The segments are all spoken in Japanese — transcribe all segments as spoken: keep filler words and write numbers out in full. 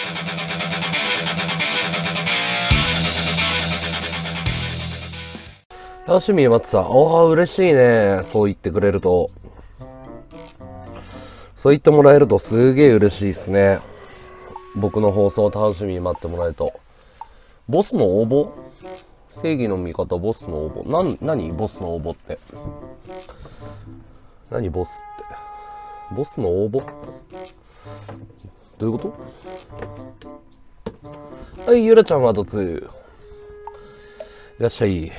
楽しみに待ってた。ああ、嬉しいね。そう言ってくれると。そう言ってもらえるとすげえ嬉しいですね。僕の放送を楽しみに待ってもらえると。ボスの応募？正義の味方、ボスの応募。なん、何ボスの応募って。何ボスって。ボスの応募？どういうこと？はい、ゆらちゃんはどつ。いらっしゃい。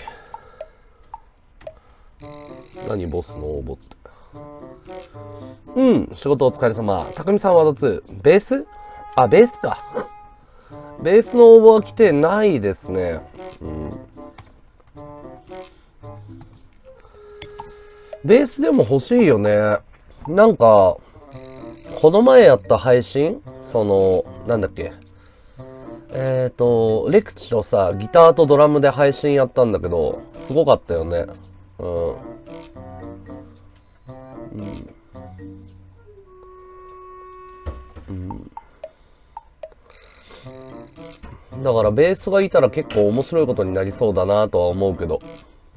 何ボスの応募って。うん、仕事お疲れ様。たくみさんはどつ。ベース？あ、ベースか。ベースの応募は来てないですね。うん。ベースでも欲しいよね。なんか、この前やった配信？その、なんだっけ。えっと、レクチとさ、ギターとドラムで配信やったんだけど、すごかったよね。うん。うんうん、だからベースがいたら結構面白いことになりそうだなとは思うけど、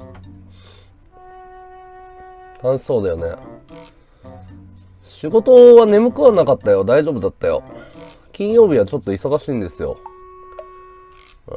楽しそうだよね。仕事は眠くはなかったよ。大丈夫だったよ。金曜日はちょっと忙しいんですよ。うん。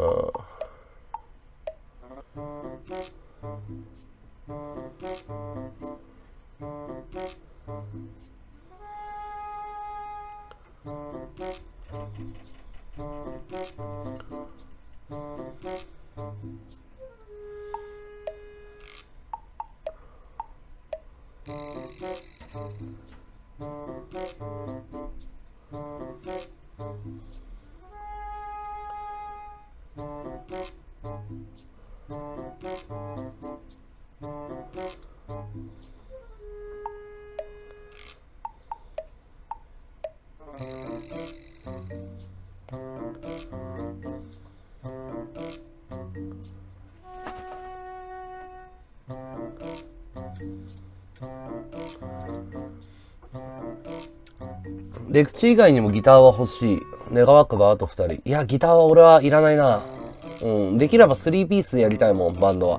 レクチ以外にもギターは欲しい。願わくばあとふたり。いや、ギターは俺はいらないな。うん。できればスリーピースやりたいもん、バンドは。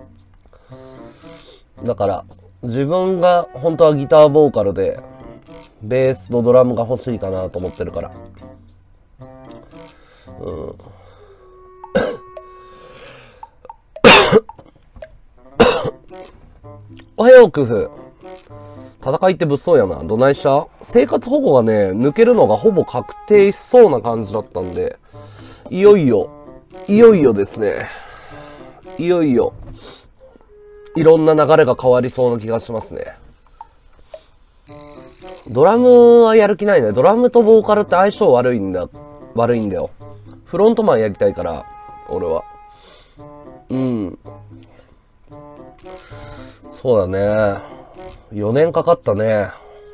だから、自分が本当はギターボーカルで、ベースとドラムが欲しいかなと思ってるから。うん。おはよう、クフ。戦いって物騒やな。どないした？生活保護がね、抜けるのがほぼ確定しそうな感じだったんで、いよいよ、いよいよですね。いよいよ、いろんな流れが変わりそうな気がしますね。ドラムはやる気ないね。ドラムとボーカルって相性悪いんだ、悪いんだよ。フロントマンやりたいから、俺は。うん。そうだね。よねんかかったね。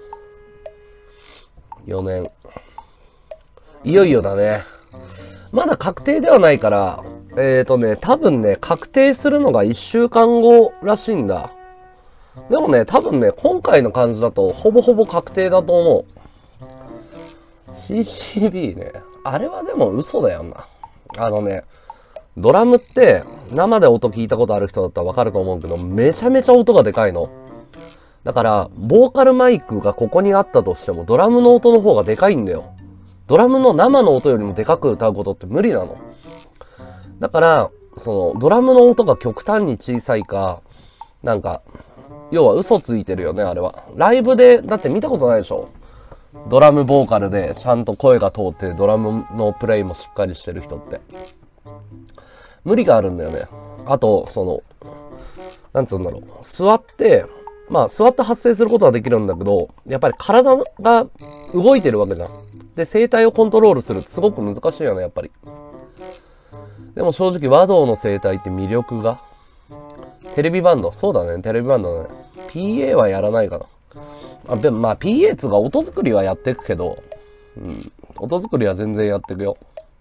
よねん。いよいよだね。まだ確定ではないから、えーとね、多分ね、確定するのがいっしゅうかんごらしいんだ。でもね、多分ね、今回の感じだと、ほぼほぼ確定だと思う。シーシービー ね。あれはでも嘘だよな。あのね、ドラムって、生で音聞いたことある人だったらわかると思うけど、めちゃめちゃ音がでかいの。だから、ボーカルマイクがここにあったとしても、ドラムの音の方がでかいんだよ。ドラムの生の音よりもでかく歌うことって無理なの。だから、その、ドラムの音が極端に小さいか、なんか、要は嘘ついてるよね、あれは。ライブで、だって見たことないでしょ。ドラムボーカルでちゃんと声が通ってドラムのプレイもしっかりしてる人って。無理があるんだよね。あと、その、なんつうんだろう。座って、まあ、座って発声することはできるんだけど、やっぱり体が動いてるわけじゃん。で、声帯をコントロールするってすごく難しいよね、やっぱり。でも正直、和道の声帯って魅力が。テレビバンド。そうだね、テレビバンドだね。ピーエー はやらないかな。あ、でもまあ、ピーエー つうか音作りはやっていくけど、うん。音作りは全然やっていくよ。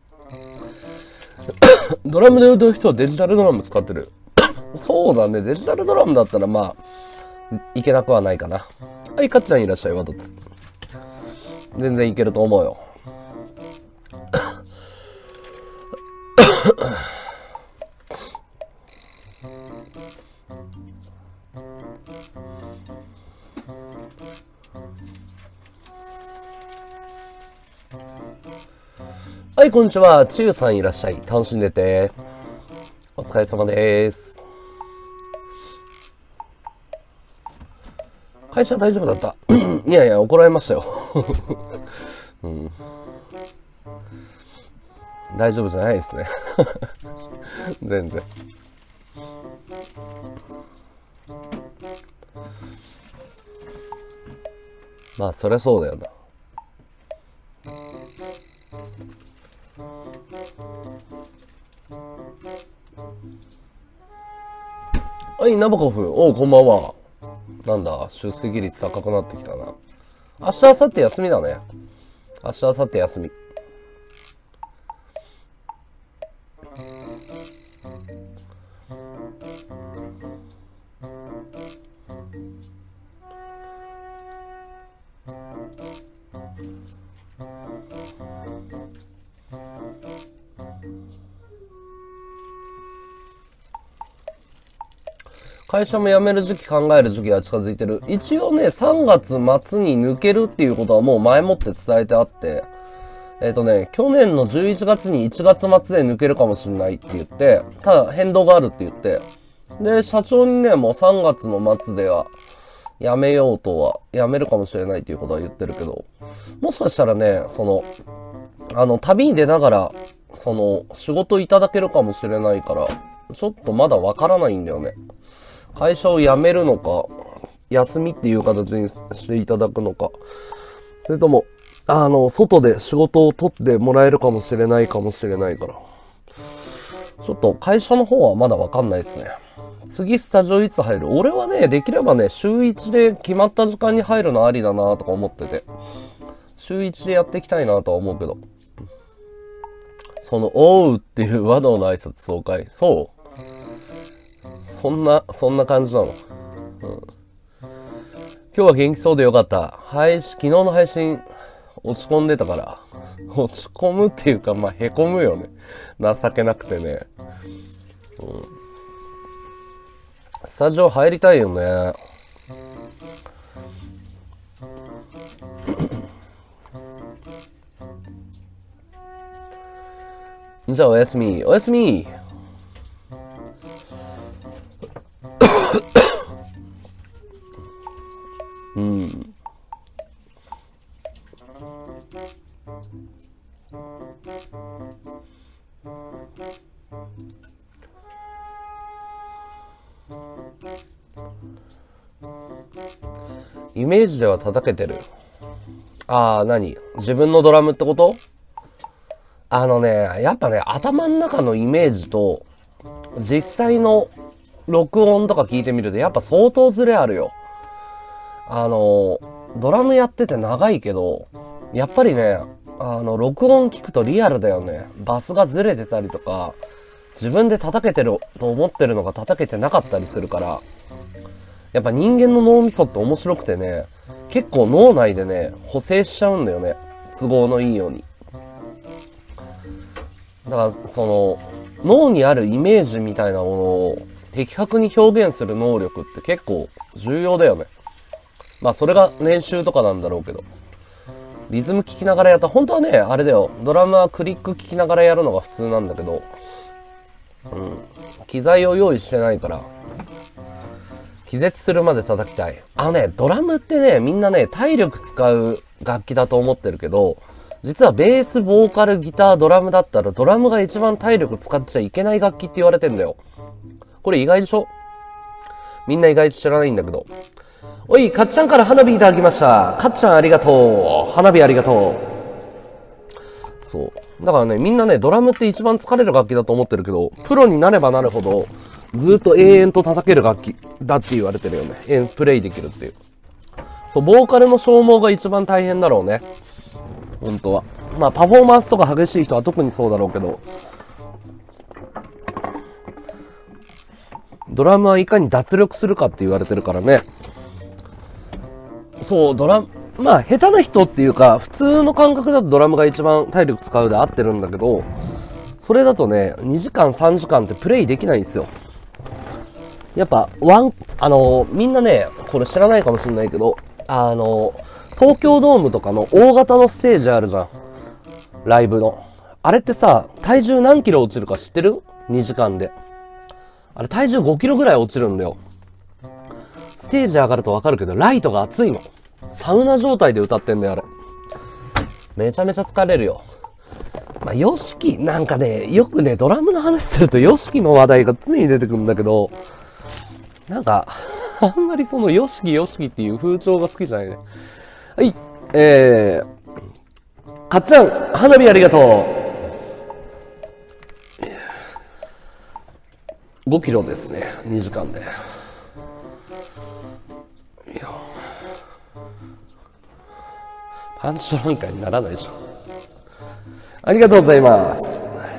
ドラムで歌う人はデジタルドラム使ってる。そうだね、デジタルドラムだったらまあ、いけなくはないかな。はい、かっちゃんいらっしゃい、ワトツ。全然いけると思うよ。 はい、こんにちは。ちゆさんいらっしゃい。楽しんでて。お疲れ様です。会社大丈夫だった？いやいや、怒られましたよ。うん、大丈夫じゃないですね。全然。まあ、そりゃそうだよな。はい、ナボコフ。おう、こんばんは。なんだ、出席率高くなってきたな。明日、明後日休みだね。明日、明後日休み。会社も辞める時期考える時期が近づいてる。一応ね、さんがつまつに抜けるっていうことはもう前もって伝えてあって、えっとね、去年のじゅういちがつにいちがつまつで抜けるかもしれないって言って、ただ変動があるって言って、で、社長にね、もうさんがつの末では辞めようとは、辞めるかもしれないっていうことは言ってるけど、もしかしたらね、その、あの、旅に出ながら、その、仕事いただけるかもしれないから、ちょっとまだわからないんだよね。会社を辞めるのか、休みっていう形にしていただくのか、それとも、あの、外で仕事を取ってもらえるかもしれないかもしれないから、ちょっと会社の方はまだわかんないですね。次スタジオいつ入る？俺はね、できればね、週いちで決まった時間に入るのありだなとか思ってて、週いちでやっていきたいなとは思うけど、その、おうっていう和道の挨拶爽快。そうそんな、そんな感じなの。うん。今日は元気そうでよかった。配信、昨日の配信、落ち込んでたから。落ち込むっていうか、まあ、へこむよね。情けなくてね。うん。スタジオ入りたいよね。じゃあ、おやすみ。おやすみ。うん。イメージでは叩けてる。ああ、何？自分のドラムってこと？あのね、やっぱね、頭の中のイメージと、実際の録音とか聞いてみると、やっぱ相当ズレあるよ。あの、ドラムやってて長いけど、やっぱりね、あの、録音聞くとリアルだよね。バスがずれてたりとか、自分で叩けてると思ってるのが叩けてなかったりするから、やっぱ人間の脳みそって面白くてね、結構脳内でね、補正しちゃうんだよね。都合のいいように。だから、その、脳にあるイメージみたいなものを的確に表現する能力って結構重要だよね。まあそれが練習とかなんだろうけど。リズム聴きながらやった。本当はね、あれだよ。ドラムはクリック聴きながらやるのが普通なんだけど、うん。機材を用意してないから、気絶するまで叩きたい。あのね、ドラムってね、みんなね、体力使う楽器だと思ってるけど、実はベース、ボーカル、ギター、ドラムだったら、ドラムが一番体力使っちゃいけない楽器って言われてんだよ。これ意外でしょ？みんな意外と知らないんだけど。おい、かっちゃんから花火いただきました。かっちゃんありがとう。花火ありがとう。そう。だからね、みんなね、ドラムって一番疲れる楽器だと思ってるけど、プロになればなるほど、ずっと永遠と叩ける楽器だって言われてるよね。永遠プレイできるっていう。そう、ボーカルの消耗が一番大変だろうね。本当は。まあ、パフォーマンスとか激しい人は特にそうだろうけど、ドラムはいかに脱力するかって言われてるからね。そう、ドラム、まあ、下手な人っていうか、普通の感覚だとドラムが一番体力使うで合ってるんだけど、 それだとね、にじかんさんじかんってプレイできないんですよ。やっぱ、ワン、あの、みんなね、これ知らないかもしれないけど、あの、東京ドームとかの大型のステージあるじゃん。ライブの。あれってさ、体重何キロ落ちるか知ってる？ に 時間で。あれ体重ごキロぐらい落ちるんだよ。ステージ上がるとわかるけど、ライトが熱いの。サウナ状態で歌ってんだよ、あれ。めちゃめちゃ疲れるよ。まあ、ヨシキ、なんかね、よくね、ドラムの話するとヨシキの話題が常に出てくるんだけど、なんか、あんまりそのヨシキヨシキっていう風潮が好きじゃないね。はい、えー、かっちゃん、花火ありがとう。ごキロですね、にじかんで。いや、パンチドランカーにならないでしょ。ありがとうございます。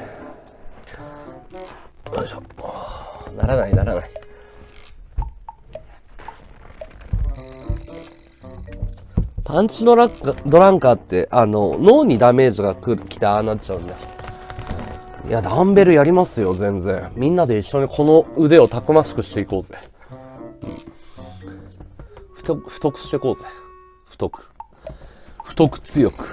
よいしょ。ならないならない。パンチドラッカドランカーって、あの、脳にダメージがくるきてああなっちゃうんだよ。いや、ダンベルやりますよ、全然。みんなで一緒にこの腕をたくましくしていこうぜ。うん、太く、太くしていこうぜ。太く。太く強く。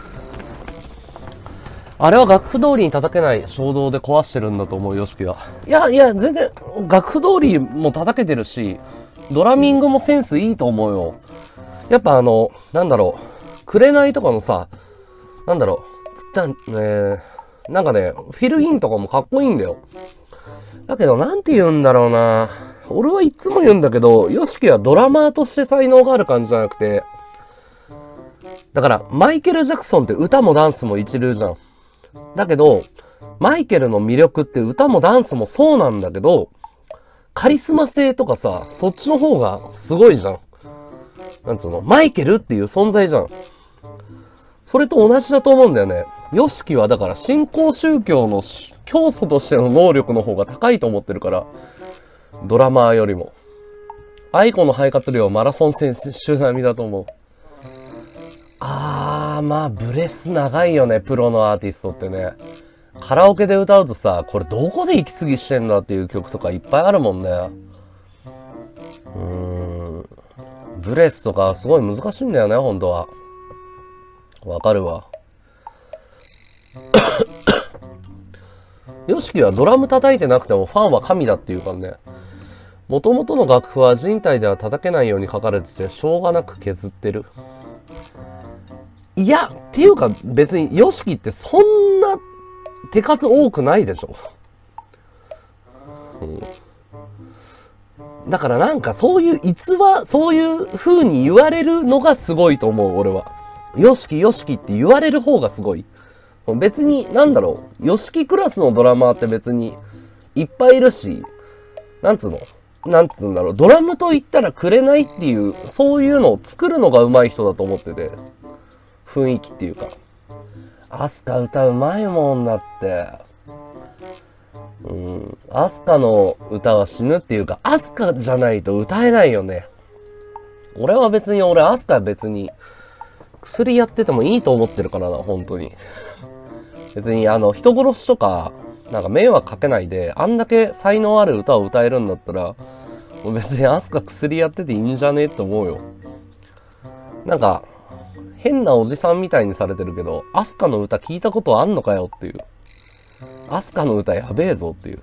あれは楽譜通りに叩けない衝動で壊してるんだと思う、ヨシキは。いやいや、全然、楽譜通りも叩けてるし、ドラミングもセンスいいと思うよ。やっぱあの、なんだろう、紅とかのさ、なんだろう、つったん、ね、なんかね、フィルインとかもかっこいいんだよ。だけど、なんて言うんだろうな。俺はいつも言うんだけど、ヨシキはドラマーとして才能がある感じじゃなくて、だから、マイケル・ジャクソンって歌もダンスも一流じゃん。だけど、マイケルの魅力って歌もダンスもそうなんだけど、カリスマ性とかさ、そっちの方がすごいじゃん。なんつうの、マイケルっていう存在じゃん。それと同じだと思うんだよね。ヨシキはだから新興宗教の教祖としての能力の方が高いと思ってるから、ドラマーよりも。アイコの肺活量はマラソン選手並みだと思う。あー、まあ、ブレス長いよね、プロのアーティストってね。カラオケで歌うとさ、これどこで息継ぎしてんだっていう曲とかいっぱいあるもんね。うーん。ブレスとかすごい難しいんだよね、本当は。わかるわ。ヨシキはドラム叩いてなくてもファンは神だっていうからね。もともとの楽譜は人体では叩けないように書かれてて、しょうがなく削ってる。いや、っていうか別にヨシキってそんな手数多くないでしょ。うん、だからなんかそういう逸話、そういう風に言われるのがすごいと思う、俺は。ヨシキヨシキって言われる方がすごい。別に、なんだろう、ヨシキクラスのドラマーって別にいっぱいいるし、なんつうのなんつうんだろう、ドラムと言ったらくれないっていう、そういうのを作るのが上手い人だと思ってて。雰囲気っていうか。アスカ歌うまいもんだって。うん。アスカの歌は死ぬっていうか、アスカじゃないと歌えないよね。俺は別に、俺アスカは別に、薬やっててもいいと思ってるからな、本当に。別に、あの、人殺しとか、なんか迷惑かけないで、あんだけ才能ある歌を歌えるんだったら、もう別にアスカ薬やってていいんじゃねって思うよ。なんか、変なおじさんみたいにされてるけど、アスカの歌聞いたことあんのかよっていう。アスカの歌やべえぞっていう。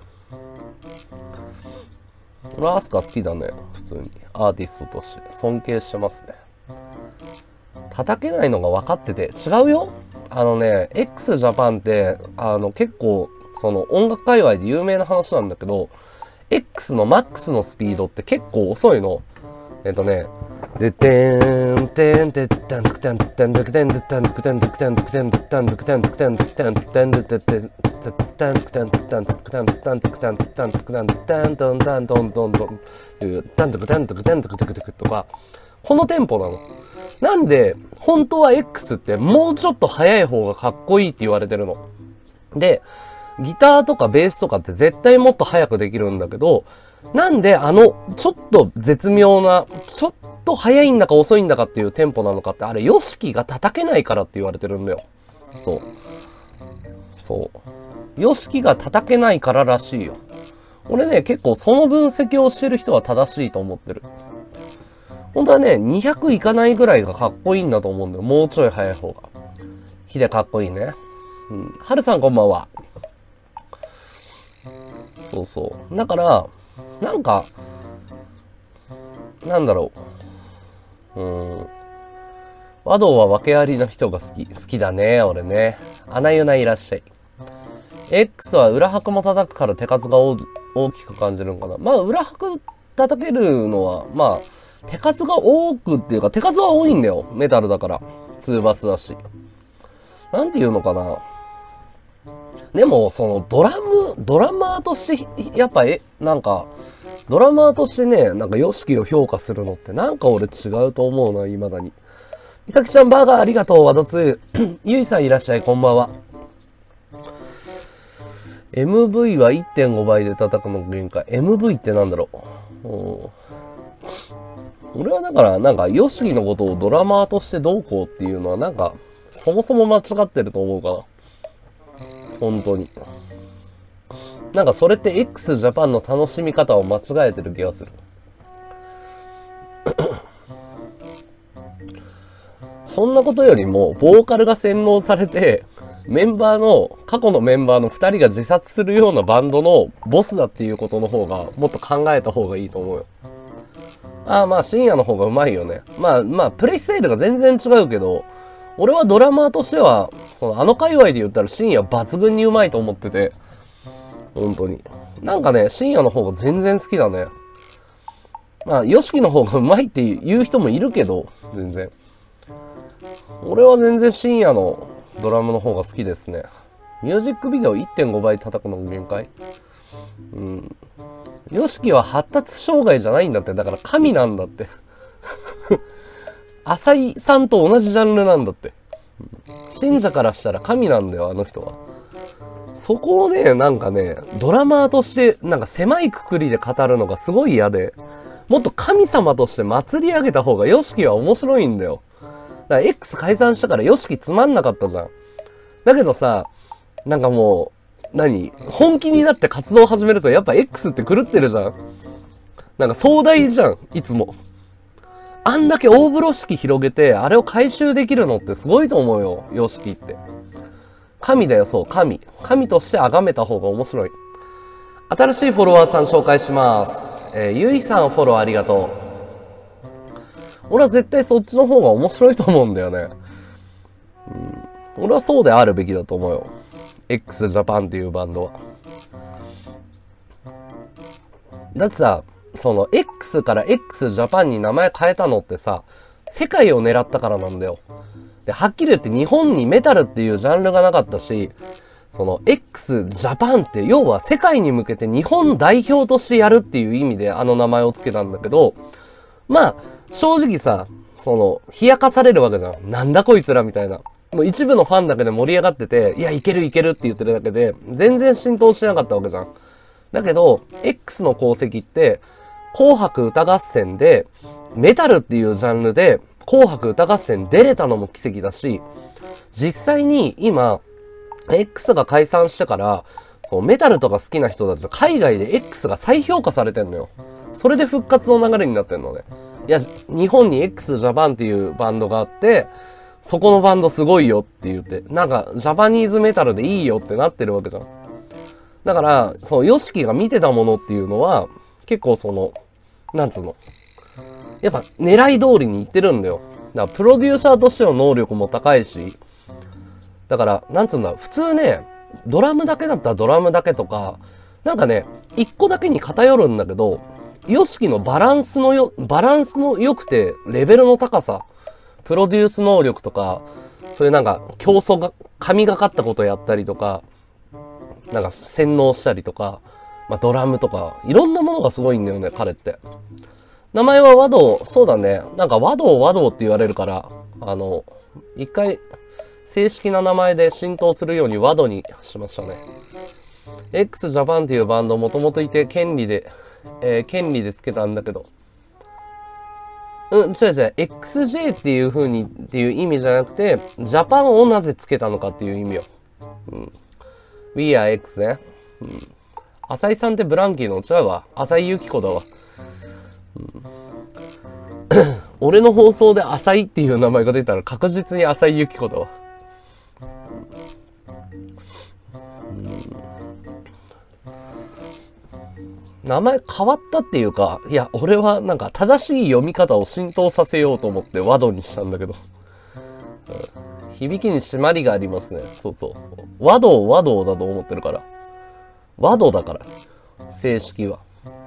俺はアスカ好きだね、普通に。アーティストとして。尊敬してますね。叩けないのが分かってて、違うよ。あのね、x ジャパンって、あの結構、その音楽界隈で有名な話なんだけど、X のマックスのスピードって結構遅いの。えっとね、でてんてんてったんつくてんつったんつくてんつったんつくてんつくてんつくてんつくてんつくてんつくてんつくてんつくてんつくてんつくてんつくてんつくてんつくてんつくてんつくてんつくてんつくてんつくてんつくてんトンタントントントンっていうタントクタントクタントクトクトクとかこのテンポなの。なんで本当は X ってもうちょっと速い方がかっこいいって言われてるの。でギターとかベースとかって絶対もっと速くできるんだけど、なんであのちょっと絶妙なちょっと速いんだか遅いんだかっていうテンポなのかって、あれヨシキが叩けないからって言われてるんだよ。そうそうヨシキが叩けないかららしいよ。俺ね、結構その分析をしてる人は正しいと思ってる。本当はね、にひゃくいかないぐらいがかっこいいんだと思うんだよ。もうちょい早い方が。ヒデかっこいいね。うん。はるさんこんばんは。そうそう。だから、なんか、なんだろう。うーん。和道は訳ありな人が好き。好きだね、俺ね。アナユナいらっしゃい。X は裏拍も叩くから手数が大きく感じるんかな。まあ、裏拍叩けるのは、まあ、手数が多くっていうか、手数は多いんだよ。メタルだから。ツーバスだし。なんていうのかな。でも、そのドラム、ドラマーとして、やっぱ、え、なんか、ドラマーとしてね、なんか、ヨシキを評価するのって、なんか俺違うと思うな、未だに。いさきちゃんバーガーありがとう、わだつ。ゆいさんいらっしゃい、こんばんは。エムブイ は いってんご 倍で叩くの限界。エムブイ ってなんだろう。うん、俺はだから、なんか、ヨシキのことをドラマーとしてどうこうっていうのは、なんか、そもそも間違ってると思うかな。本当に。なんかそれって x ジャパンの楽しみ方を間違えてる気がする。そんなことよりも、ボーカルが洗脳されて、メンバーの、過去のメンバーのふたりが自殺するようなバンドのボスだっていうことの方が、もっと考えた方がいいと思うよ。ああ、まあ深夜の方がうまいよね。まあまあ、プレイスタイルが全然違うけど、俺はドラマーとしては、そのあの界隈で言ったら深夜抜群にうまいと思ってて、本当に。なんかね、深夜の方が全然好きだね。まあ、ヨシキの方がうまいって言う人もいるけど、全然。俺は全然深夜のドラムの方が好きですね。ミュージックビデオ いってんご 倍叩くの限界。うん。ヨシキは発達障害じゃないんだって。だから神なんだって。浅井さんと同じジャンルなんだって。信者からしたら神なんだよ、あの人は。そこをね、なんかね、ドラマーとして、なんか狭いくくりで語るのがすごい嫌で、もっと神様として祭り上げた方がヨシキは面白いんだよ。だから X 解散したからヨシキつまんなかったじゃん。だけどさ、なんかもう、何本気になって活動を始めるとやっぱ X って狂ってるじゃん。なんか壮大じゃん、いつも。あんだけ大風呂敷広げて、あれを回収できるのってすごいと思うよ、ヨシキって。神だよ、そう、神。神として崇めた方が面白い。新しいフォロワーさん紹介します。えー、ゆいさんフォローありがとう。俺は絶対そっちの方が面白いと思うんだよね。うん、俺はそうであるべきだと思うよ。x ジャパンっていうバンドは。だってさ、その X から x ジャパンに名前変えたのってさ、世界を狙ったからなんだよ。で、はっきり言って日本にメタルっていうジャンルがなかったし、その x ジャパンって要は世界に向けて日本代表としてやるっていう意味であの名前をつけたんだけど、まあ、正直さ、その、冷やかされるわけじゃん。なんだこいつらみたいな。もう一部のファンだけで盛り上がってて、いや、いけるいけるって言ってるだけで、全然浸透してなかったわけじゃん。だけど、X の功績って、紅白歌合戦で、メタルっていうジャンルで、紅白歌合戦出れたのも奇跡だし、実際に今、X が解散してから、そのメタルとか好きな人たち、海外で X が再評価されてんのよ。それで復活の流れになってんのね。いや、日本に x ジャパンっていうバンドがあって、そこのバンドすごいよって言って、なんか、ジャパニーズメタルでいいよってなってるわけじゃん。だから、その、ヨシキが見てたものっていうのは、結構その、なんつうの。やっぱ、狙い通りにいってるんだよ。だから、プロデューサーとしての能力も高いし、だから、なんつうんだ、普通ね、ドラムだけだったらドラムだけとか、なんかね、一個だけに偏るんだけど、ヨシキのバランスのよ、バランスの良くて、レベルの高さ、プロデュース能力とか、そういうなんか、競争が、神がかったことやったりとか、なんか洗脳したりとか、まあドラムとか、いろんなものがすごいんだよね、彼って。名前は和道、そうだね。なんか和道和道って言われるから、あの、一回、正式な名前で浸透するように和道にしましたね。x ジャパンっていうバンドもともといて、権利で、えー、権利でつけたんだけど。うん、違う違う。エックスジェー っていう風に、っていう意味じゃなくて、ジャパンをなぜつけたのかっていう意味よ。うん。 We are X ね。うん。浅井さんってブランキーの違うわ。浅井由紀子だわ。うん、俺の放送で浅井っていう名前が出たら確実に浅井由紀子だわ。名前変わったっていうか、いや、俺はなんか正しい読み方を浸透させようと思って和道にしたんだけど。うん、響きに締まりがありますね。そうそう。和道、和道だと思ってるから。和道だから。正式は。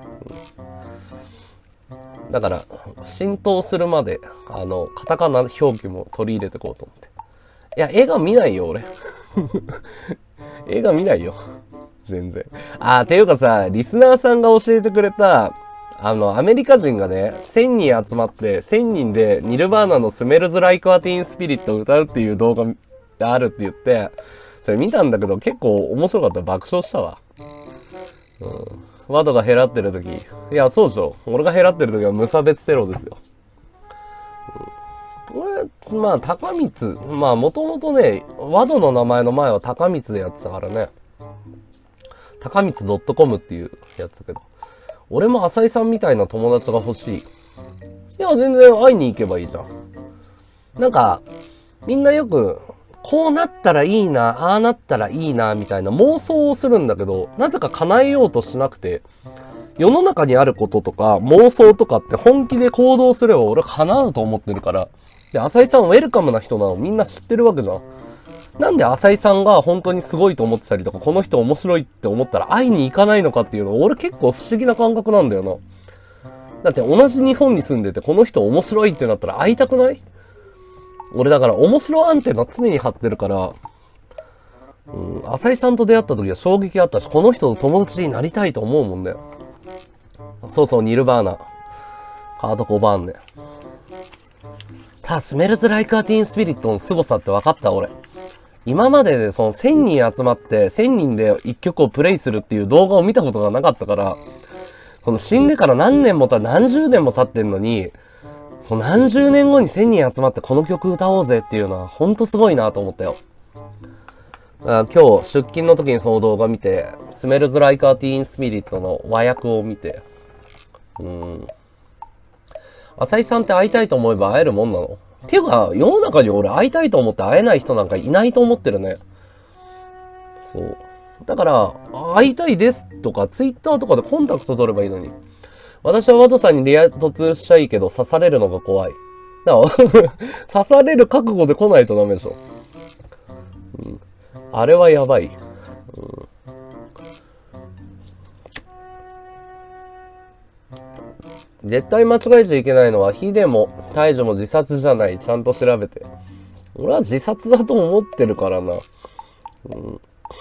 うん、だから、浸透するまで、あの、カタカナ表記も取り入れていこうと思って。いや、映画見ないよ、俺。映画見ないよ。全然。あー、ていうかさ、リスナーさんが教えてくれた、あの、アメリカ人がね、せんにん集まって、せんにんでニルバーナのスメルズ・ライク・ア・ティーン・スピリットを歌うっていう動画があるって言って、それ見たんだけど、結構面白かった。爆笑したわ。うん。ワドがヘラってる時。いや、そうでしょ。俺がヘラってる時は無差別テロですよ。うん、俺、まあ、高光。まあ、もともとね、ワドの名前の前は高光でやってたからね。高光 .com っていうやつだけど。俺も浅井さんみたいな友達が欲しい。いや、全然会いに行けばいいじゃん。なんか、みんなよく、こうなったらいいな、ああなったらいいな、みたいな妄想をするんだけど、なぜか叶えようとしなくて、世の中にあることとか妄想とかって本気で行動すれば俺叶うと思ってるから。で、浅井さんウェルカムな人なのみんな知ってるわけじゃん。なんで浅井さんが本当にすごいと思ってたりとか、この人面白いって思ったら会いに行かないのかっていうのは俺結構不思議な感覚なんだよな。だって同じ日本に住んでてこの人面白いってなったら会いたくない？俺だから面白アンテナ常に張ってるから、うん、浅井さんと出会った時は衝撃あったし、この人と友達になりたいと思うもんね。そうそう、ニルバーナ。カート・コバーンね。ただ、スメルズ・ライク・ア・ティーン・スピリットの凄さって分かった、俺。今まででそのせんにん集まってせんにんでいっきょくをプレイするっていう動画を見たことがなかったから、この死んでから何年もた、何十年も経ってんのに、その何十年後にせんにん集まってこの曲歌おうぜっていうのはほんとすごいなと思ったよ。あ、今日出勤の時にその動画見て、スメルズ・ライク・ア・ティーン・スピリットの和訳を見て、うーん。浅井さんって会いたいと思えば会えるもんなの？っていうか、世の中に俺会いたいと思って会えない人なんかいないと思ってるね。そう。だから、会いたいですとか、ツイッターとかでコンタクト取ればいいのに。私はワトさんにリア突しちゃいいけど、刺されるのが怖い。だから刺される覚悟で来ないとダメでしょ。うん。あれはやばい。うん、絶対間違えちゃいけないのは、ヒデも大樹も自殺じゃない。ちゃんと調べて。俺は自殺だと思ってるからな。うん、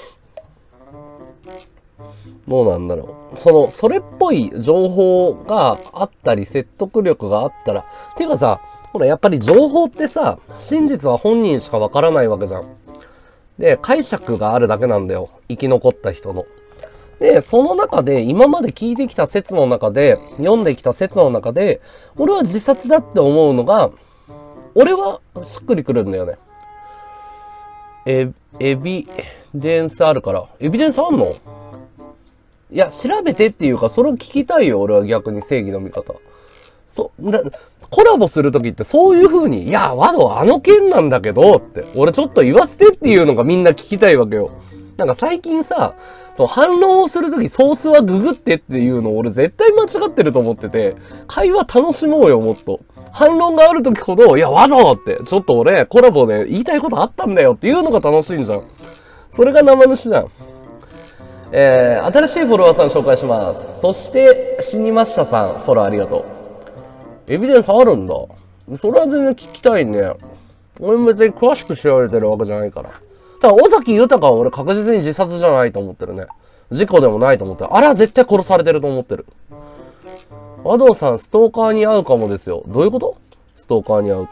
どうなんだろう。その、それっぽい情報があったり、説得力があったら。ていうかさ、ほら、やっぱり情報ってさ、真実は本人しかわからないわけじゃん。で、解釈があるだけなんだよ。生き残った人の。で、その中で、今まで聞いてきた説の中で、読んできた説の中で、俺は自殺だって思うのが、俺はしっくりくるんだよね。え、エビデンスあるから。エビデンスあんの？いや、調べてっていうか、それを聞きたいよ、俺は逆に正義の味方。そ、だ、コラボするときってそういう風に、いや、ワドあの件なんだけど、って、俺ちょっと言わせてっていうのがみんな聞きたいわけよ。なんか最近さ、そう、反論をするときソースはググってっていうの俺絶対間違ってると思ってて、会話楽しもうよ、もっと。反論があるときほど、いや、ワドって、ちょっと俺、コラボで言いたいことあったんだよっていうのが楽しいんじゃん。それが生主じゃん。えー、新しいフォロワーさん紹介します。そして、死にましたさん、フォローありがとう。エビデンスあるんだ。それは全然聞きたいね。俺も別に詳しく知られてるわけじゃないから。ただ、尾崎豊は俺確実に自殺じゃないと思ってるね。事故でもないと思ってる。あれは絶対殺されてると思ってる。和道さん、ストーカーに会うかもですよ。どういうこと？ストーカーに会うって。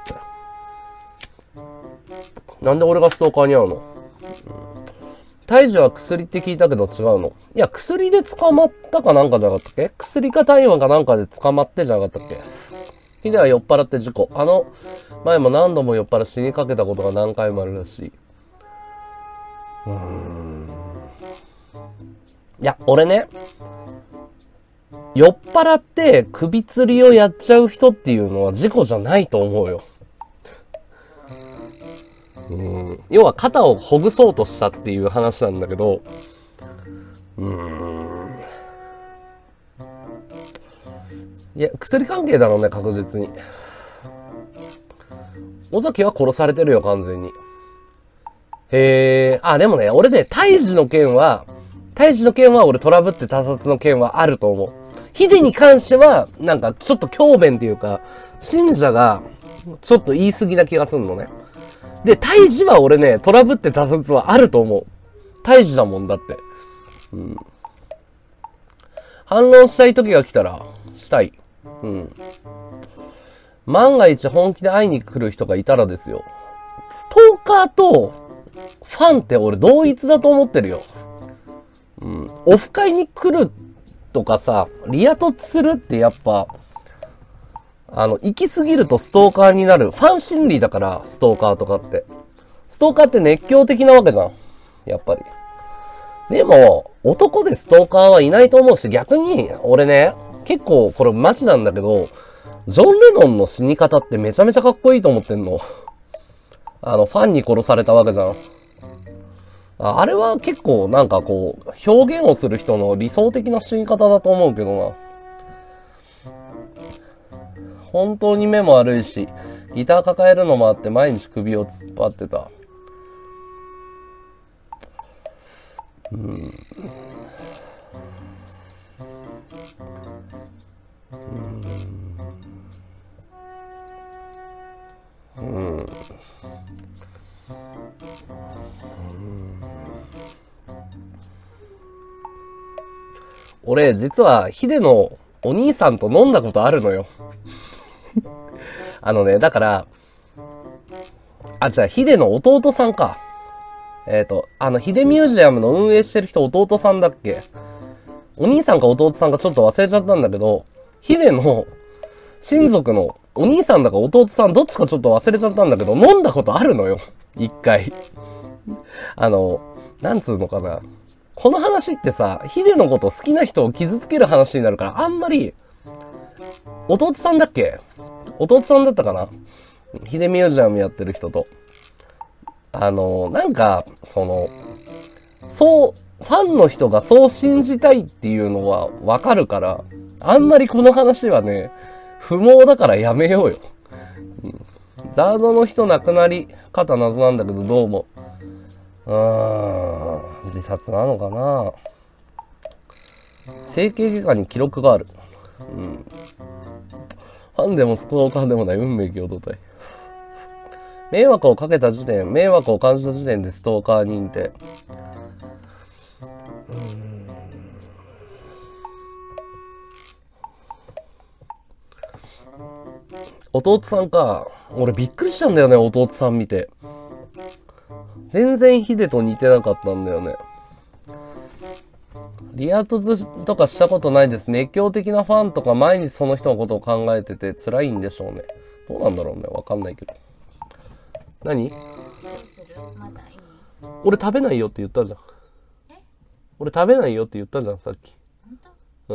なんで俺がストーカーに会うの？うん、大樹は薬って聞いたけど違うの？いや、薬で捕まったかなんかじゃなかったっけ？薬か大麻かなんかで捕まってじゃなかったっけ？ヒデは酔っ払って事故。あの、前も何度も酔っ払死にかけたことが何回もあるらしい。うーん。 いや、俺ね、酔っ払って首吊りをやっちゃう人っていうのは事故じゃないと思うよ。うん。要は肩をほぐそうとしたっていう話なんだけど、うーん。いや、薬関係だろうね、確実に。尾崎は殺されてるよ、完全に。へえ、あ、でもね、俺ね、胎児の件は、胎児の件は俺トラブって他殺の件はあると思う。ヒデに関しては、なんかちょっと強弁っていうか、信者がちょっと言い過ぎな気がするのね。で、胎児は俺ね、トラブって他殺はあると思う。胎児だもんだって。うん。反論したい時が来たら、したい。うん。万が一本気で会いに来る人がいたらですよ。ストーカーとファンって俺同一だと思ってるよ。うん。オフ会に来るとかさ、リア突するってやっぱ、あの、行き過ぎるとストーカーになる。ファン心理だから、ストーカーとかって。ストーカーって熱狂的なわけじゃん。やっぱり。でも、男でストーカーはいないと思うし、逆に、俺ね、結構これマジなんだけど、ジョン・レノンの死に方ってめちゃめちゃかっこいいと思ってんの。あの、ファンに殺されたわけじゃん。ああれは結構なんかこう、表現をする人の理想的な死に方だと思うけどな。本当に目も悪いし、ギター抱えるのもあって毎日首を突っ張ってた。うん。うん。うん。俺、実は、ヒデのお兄さんと飲んだことあるのよ。あのね、だから、あ、じゃあ、ヒデの弟さんか。えっと、あの、ヒデミュージアムの運営してる人弟さんだっけ？お兄さんか弟さんかちょっと忘れちゃったんだけど、ヒデの親族のお兄さんだか弟さんどっちかちょっと忘れちゃったんだけど、飲んだことあるのよ。一回。あの、なんつうのかな。この話ってさ、ヒデのこと好きな人を傷つける話になるから、あんまり、弟さんだっけ？弟さんだったかな？ヒデミュージアムやってる人と。あの、なんか、その、そう、ファンの人がそう信じたいっていうのはわかるから、あんまりこの話はね、不毛だからやめようよ。うん、ザードの人亡くなり方謎なんだけど、どうも。うーん、自殺なのかな。整形外科に記録がある。うん。ファンでもストーカーでもない運命共同体。迷惑をかけた時点、迷惑を感じた時点でストーカー認定。うーん。弟さんか。俺びっくりしたんだよね、弟さん見て。全然ヒデと似てなかったんだよね。リア突とかしたことないです。熱狂的なファンとか毎日その人のことを考えてて辛いんでしょうね。どうなんだろうね。わかんないけど。何？どうする？まだいい？俺食べないよって言ったじゃん。え？俺食べないよって言ったじゃん、さっき。本当？うん。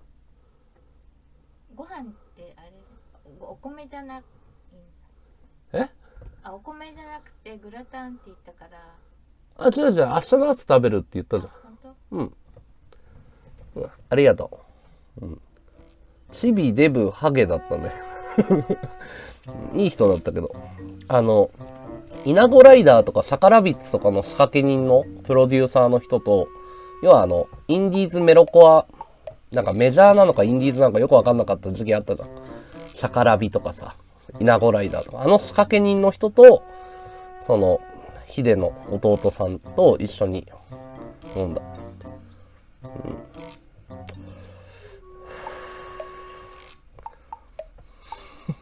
ご飯ってあれ、お米じゃなくえ？ あ、お米じゃなくてグラタンって言ったから。 あ、違う違う。明日の朝食べるって言ったじゃん。本当？うん。うん。ありがとう。うん。チビ、デブ、ハゲだったね。いい人だったけど。あの、イナゴライダーとかシャカラビッツとかの仕掛け人のプロデューサーの人と、要はあの、インディーズメロコア、なんかメジャーなのかインディーズなのかよくわかんなかった時期あったじゃん。シャカラビとかさ、イナゴライダーとか。あの仕掛け人の人と、その、ヒデの弟さんと一緒に飲んだ。うん、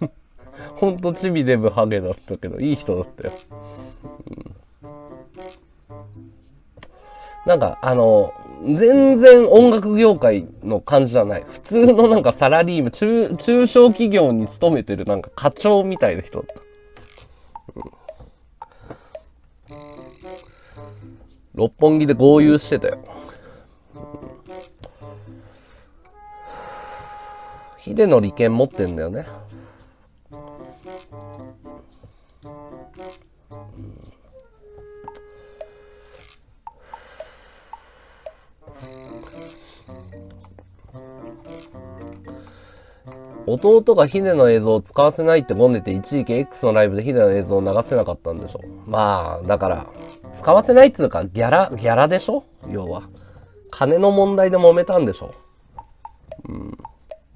ほんとチビデブハゲだったけど、いい人だったよ。うん、なんか、あの、全然音楽業界の感じじゃない。普通のなんかサラリーム、中、中小企業に勤めてるなんか課長みたいな人だった。うん、 六本木で豪遊してたよ。ヒデの利権持ってんだよね。弟がヒデの映像を使わせないってゴンでて、一時期 X のライブでヒデの映像を流せなかったんでしょ。まあ、だから、使わせないっつうか、ギャラ、ギャラでしょ要は。金の問題で揉めたんでしょ。うん。うん、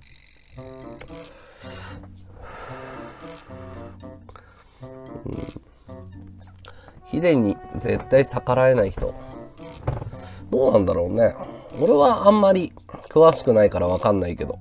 ヒデに絶対逆らえない人。どうなんだろうね。俺はあんまり詳しくないからわかんないけど。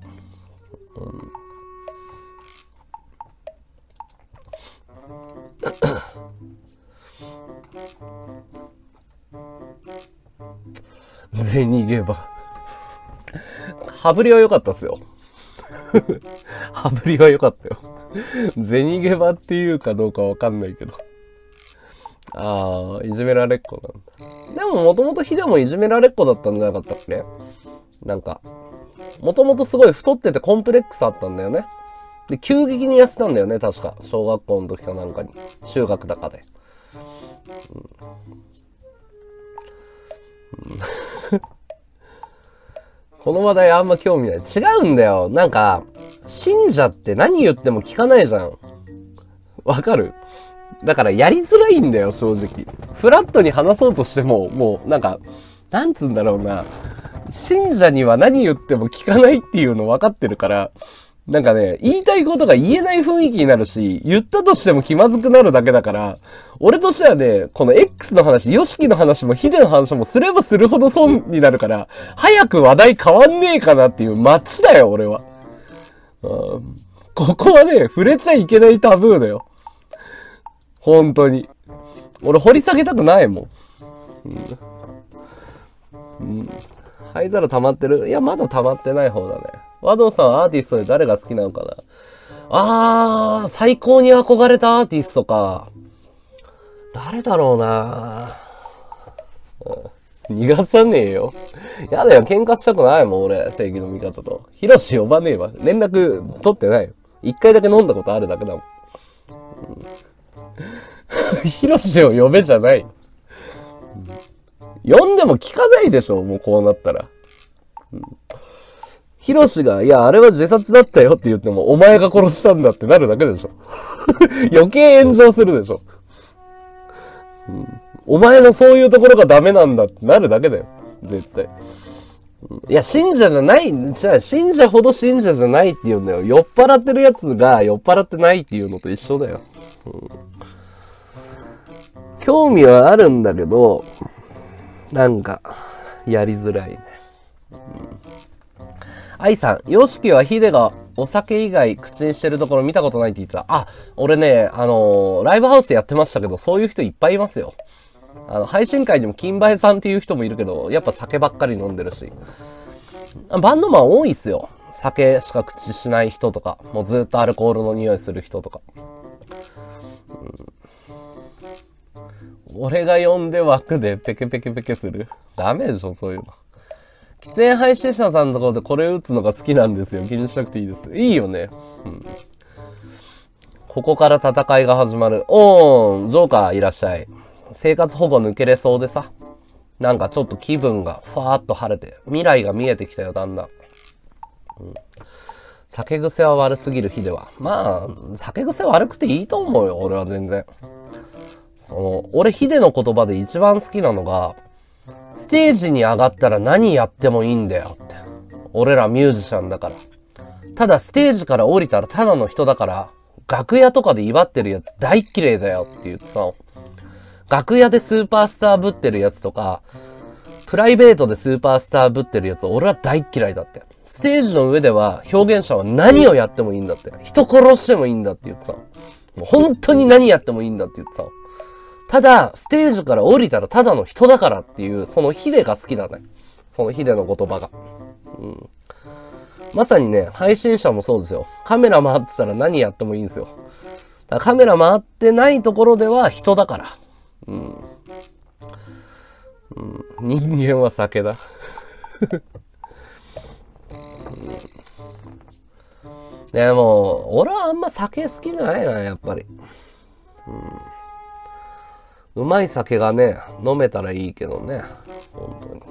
銭ゲバ。羽振りは良かったっすよ。羽振りは良かったよ。銭ゲバっていうかどうかわかんないけど。ああ、いじめられっ子なんだ。でももともとヒデもいじめられっ子だったんじゃなかったっけ？なんか、もともとすごい太っててコンプレックスあったんだよね。で、急激に痩せたんだよね、確か。小学校の時かなんかに。中学だかで。うんうん、この話題あんま興味ない。違うんだよ。なんか、信者って何言っても聞かないじゃん。わかる？だからやりづらいんだよ、正直。フラットに話そうとしても、もうなんか、なんつうんだろうな。信者には何言っても聞かないっていうの分かってるから、なんかね、言いたいことが言えない雰囲気になるし、言ったとしても気まずくなるだけだから、俺としてはね、この X の話、ヨシキの話もヒデの話もすればするほど損になるから、早く話題変わんねえかなっていう待ちだよ、俺は。うん、ここはね、触れちゃいけないタブーだよ。本当に。俺掘り下げたくないもん。うん。うん、灰皿溜まってる？いや、まだ溜まってない方だね。和道さんはアーティストで誰が好きなのかな？あー、最高に憧れたアーティストか。誰だろうな、うん、逃がさねえよ。やだよ、喧嘩したくないもん、俺。正義の味方と。ヒロシ呼ばねえわ。連絡取ってないよ。一回だけ飲んだことあるだけだもん。うん、ヒロシを呼べじゃない。呼んでも聞かないでしょ、もうこうなったら。うん、ヒロシが、いや、あれは自殺だったよって言っても、お前が殺したんだってなるだけでしょ。余計炎上するでしょ。うん、お前のそういうところがダメなんだってなるだけだよ。絶対。うん、いや、信者じゃない、じゃあ、信者ほど信者じゃないって言うんだよ。酔っ払ってるやつが酔っ払ってないっていうのと一緒だよ。うん、興味はあるんだけど、なんか、やりづらいね。愛、うん、さん、ヨシキはヒデがお酒以外口にしてるところ見たことないって言ってた。あ、俺ね、あのー、ライブハウスやってましたけど、そういう人いっぱいいますよ。あの、配信会にも金梅さんっていう人もいるけど、やっぱ酒ばっかり飲んでるし。バンドマン多いっすよ。酒しか口しない人とか、もうずっとアルコールの匂いする人とか。うん、俺が呼んで枠でペケペケペケする。ダメでしょ、そういうの。喫煙配信者さんのところでこれ打つのが好きなんですよ。気にしなくていいです。いいよね。うん、ここから戦いが始まる。おーん、ジョーカーいらっしゃい。生活保護抜けれそうでさ。なんかちょっと気分がふわーっと晴れて、未来が見えてきたよ、だんだん。うん、酒癖は悪すぎる日では。まあ、酒癖悪くていいと思うよ、俺は全然。その、俺ヒデの言葉で一番好きなのが、ステージに上がったら何やってもいいんだよって。俺らミュージシャンだから。ただステージから降りたらただの人だから、楽屋とかで威張ってるやつ大綺麗だよって言ってたの。楽屋でスーパースターぶってるやつとか、プライベートでスーパースターぶってるやつ俺は大嫌いだって。ステージの上では表現者は何をやってもいいんだって。人殺してもいいんだって言ってたの。もう本当に何やってもいいんだって言ってたの。ただ、ステージから降りたらただの人だからっていう、そのヒデが好きだね。そのヒデの言葉が。うん、まさにね、配信者もそうですよ。カメラ回ってたら何やってもいいんですよ。だからカメラ回ってないところでは人だから。うん、 うん、人間は酒だ。でも、俺はあんま酒好きじゃないな、やっぱり。うん、うまい酒がね、飲めたらいいけどね。本当に。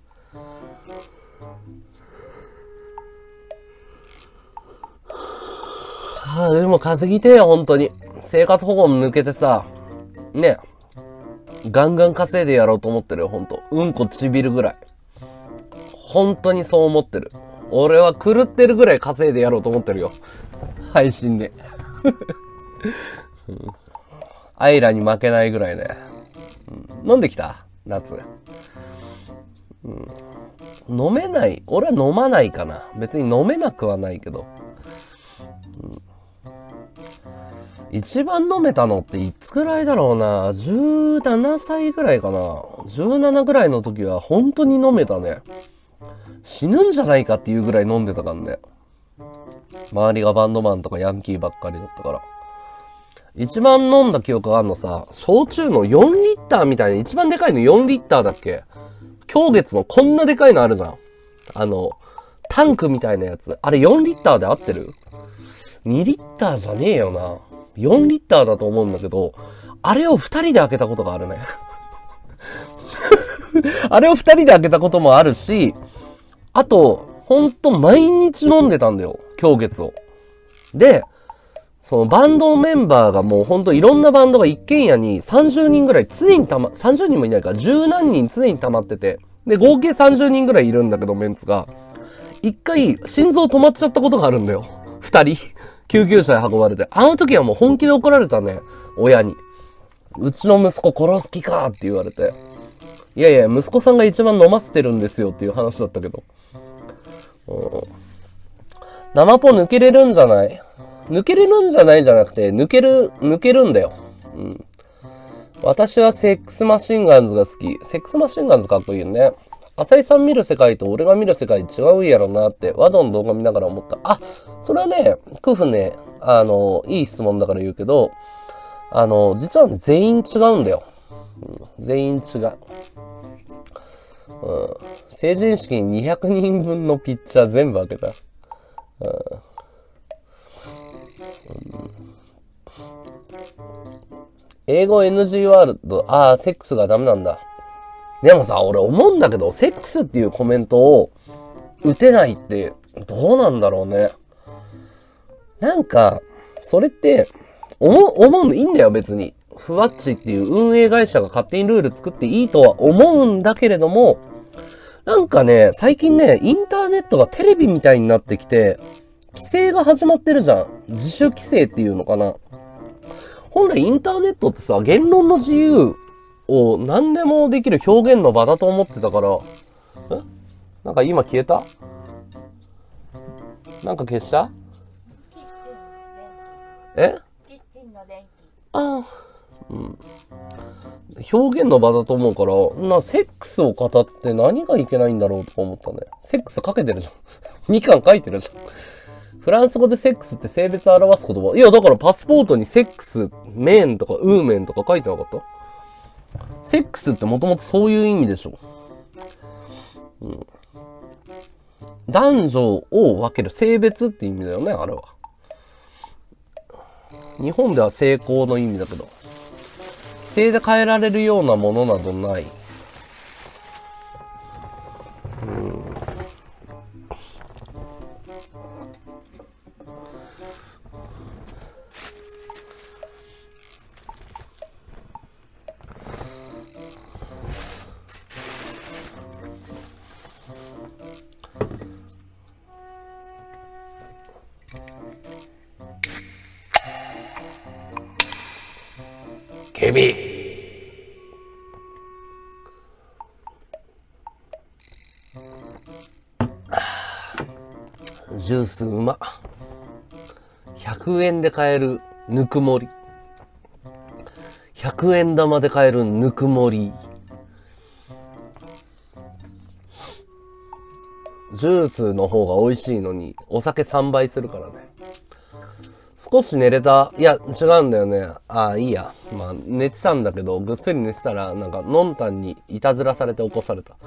はあ、でも稼ぎてえよ、本当に。生活保護も抜けてさ、ね。ガンガン稼いでやろうと思ってるよ、ほんと。うんこちびるぐらい。本当にそう思ってる。俺は狂ってるぐらい稼いでやろうと思ってるよ。配信で。うん、アイラに負けないぐらいね。うん、飲んできた夏、うん。飲めない。俺は飲まないかな。別に飲めなくはないけど。うん、一番飲めたのっていつぐらいだろうな。じゅうななさいぐらいかな。じゅうななぐらいの時は本当に飲めたね。死ぬんじゃないかっていうぐらい飲んでたからね。周りがバンドマンとかヤンキーばっかりだったから。一番飲んだ記憶があるのさ、焼酎のよんリッターみたいな、一番でかいのよんリッターだっけ？狂月のこんなでかいのあるじゃん。あの、タンクみたいなやつ。あれよんリッターで合ってる？ に リッターじゃねえよな。よんリッターだと思うんだけど、あれをふたりで開けたことがあるね。あれをふたりで開けたこともあるし、あと、ほんと毎日飲んでたんだよ。狂月を。で、そのバンドメンバーがもうほんといろんなバンドが一軒家にさんじゅうにんぐらい常にたま、さんじゅうにんもいないからじゅうなんにん常に溜まってて、で、合計さんじゅうにんぐらいいるんだけど、メンツが。一回、心臓止まっちゃったことがあるんだよ。二人。救急車で運ばれて。あの時はもう本気で怒られたね。親に。うちの息子殺す気かって言われて。いやいや、息子さんが一番飲ませてるんですよっていう話だったけど。うん、生ポ抜けれるんじゃない？抜けれるんじゃないじゃなくて、抜ける、抜けるんだよ。うん。私はセックスマシンガンズが好き。セックスマシンガンズかっこいいよね。浅井さん見る世界と俺が見る世界違うやろなって、ワドの動画見ながら思った。あ、それはね、クフね、あの、いい質問だから言うけど、あの、実はね、全員違うんだよ。うん、全員違う。うん。成人式ににひゃくにんぶんのピッチャー全部開けた。うんうん、英語 エヌジー ワールド、ああ、セックスがダメなんだ。でもさ、俺思うんだけど、セックスっていうコメントを打てないってどうなんだろうね。なんか、それって、思う、思うのいいんだよ、別に。ふわっちっていう運営会社が勝手にルール作っていいとは思うんだけれども、なんかね、最近ね、インターネットがテレビみたいになってきて、規制が始まってるじゃん。自主規制っていうのかな。本来インターネットってさ、言論の自由を何でもできる表現の場だと思ってたから、え？なんか今消えた？なんか消した？え？ キッチンの電気。 ああ、うん。表現の場だと思うから、な、セックスを語って何がいけないんだろうとか思ったね。セックスかけてるじゃん。みかん書いてるじゃん。フランス語でセックスって性別を表す言葉。いや、だからパスポートにセックス、メンとかウーメンとか書いてなかった？セックスってもともとそういう意味でしょ。うん。男女を分ける性別って意味だよね、あれは。日本では性交の意味だけど。規制で変えられるようなものなどない。うん。ケビジュースうま。ひゃくえんで買えるぬくもり。ひゃくえん玉で買えるぬくもり。ジュースの方が美味しいのにお酒さんばいするからね。 少し寝れた。いや、違うんだよね。ああ、いいや。まあ、寝てたんだけど、ぐっすり寝てたら、なんか、のんたんにいたずらされて起こされた。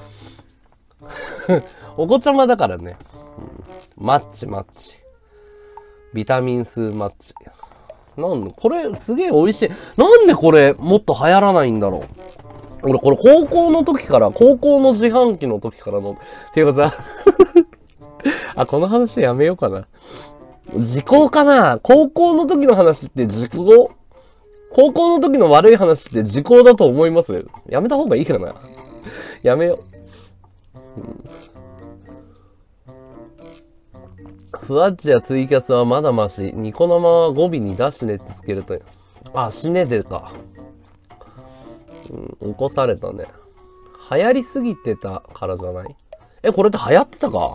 お子ちゃまだからね。うん、マッチ、マッチ。ビタミン数マッチ。なんで、これ、すげえ美味しい。なんでこれ、もっと流行らないんだろう。俺、これ、高校の時から、高校の自販機の時からの、ていうかさ、あ、この話やめようかな。時効かな？高校の時の話って時効？高校の時の悪い話って時効だと思います？やめた方がいいかな？やめよう。うん、ふわっちやツイキャスはまだまし。ニコ生は語尾に出しねってつけると。あ、死ねでか。うん、起こされたね。流行りすぎてたからじゃない？え、これって流行ってたか？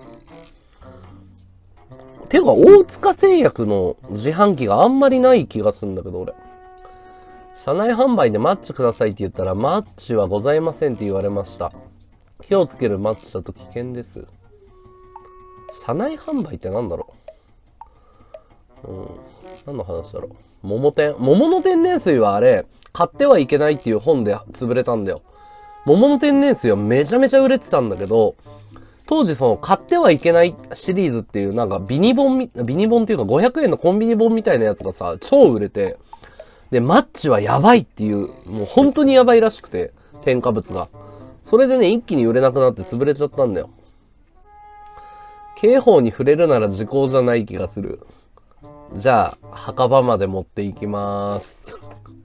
ていうか、大塚製薬の自販機があんまりない気がするんだけど、俺。車内販売でマッチくださいって言ったら、マッチはございませんって言われました。火をつけるマッチだと危険です。車内販売ってなんだろう？うん。何の話だろう？桃天。桃の天然水はあれ、買ってはいけないっていう本で潰れたんだよ。桃の天然水はめちゃめちゃ売れてたんだけど、当時その買ってはいけないシリーズっていうなんかビニボンみ、ビニボンっていうかごひゃくえんのコンビニ本みたいなやつがさ、超売れて、で、マッチはやばいっていう、もう本当にやばいらしくて、添加物が。それでね、一気に売れなくなって潰れちゃったんだよ。刑法に触れるなら時効じゃない気がする。じゃあ、墓場まで持っていきまーす。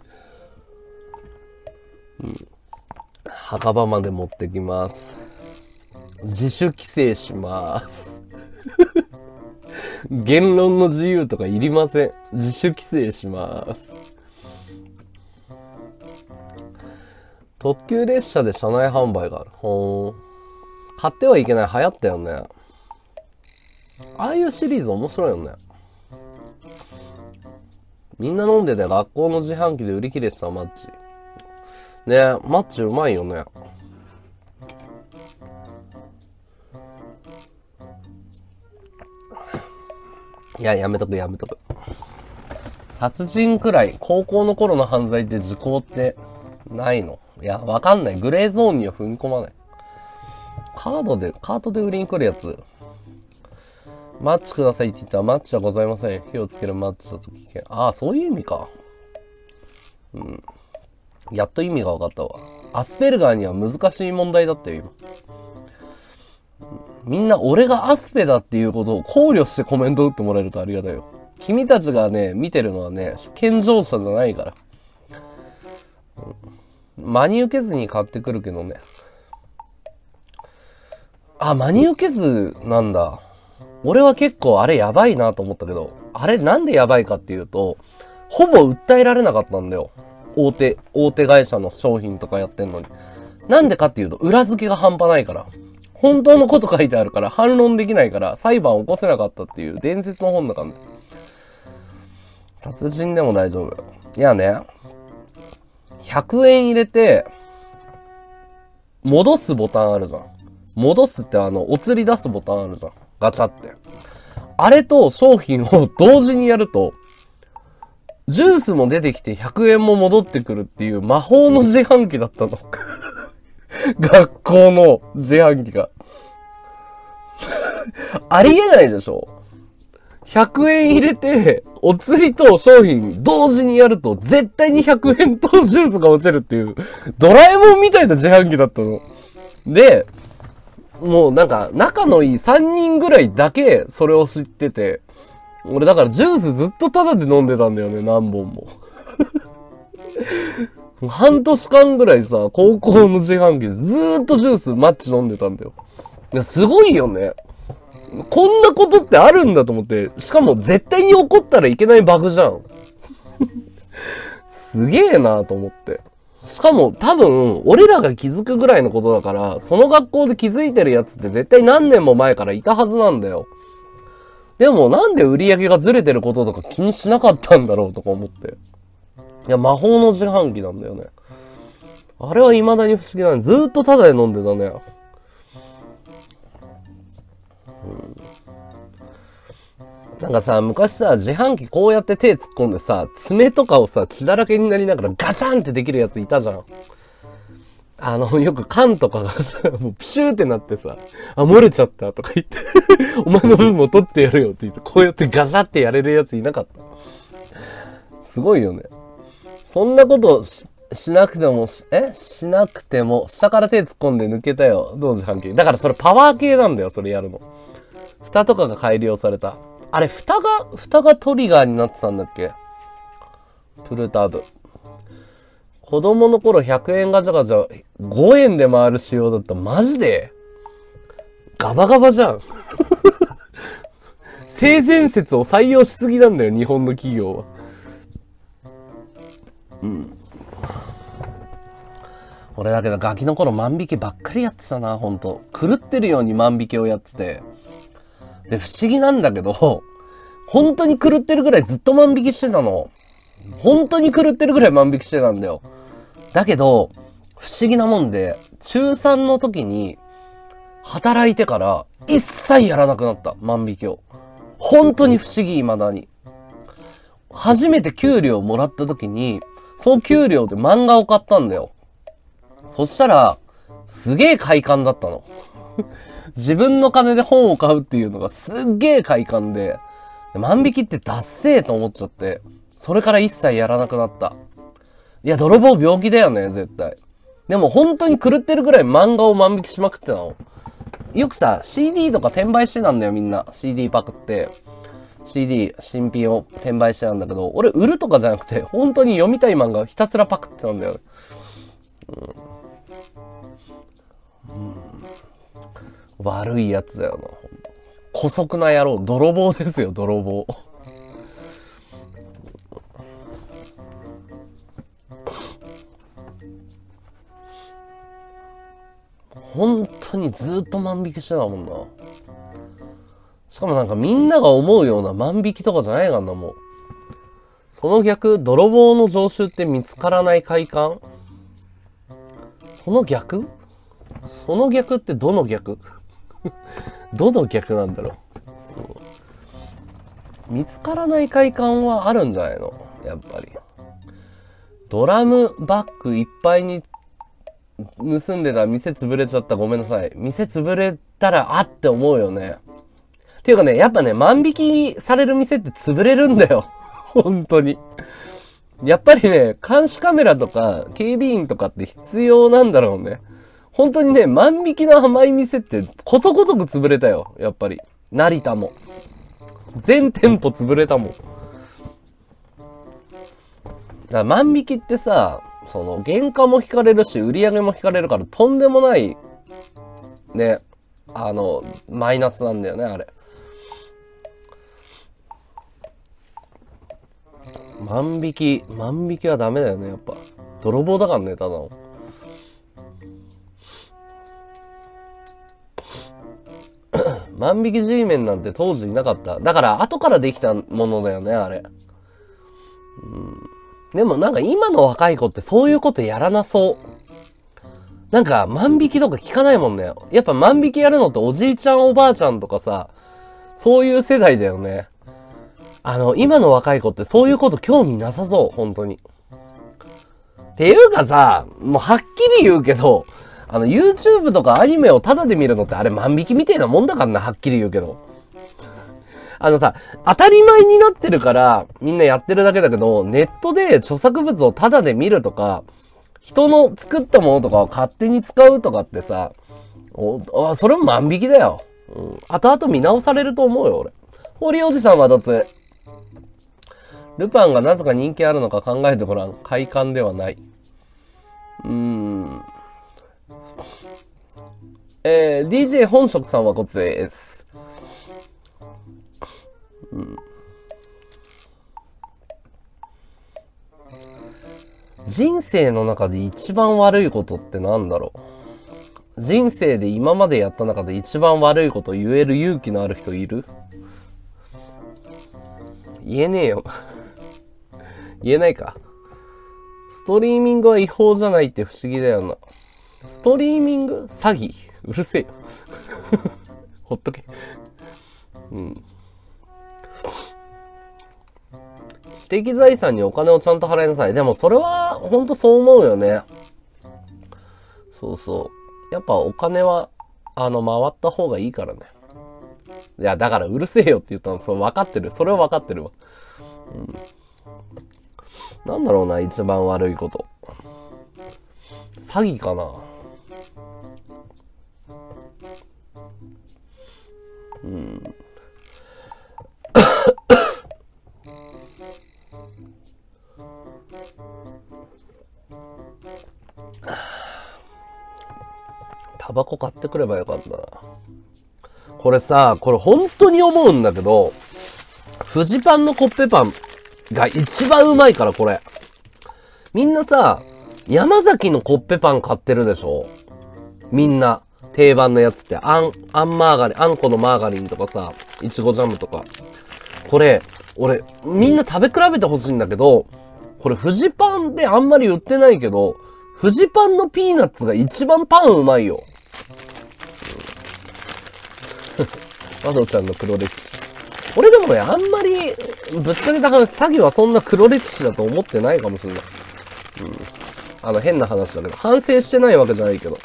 うん、墓場まで持ってきます。自主規制します。言論の自由とかいりません。自主規制します。特急列車で車内販売がある。ほー。買ってはいけない。流行ったよね。ああいうシリーズ面白いよね。みんな飲んでて学校の自販機で売り切れてたマッチ。ねえ、マッチうまいよね。いや、やめとくやめとく。殺人くらい、高校の頃の犯罪って時効ってないの？いや、わかんない。グレーゾーンには踏み込まない。カードで、カートで売りに来るやつ。マッチくださいって言ったらマッチはございません。火をつけるマッチだと危険。ああ、そういう意味か。うん。やっと意味が分かったわ。アスペルガーには難しい問題だったよ、今。みんな俺がアスペだっていうことを考慮してコメント打ってもらえるとありがたいよ。君たちがね、見てるのはね、健常者じゃないから。うん、真に受けずに買ってくるけどね。あ、真に受けずなんだ。俺は結構あれやばいなと思ったけど、あれなんでやばいかっていうと、ほぼ訴えられなかったんだよ。大手、大手会社の商品とかやってんのに。なんでかっていうと、裏付けが半端ないから。本当のこと書いてあるから、反論できないから、裁判を起こせなかったっていう伝説の本だからね。殺人でも大丈夫。いやね、ひゃくえん入れて、戻すボタンあるじゃん。戻すってあの、お釣り出すボタンあるじゃん。ガチャって。あれと商品を同時にやると、ジュースも出てきてひゃくえんも戻ってくるっていう魔法の自販機だったの。学校の自販機が。ありえないでしょ？ ひゃく 円入れて、お釣りと商品同時にやると、絶対にひゃくえんとジュースが落ちるっていう、ドラえもんみたいな自販機だったの。で、もうなんか、仲のいいさんにんぐらいだけそれを知ってて、俺だからジュースずっとタダで飲んでたんだよね、何本も。半年間ぐらいさ、高校の自販機でずーっとジュースマッチ飲んでたんだよ。いや、すごいよね。こんなことってあるんだと思って、しかも絶対に起こったらいけないバグじゃん。すげえなと思って。しかも多分、俺らが気づくぐらいのことだから、その学校で気づいてるやつって絶対何年も前からいたはずなんだよ。でもなんで売り上げがずれてることとか気にしなかったんだろうとか思って。いや、魔法の自販機なんだよね。あれは未だに不思議だね。ずーっとタダで飲んでたね。うん、 なんかさ、昔さ、自販機こうやって手突っ込んでさ、爪とかをさ、血だらけになりながらガシャンってできるやついたじゃん。あの、よく缶とかがさ、もうプシューってなってさ、あ、漏れちゃったとか言って、お前の分も取ってやるよって言って、こうやってガシャってやれるやついなかった。すごいよね。そんなことし、しなくても、えしなくても、下から手突っ込んで抜けたよ。どう自販機。だからそれパワー系なんだよ、それやるの。蓋とかが改良された。あれ、蓋が、蓋がトリガーになってたんだっけ？プルタブ。子供の頃ひゃくえんガチャガチャごえんで回る仕様だった。マジでガバガバじゃん。性善説を採用しすぎなんだよ、日本の企業は。うん。俺だけどガキの頃万引きばっかりやってたな、ほんと。狂ってるように万引きをやってて。で、不思議なんだけど、本当に狂ってるぐらいずっと万引きしてたの。本当に狂ってるぐらい万引きしてたんだよ。だけど、不思議なもんで、中さんの時に、働いてから、一切やらなくなった。万引きを。本当に不思議、未だに。初めて給料もらった時に、その給料で漫画を買ったんだよ。そしたら、すげえ快感だったの。自分の金で本を買うっていうのがすっげえ快感で、万引きってダッセーと思っちゃって、それから一切やらなくなった。いや、泥棒病気だよね、絶対。でも本当に狂ってるぐらい漫画を万引きしまくってたの。よくさ、シーディー とか転売してたんだよ、みんな。シーディー パクって。シーディー、新品を転売してたんだけど、俺売るとかじゃなくて、本当に読みたい漫画をひたすらパクってたんだよ。うんうん、悪いやつだよな。姑息な野郎。泥棒ですよ、泥棒。本当にずっと万引きしてたもんな。しかもなんかみんなが思うような万引きとかじゃないからな、もう。その逆、泥棒の常習って見つからない快感？その逆？その逆ってどの逆？どの逆なんだろう。見つからない快感はあるんじゃないの？やっぱり。ドラムバッグいっぱいに盗んでた、店潰れちゃった、ごめんなさい。店潰れたらあって思うよね。っていうかね、やっぱね、万引きされる店って潰れるんだよ。本当に。やっぱりね、監視カメラとか警備員とかって必要なんだろうね。本当にね、万引きの甘い店ってことごとく潰れたよ。やっぱり。成田も。全店舗潰れたもん。だから万引きってさ、その原価も引かれるし売り上げも引かれるからとんでもないね、あのマイナスなんだよね、あれ。万引き万引きはダメだよね、やっぱ泥棒だからね、ただの。万引き G メンなんて当時いなかった。だから後からできたものだよね、あれ。うん、でもなんか今の若い子ってそういうことやらなそう。なんか万引きとか聞かないもんね。やっぱ万引きやるのっておじいちゃんおばあちゃんとかさ、そういう世代だよね。あの、今の若い子ってそういうこと興味なさそう、本当に。っていうかさ、もうはっきり言うけど、あの YouTube とかアニメをタダで見るのってあれ万引きみたいなもんだからな、はっきり言うけど。あのさ、当たり前になってるからみんなやってるだけだけど、ネットで著作物をタダで見るとか、人の作ったものとかを勝手に使うとかってさ、おあそれも万引きだよ。うん、後々見直されると思うよ、俺。堀おじさんはどっち？ルパンがなぜか人気あるのか考えてごらん。快感ではない。うーん。えー、ディージェー 本職さんはこっちです。うん、人生の中で一番悪いことってなんだろう。人生で今までやった中で一番悪いこと言える勇気のある人いる？言えねえよ。言えないか。ストリーミングは違法じゃないって不思議だよな。ストリーミング？詐欺？うるせえよ。ほっとけ。うん。 的財産にお金をちゃんと払いなさい。でもそれは、ほんとそう思うよね。そうそう。やっぱお金は、あの、回った方がいいからね。いや、だからうるせえよって言ったの、そう、分かってる。それは分かってるわ。うん。なんだろうな、一番悪いこと。詐欺かな。うん。タバコ買ってくればよかったな。これさ、これ本当に思うんだけど、フジパンのコッペパンが一番うまいから、これ。みんなさ、山崎のコッペパン買ってるでしょ？みんな。定番のやつって、あん、あんマーガリン、あんこのマーガリンとかさ、いちごジャムとか。これ、俺、みんな食べ比べてほしいんだけど、これフジパンであんまり売ってないけど、フジパンのピーナッツが一番パンうまいよ。マドちゃんの黒歴史。俺でもね、あんまり、ぶっちゃけた話、詐欺はそんな黒歴史だと思ってないかもしれない。うん。あの、変な話だけど、反省してないわけじゃないけど。うん。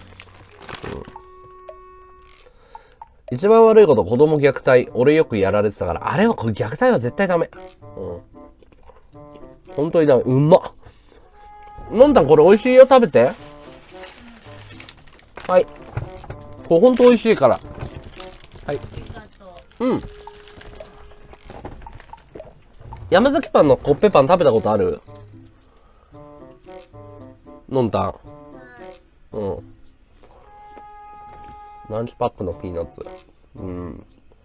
一番悪いこと、子供虐待。俺よくやられてたから、あれは、これ虐待は絶対ダメ。うん。本当にダメ。うまっ。のんたん、これ美味しいよ、食べて。はい。これほんと美味しいから。はい。うん。山崎パンのコッペパン食べたことある？のんたん。うん。ランチパックのピーナッツ。うん。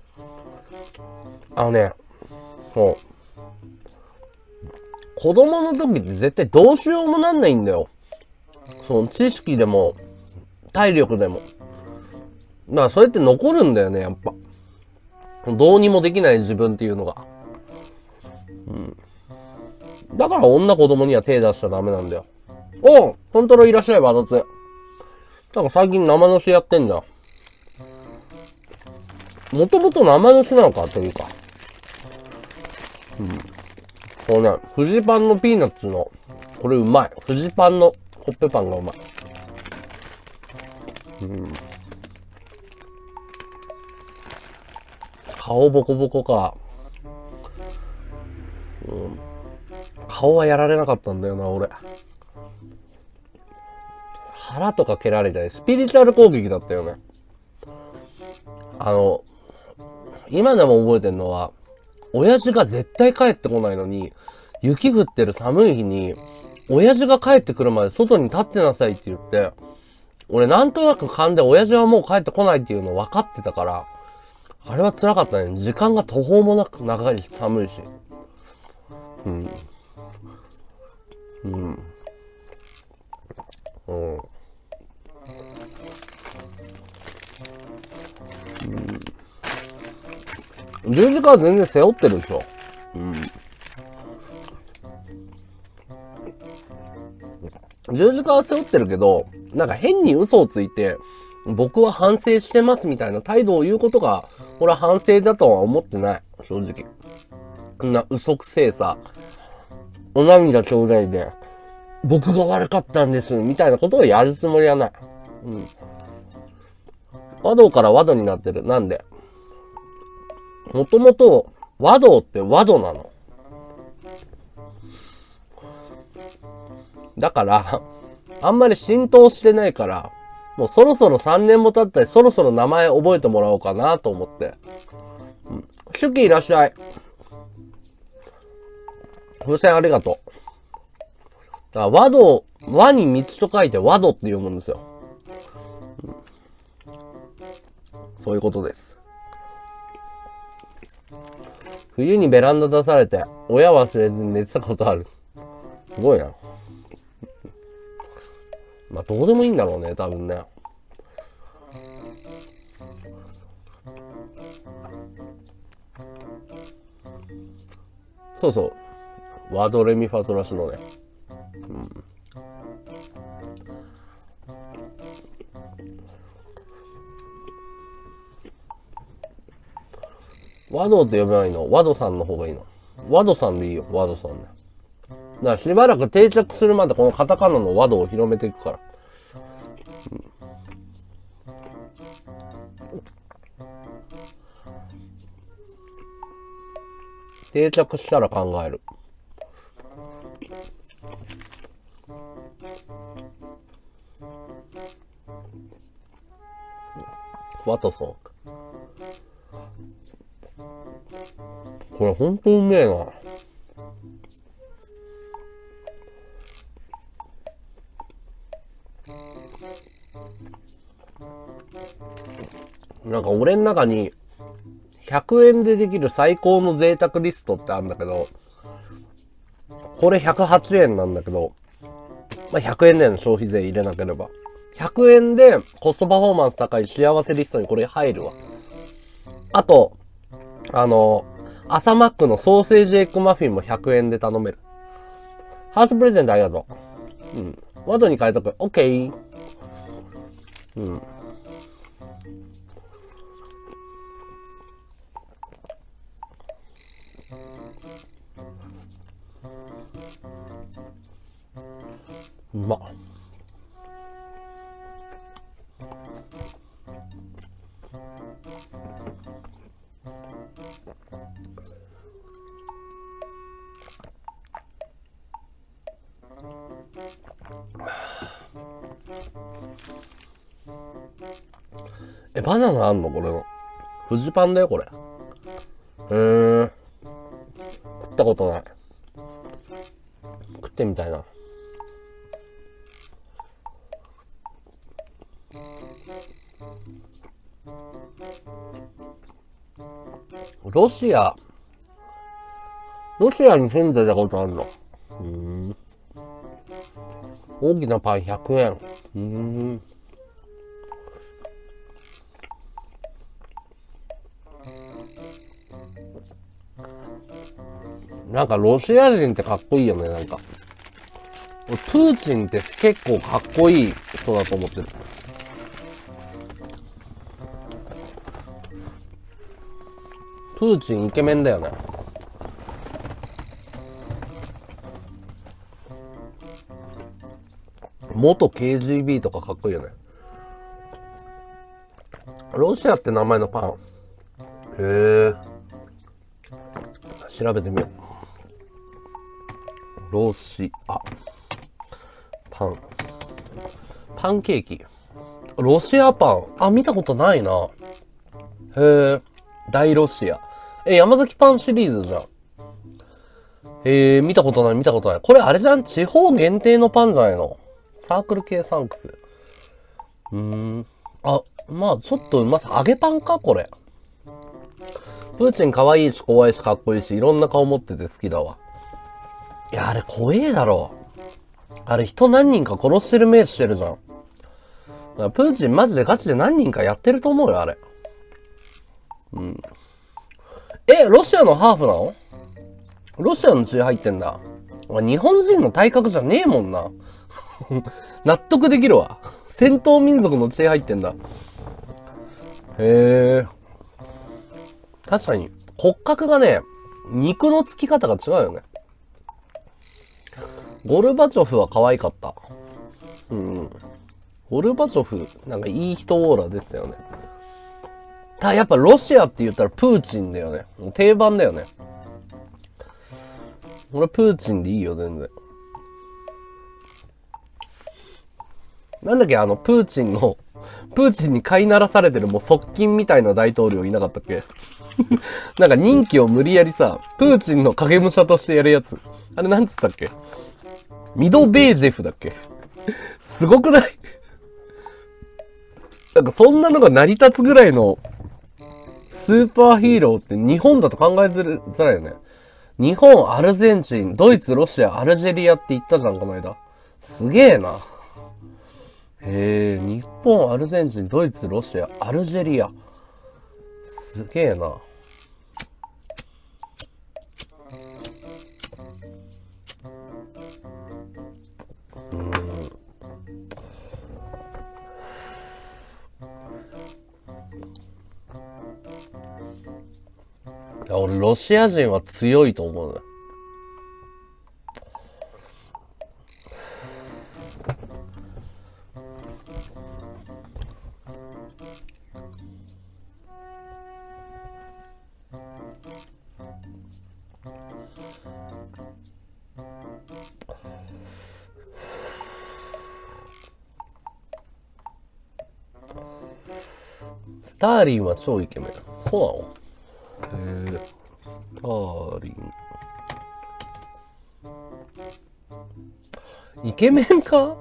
あのね、もう、子供の時って絶対どうしようもなんないんだよ。その知識でも、体力でも。だからそれって残るんだよね、やっぱ。どうにもできない自分っていうのが。うん。だから女子供には手出しちゃダメなんだよ。おう、コントロいらっしゃい、わだつ。なんか最近生主やってんじゃん。もともと生主なのかというか。うん。これね、フジパンのピーナッツの、これうまい。フジパンのコッペパンがうまい。うん。顔ボコボコか。うん。顔はやられなかったんだよな、俺。腹とか蹴られたり、スピリチュアル攻撃だったよね。あの、今でも覚えてるのは、親父が絶対帰ってこないのに、雪降ってる寒い日に、親父が帰ってくるまで外に立ってなさいって言って、俺なんとなく勘で親父はもう帰ってこないっていうの分かってたから、あれは辛かったね。時間が途方もなく長いし、寒いし。うん。うん。うん。うん。十字架は全然背負ってるでしょ。うん。十字架は背負ってるけど、なんか変に嘘をついて、僕は反省してますみたいな態度を言うことが、俺は反省だとは思ってない。正直。そんな嘘くせえさ、お涙ちょうだいで、僕が悪かったんです、みたいなことをやるつもりはない。うん。和道から和道になってる。なんで？もともと、和道って和道なの。だから、あんまり浸透してないから、もうそろそろさんねんも経ったり、そろそろ名前覚えてもらおうかなと思って。うん。手記いらっしゃい。風船ありがとう。だから和道、和に道と書いて和道って読むんですよ。うん、そういうことです。冬にベランダ出されて、親忘れて寝てたことある。すごいな。まあ、どうでもいいんだろうね、多分ね。そうそう。ワドレミファソラシのね。うん。ワドって呼べばいいの？ワドさんの方がいいの？ ワドさんでいいよ、ワドさんね。だからしばらく定着するまでこのカタカナのワドを広めていくから。うん、定着したら考える。ワトソン。これほんとうめえな。なんか俺の中にひゃくえんでできる最高の贅沢リストってあるんだけど、これひゃくはちえんなんだけど、まあ、ひゃくえんでの消費税入れなければ。ひゃくえんでコストパフォーマンス高い幸せリストにこれ入るわ。あと、あの、朝マックのソーセージエッグマフィンもひゃくえんで頼める。ハートプレゼントありがとう。うん。ワドに変えとく。オッケー。うん。うまっ。え、バナナあんのこれの。フジパンだよ、これ。へー。食ったことない。食ってみたいな。ロシア。ロシアに住んでたことあるの。うーん。大きなパンひゃくえん。うーん。なんかロシア人ってかっこいいよね、なんか。プーチンって結構かっこいい人だと思ってる。プーチンイケメンだよね。元 ケージービー とかかっこいいよね。ロシアって名前のパン。へえ。調べてみよう。ロシア。パン。パンケーキ。ロシアパン。あ、見たことないな。へえ。大ロシア。え、山崎パンシリーズじゃん。へえ、見たことない、見たことない。これあれじゃん、地方限定のパンじゃないの。サークル系サンクス。うーん。あ、まあちょっとうまさ。揚げパンかこれ。プーチン可愛いし怖いしかっこいいし、いろんな顔持ってて好きだわ。いや、あれ怖えだろ。あれ人何人か殺してる目してるじゃん。だからプーチンマジでガチで何人かやってると思うよ、あれ。うん。え、ロシアのハーフなの？ロシアの血入ってんだ。日本人の体格じゃねえもんな。納得できるわ。戦闘民族の血入ってんだ。へえ。確かに骨格がね、肉のつき方が違うよね。ゴルバチョフは可愛かった。うん。ゴルバチョフ、なんかいい人オーラですよね。ただやっぱロシアって言ったらプーチンだよね。もう定番だよね。俺プーチンでいいよ、全然。なんだっけ、あの、プーチンの、プーチンに飼いならされてるもう側近みたいな大統領いなかったっけ？なんか任期を無理やりさ、プーチンの影武者としてやるやつ。あれなんつったっけ？ミドベージェフだっけ？すごくない？なんかそんなのが成り立つぐらいのスーパーヒーローって日本だと考えづらいよね。日本、アルゼンチン、ドイツ、ロシア、アルジェリアって言ったじゃん、この間。すげえな。へえ、日本、アルゼンチン、ドイツ、ロシア、アルジェリア。すげえな。うーん。 いや、俺、ロシア人は強いと思うね。スターリンは超イケメン。そうなの？へえ。スターリン。イケメンか？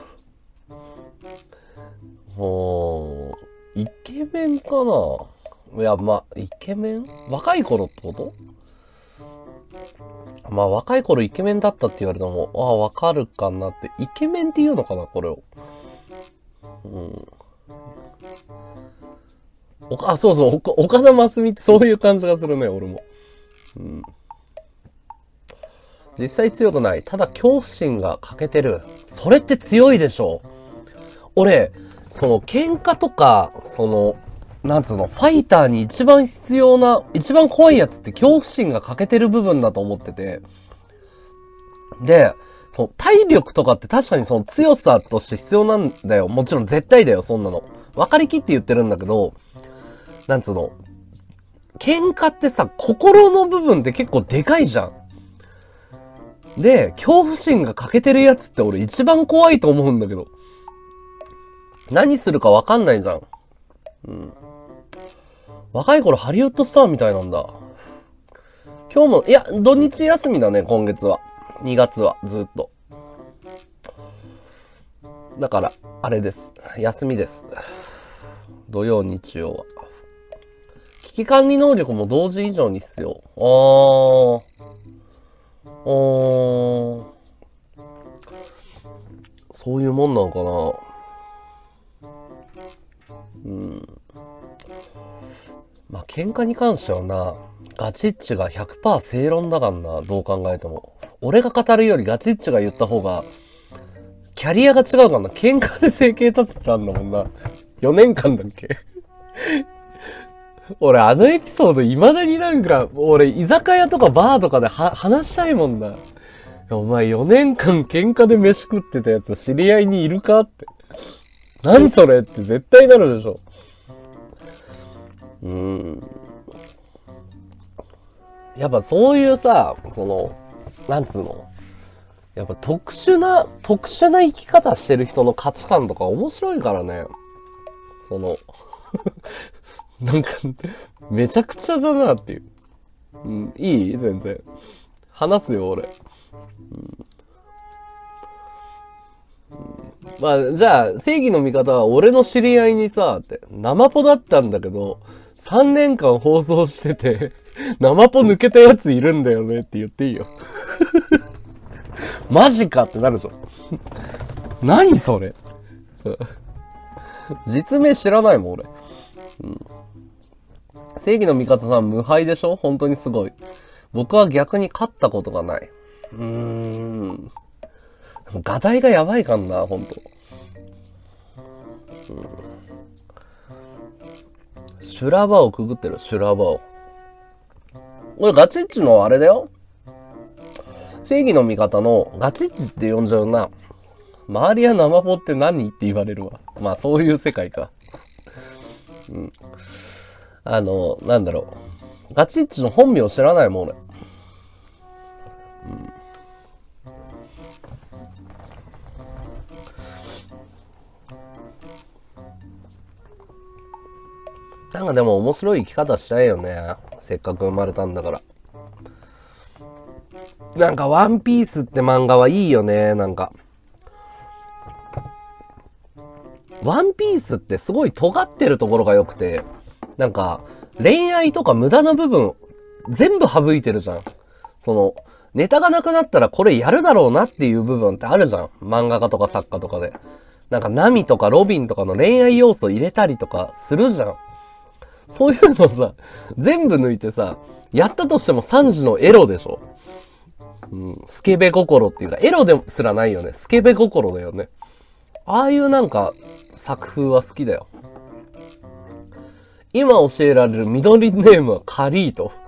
おー、イケメンかな？いや、まあ、イケメン？若い頃ってこと？まあ、若い頃イケメンだったって言われても、ああ、わかるかなって。イケメンって言うのかな、これを。うん。おか、あ、そうそう、お岡田真澄ってそういう感じがするね、俺も。うん。実際強くない。ただ恐怖心が欠けてる。それって強いでしょ。俺、その喧嘩とか、その、なんつうの、ファイターに一番必要な、一番怖いやつって恐怖心が欠けてる部分だと思ってて。で、その体力とかって確かにその強さとして必要なんだよ。もちろん絶対だよ、そんなの。分かりきって言ってるんだけど、なんつうの、喧嘩ってさ、心の部分って結構でかいじゃん。で、恐怖心が欠けてるやつって俺一番怖いと思うんだけど。何するか分かんないじゃん。うん。若い頃ハリウッドスターみたいなんだ。今日も、いや、土日休みだね、今月は。にがつは、ずっと。だから、あれです。休みです。土曜、日曜は。危機管理能力も同時以上に必要。あー。あー。そういうもんなのかな。うん。まあ、喧嘩に関してはな、ガチッチが ひゃくパーセント 正論だからな、どう考えても。俺が語るよりガチッチが言った方が、キャリアが違うからな。喧嘩で生計立ててたんだもんな。よねんかんだっけ俺、あのエピソード未だになんか、俺、居酒屋とかバーとかでは話したいもんな。お前よねんかん喧嘩で飯食ってたやつ知り合いにいるかって。何それって絶対なるでしょ。うーん。やっぱそういうさ、その、なんつうの。やっぱ特殊な、特殊な生き方してる人の価値観とか面白いからね。その、なんか、めちゃくちゃだなっていう。うん、いい？全然。話すよ、俺。うんうん、まあ、じゃあ、正義の味方は俺の知り合いにさ、って、生ポだったんだけど、さんねんかん放送してて、生ポ抜けたやついるんだよねって言っていいよ。マジかってなるでしょ。何それ実名知らないもん、俺。うん、正義の味方さん無敗でしょ？本当にすごい。僕は逆に勝ったことがない。うーん。ガタイがやばいかんな、ほんと。うん、修羅場をくぐってる、修羅場を。俺ガチッチのあれだよ。正義の味方のガチッチって呼んじゃうな。周りや生ポって何って言われるわ。まあそういう世界か。うん。あの、なんだろう。ガチッチの本名知らないもん、俺。うん。なんかでも面白い生き方したいよね。せっかく生まれたんだから。なんかワンピースって漫画はいいよね。なんか。ワンピースってすごい尖ってるところが良くて、なんか恋愛とか無駄な部分全部省いてるじゃん。その、ネタがなくなったらこれやるだろうなっていう部分ってあるじゃん。漫画家とか作家とかで。なんかナミとかロビンとかの恋愛要素入れたりとかするじゃん。そういうのさ、全部抜いてさ、やったとしてもさんじのエロでしょ。うん、スケベ心っていうか、エロですらないよね。スケベ心だよね。ああいうなんか、作風は好きだよ。今教えられる緑ネームはカリート。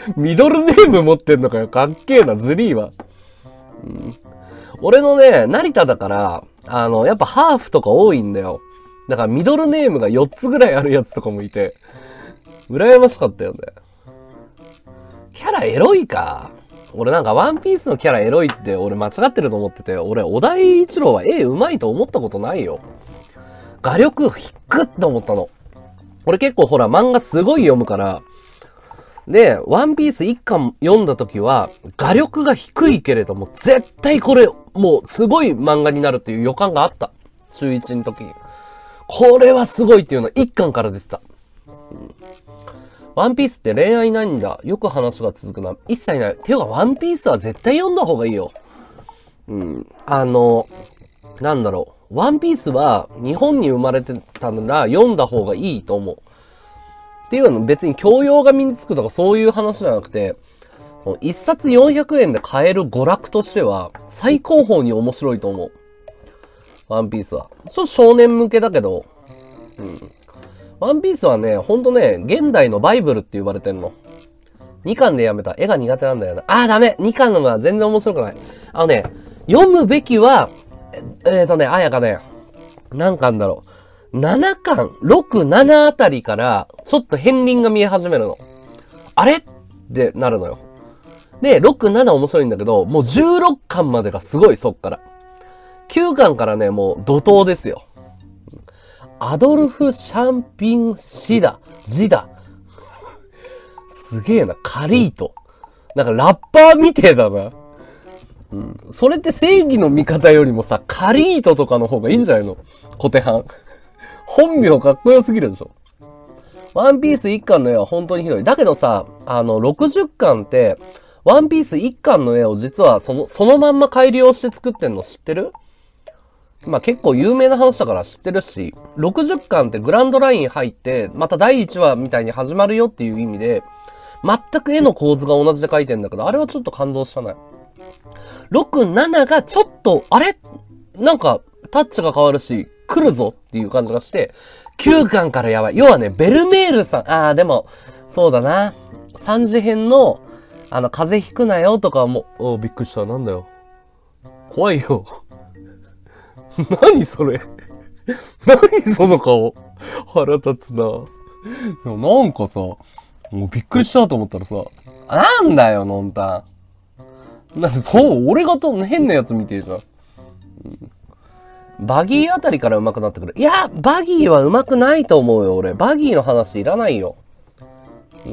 ミドルネーム持ってんのかよ。かっけえな、ずりーわ。うん、俺のね、成田だから、あの、やっぱハーフとか多いんだよ。だからミドルネームがよっつぐらいあるやつとかもいて、羨ましかったよね。キャラエロいか。俺なんかワンピースのキャラエロいって俺間違ってると思ってて、俺小田栄一郎は絵うまいと思ったことないよ。画力低っって思ったの。俺結構ほら漫画すごい読むから、で、ワンピース一巻読んだ時は、画力が低いけれども、絶対これ、もうすごい漫画になるっていう予感があった。中いちの時に。これはすごいっていうのは一巻から出てた。うん、ワンピースって恋愛ないんだ。よく話が続くな。一切ない。ていうか、ワンピースは絶対読んだ方がいいよ。うん。あの、なんだろう。ワンピースは日本に生まれてたなら読んだ方がいいと思う。っていうの別に教養が身につくとかそういう話じゃなくて、一冊よんひゃくえんで買える娯楽としては最高峰に面白いと思う。ワンピースは。ちょっと少年向けだけど、うん。ワンピースはね、ほんとね、現代のバイブルって言われてんの。にかんでやめた。絵が苦手なんだよな。あーダメ !に 巻のが全然面白くない。あのね、読むべきは、えっ、ー、とね、あやかね、何巻だろう。ななかん、ろく、ななあたりから、ちょっと片鱗が見え始めるの。あれってなるのよ。で、ろく、なな面白いんだけど、もうじゅうろっかんまでがすごい、そっから。きゅうかんからね、もう怒涛ですよ。アドルフ・シャンピン・シダ、ジダ。すげえな、カリート。なんかラッパーみてえだな。うん。それって正義の味方よりもさ、カリートとかの方がいいんじゃないの？小手半。本名かっこよすぎるでしょ。ワンピースいっかんの絵は本当にひどい。だけどさ、あの、ろくじゅっかんって、ワンピースいっかんの絵を実はその、そのまんま改良して作ってんの知ってる？まあ結構有名な話だから知ってるし、ろくじゅっかんってグランドライン入って、まただいいちわみたいに始まるよっていう意味で、全く絵の構図が同じで描いてんだけど、あれはちょっと感動したね。ろく、なながちょっと、あれなんか、タッチが変わるし、来るぞっていう感じがして、きゅうかんからやばい。要はね、ベルメールさん、あーでも、そうだな。さん次編の、あの、風邪ひくなよとかも、おびっくりした。なんだよ。怖いよ。何それ何その顔。腹立つな。でもなんかさ、もうびっくりしたと思ったらさ、なんだよ、のんたん。なんで、そう、俺がと変なやつ見てるじゃん。うん、バギーあたりから上手くなってくる。いや、バギーは上手くないと思うよ、俺。バギーの話いらないよ。うん。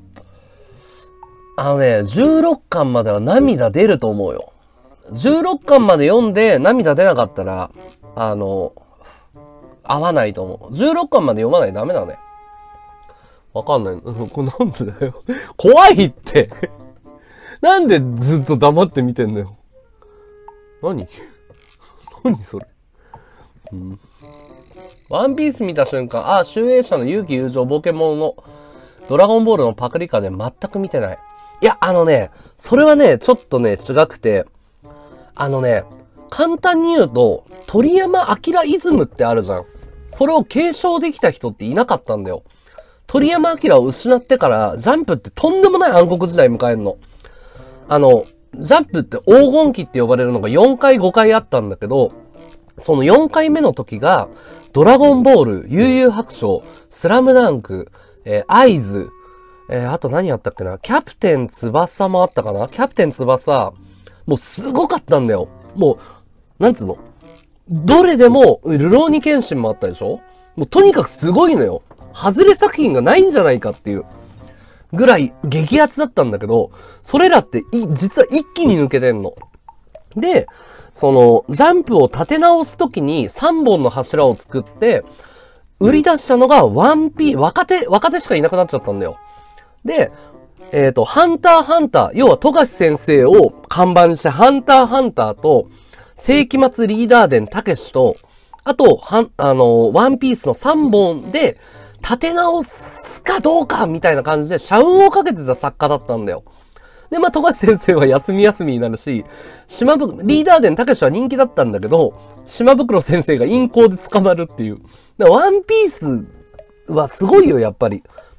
あのね、じゅうろっかんまでは涙出ると思うよ。じゅうろっかんまで読んで涙出なかったら、あの、合わないと思う。じゅうろっかんまで読まないとダメだね。わかんない。これなんでだよ。怖いってなんでずっと黙って見てんだよ。何何それ、うん、ワンピース見た瞬間、あ、集英社の勇気友情冒険者のドラゴンボールのパクリカで全く見てない。いや、あのね、それはね、ちょっとね、違くて、あのね、簡単に言うと、鳥山明イズムってあるじゃん。それを継承できた人っていなかったんだよ。鳥山明を失ってから、ジャンプってとんでもない暗黒時代迎えるの。あの、ジャンプって黄金期って呼ばれるのがよんかいごかいあったんだけど、そのよんかいめの時が、ドラゴンボール、悠々白書、スラムダンク、えー、アイズ、えー、あと何やったっけな、キャプテン翼もあったかな、キャプテン翼、もうすごかったんだよ。もう、なんつうの、どれでも、ルローニケンシンもあったでしょ？もうとにかくすごいのよ。外れ作品がないんじゃないかっていうぐらい激アツだったんだけど、それらってい実は一気に抜けてんの。で、その、ジャンプを立て直すときにさんぼんの柱を作って、売り出したのがワンピー、若手、若手しかいなくなっちゃったんだよ。で、えっと、ハンターハンター、要は富樫先生を看板にして、ハンターハンターと、世紀末リーダー伝たけしと、あと、はん、あの、ワンピースのさんぼんで、立て直すかどうかみたいな感じで、社運をかけてた作家だったんだよ。で、まあ、富樫先生は休み休みになるし、島袋、リーダー伝たけしは人気だったんだけど、島袋先生が陰行で捕まるっていう。ワンピースはすごいよ、やっぱり。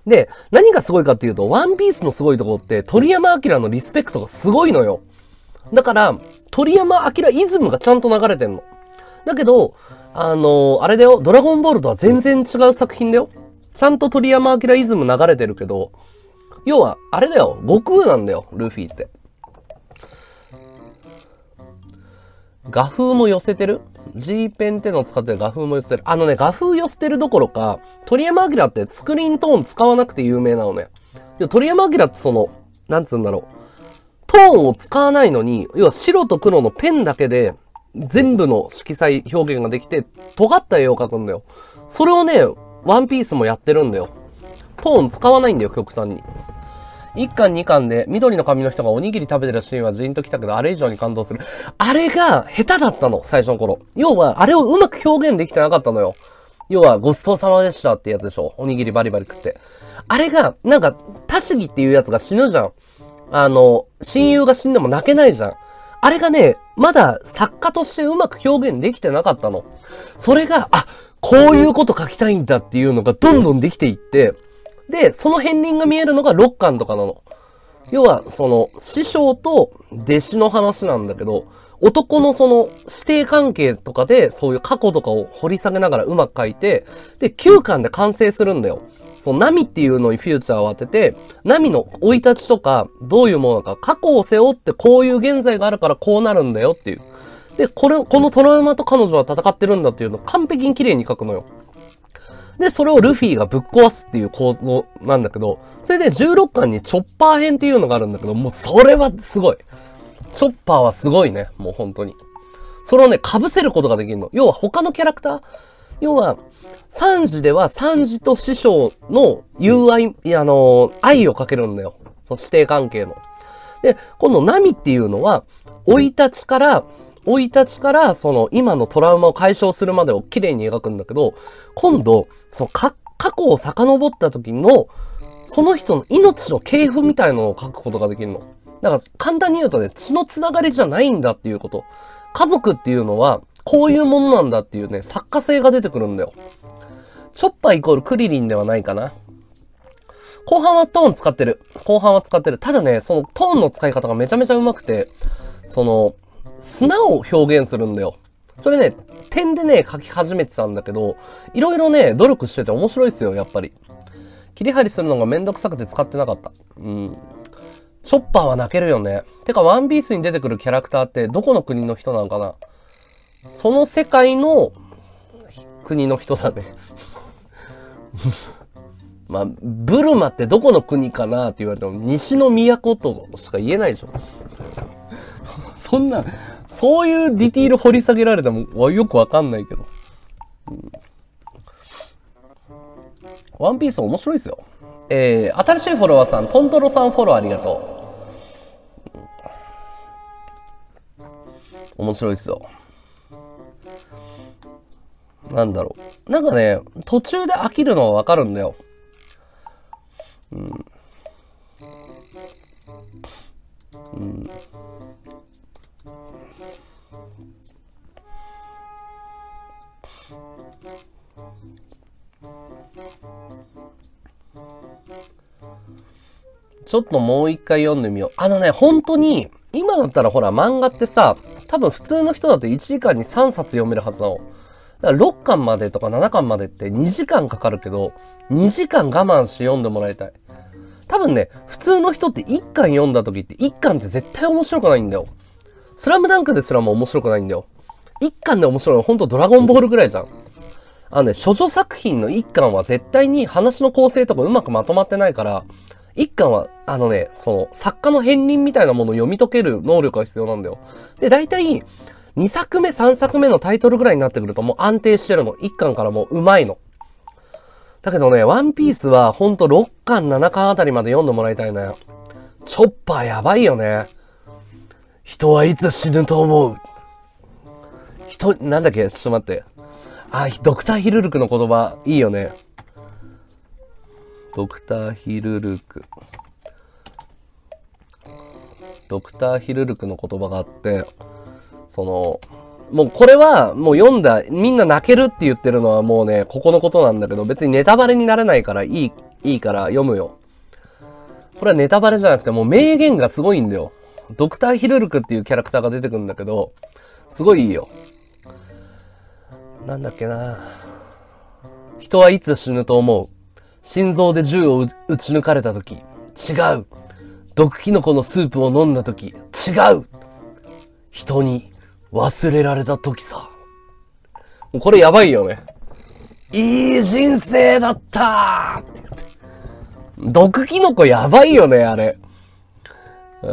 で、何がすごいかっていうと、ワンピースのすごいところって、鳥山明のリスペクトがすごいのよ。だから、鳥山明イズムがちゃんと流れてんの。だけど、あのー、あれだよ、ドラゴンボールとは全然違う作品だよ。ちゃんと鳥山明イズム流れてるけど、要は、あれだよ、悟空なんだよ、ルフィって。画風も寄せてる ?G ペンってのを使って画風も寄せてる。あのね、画風寄せてるどころか、鳥山明ってスクリーントーン使わなくて有名なのね。で鳥山明ってその、なんつうんだろう。トーンを使わないのに、要は白と黒のペンだけで、全部の色彩表現ができて、尖った絵を描くんだよ。それをね、ワンピースもやってるんだよ。トーン使わないんだよ、極端に。いっかんにかんで緑の髪の人がおにぎり食べてるシーンはジーンときたけど、あれ以上に感動する。あれが下手だったの、最初の頃。要は、あれをうまく表現できてなかったのよ。要は、ごちそうさまでしたってやつでしょ。おにぎりバリバリ食って。あれが、なんか、タシギっていうやつが死ぬじゃん。あの、親友が死んでも泣けないじゃん。あれがね、まだ作家としてうまく表現できてなかったの。それが、あ、こういうこと書きたいんだっていうのがどんどんできていって、で、その片鱗が見えるのがろっかんとかなの。要は、その、師匠と弟子の話なんだけど、男のその、師弟関係とかで、そういう過去とかを掘り下げながらうまく書いて、で、きゅうかんで完成するんだよ。その、ナミっていうのにフューチャーを当てて、ナミの生い立ちとか、どういうものか、過去を背負ってこういう現在があるからこうなるんだよっていう。で、これ、このトラウマと彼女は戦ってるんだっていうのを完璧に綺麗に書くのよ。で、それをルフィがぶっ壊すっていう構造なんだけど、それでじゅうろっかんにチョッパー編っていうのがあるんだけど、もうそれはすごい。チョッパーはすごいね。もう本当に。それをね、被せることができるの。要は他のキャラクター要は、サンジではサンジと師匠の友愛、あのー、愛をかけるんだよ。その師弟関係の。で、今度ナミっていうのは、生い立ちから、生い立ちから、その、今のトラウマを解消するまでを綺麗に描くんだけど、今度、その、か、過去を遡った時の、その人の命の系譜みたいなのを描くことができるの。だから、簡単に言うとね、血のつながりじゃないんだっていうこと。家族っていうのは、こういうものなんだっていうね、作家性が出てくるんだよ。チョッパーイコールクリリンではないかな。後半はトーン使ってる。後半は使ってる。ただね、そのトーンの使い方がめちゃめちゃ上手くて、その、砂を表現するんだよ。それね、点でね、書き始めてたんだけど、いろいろね、努力してて面白いっすよ、やっぱり。切り張りするのがめんどくさくて使ってなかった。うん。チョッパーは泣けるよね。てか、ワンピースに出てくるキャラクターってどこの国の人なのかな？その世界の国の人だね。まあ、ブルマってどこの国かなって言われても、西の都としか言えないでしょ。そんな、そういうディティール掘り下げられてもよくわかんないけど。うん、ワンピース面白いですよ。えー、新しいフォロワーさん、トントロさんフォローありがとう。面白いですよ。なんだろう。なんかね、途中で飽きるのはわかるんだよ。うん。うん。ちょっともう一回読んでみよう。あのね、本当に、今だったらほら漫画ってさ、多分普通の人だといちじかんにさんさつ読めるはずなの。だからろっかんまでとかななかんまでってにじかんかかるけど、にじかん我慢して読んでもらいたい。多分ね、普通の人っていっかん読んだ時っていっかんって絶対面白くないんだよ。スラムダンクですらも面白くないんだよ。いっかんで面白いのはほんとドラゴンボールぐらいじゃん。あのね、処女作品のいっかんは絶対に話の構成とかうまくまとまってないから、いっかんは、あのね、その、作家の片鱗みたいなものを読み解ける能力が必要なんだよ。で、大体、にさくめ、さんさくめのタイトルぐらいになってくるともう安定してるの。いっかんからもう上手いの。だけどね、ワンピースはほんとろっかん、ななかんあたりまで読んでもらいたいな。チョッパーやばいよね。人はいつ死ぬと思う。人、なんだっけちょっと待って。あ、ドクターヒルルクの言葉、いいよね。ドクターヒルルク。ドクターヒルルクの言葉があって、その、もうこれはもう読んだ、みんな泣けるって言ってるのはもうね、ここのことなんだけど、別にネタバレにならないからいい、いいいから読むよ。これはネタバレじゃなくてもう名言がすごいんだよ。ドクターヒルルクっていうキャラクターが出てくるんだけど、すごいいいよ。なんだっけな。人はいつ死ぬと思う？心臓で銃を撃ち抜かれた時。違う。毒キノコのスープを飲んだ時。違う。人に忘れられた時さ。もうこれやばいよね。いい人生だったー。毒キノコやばいよね、あれ。うん、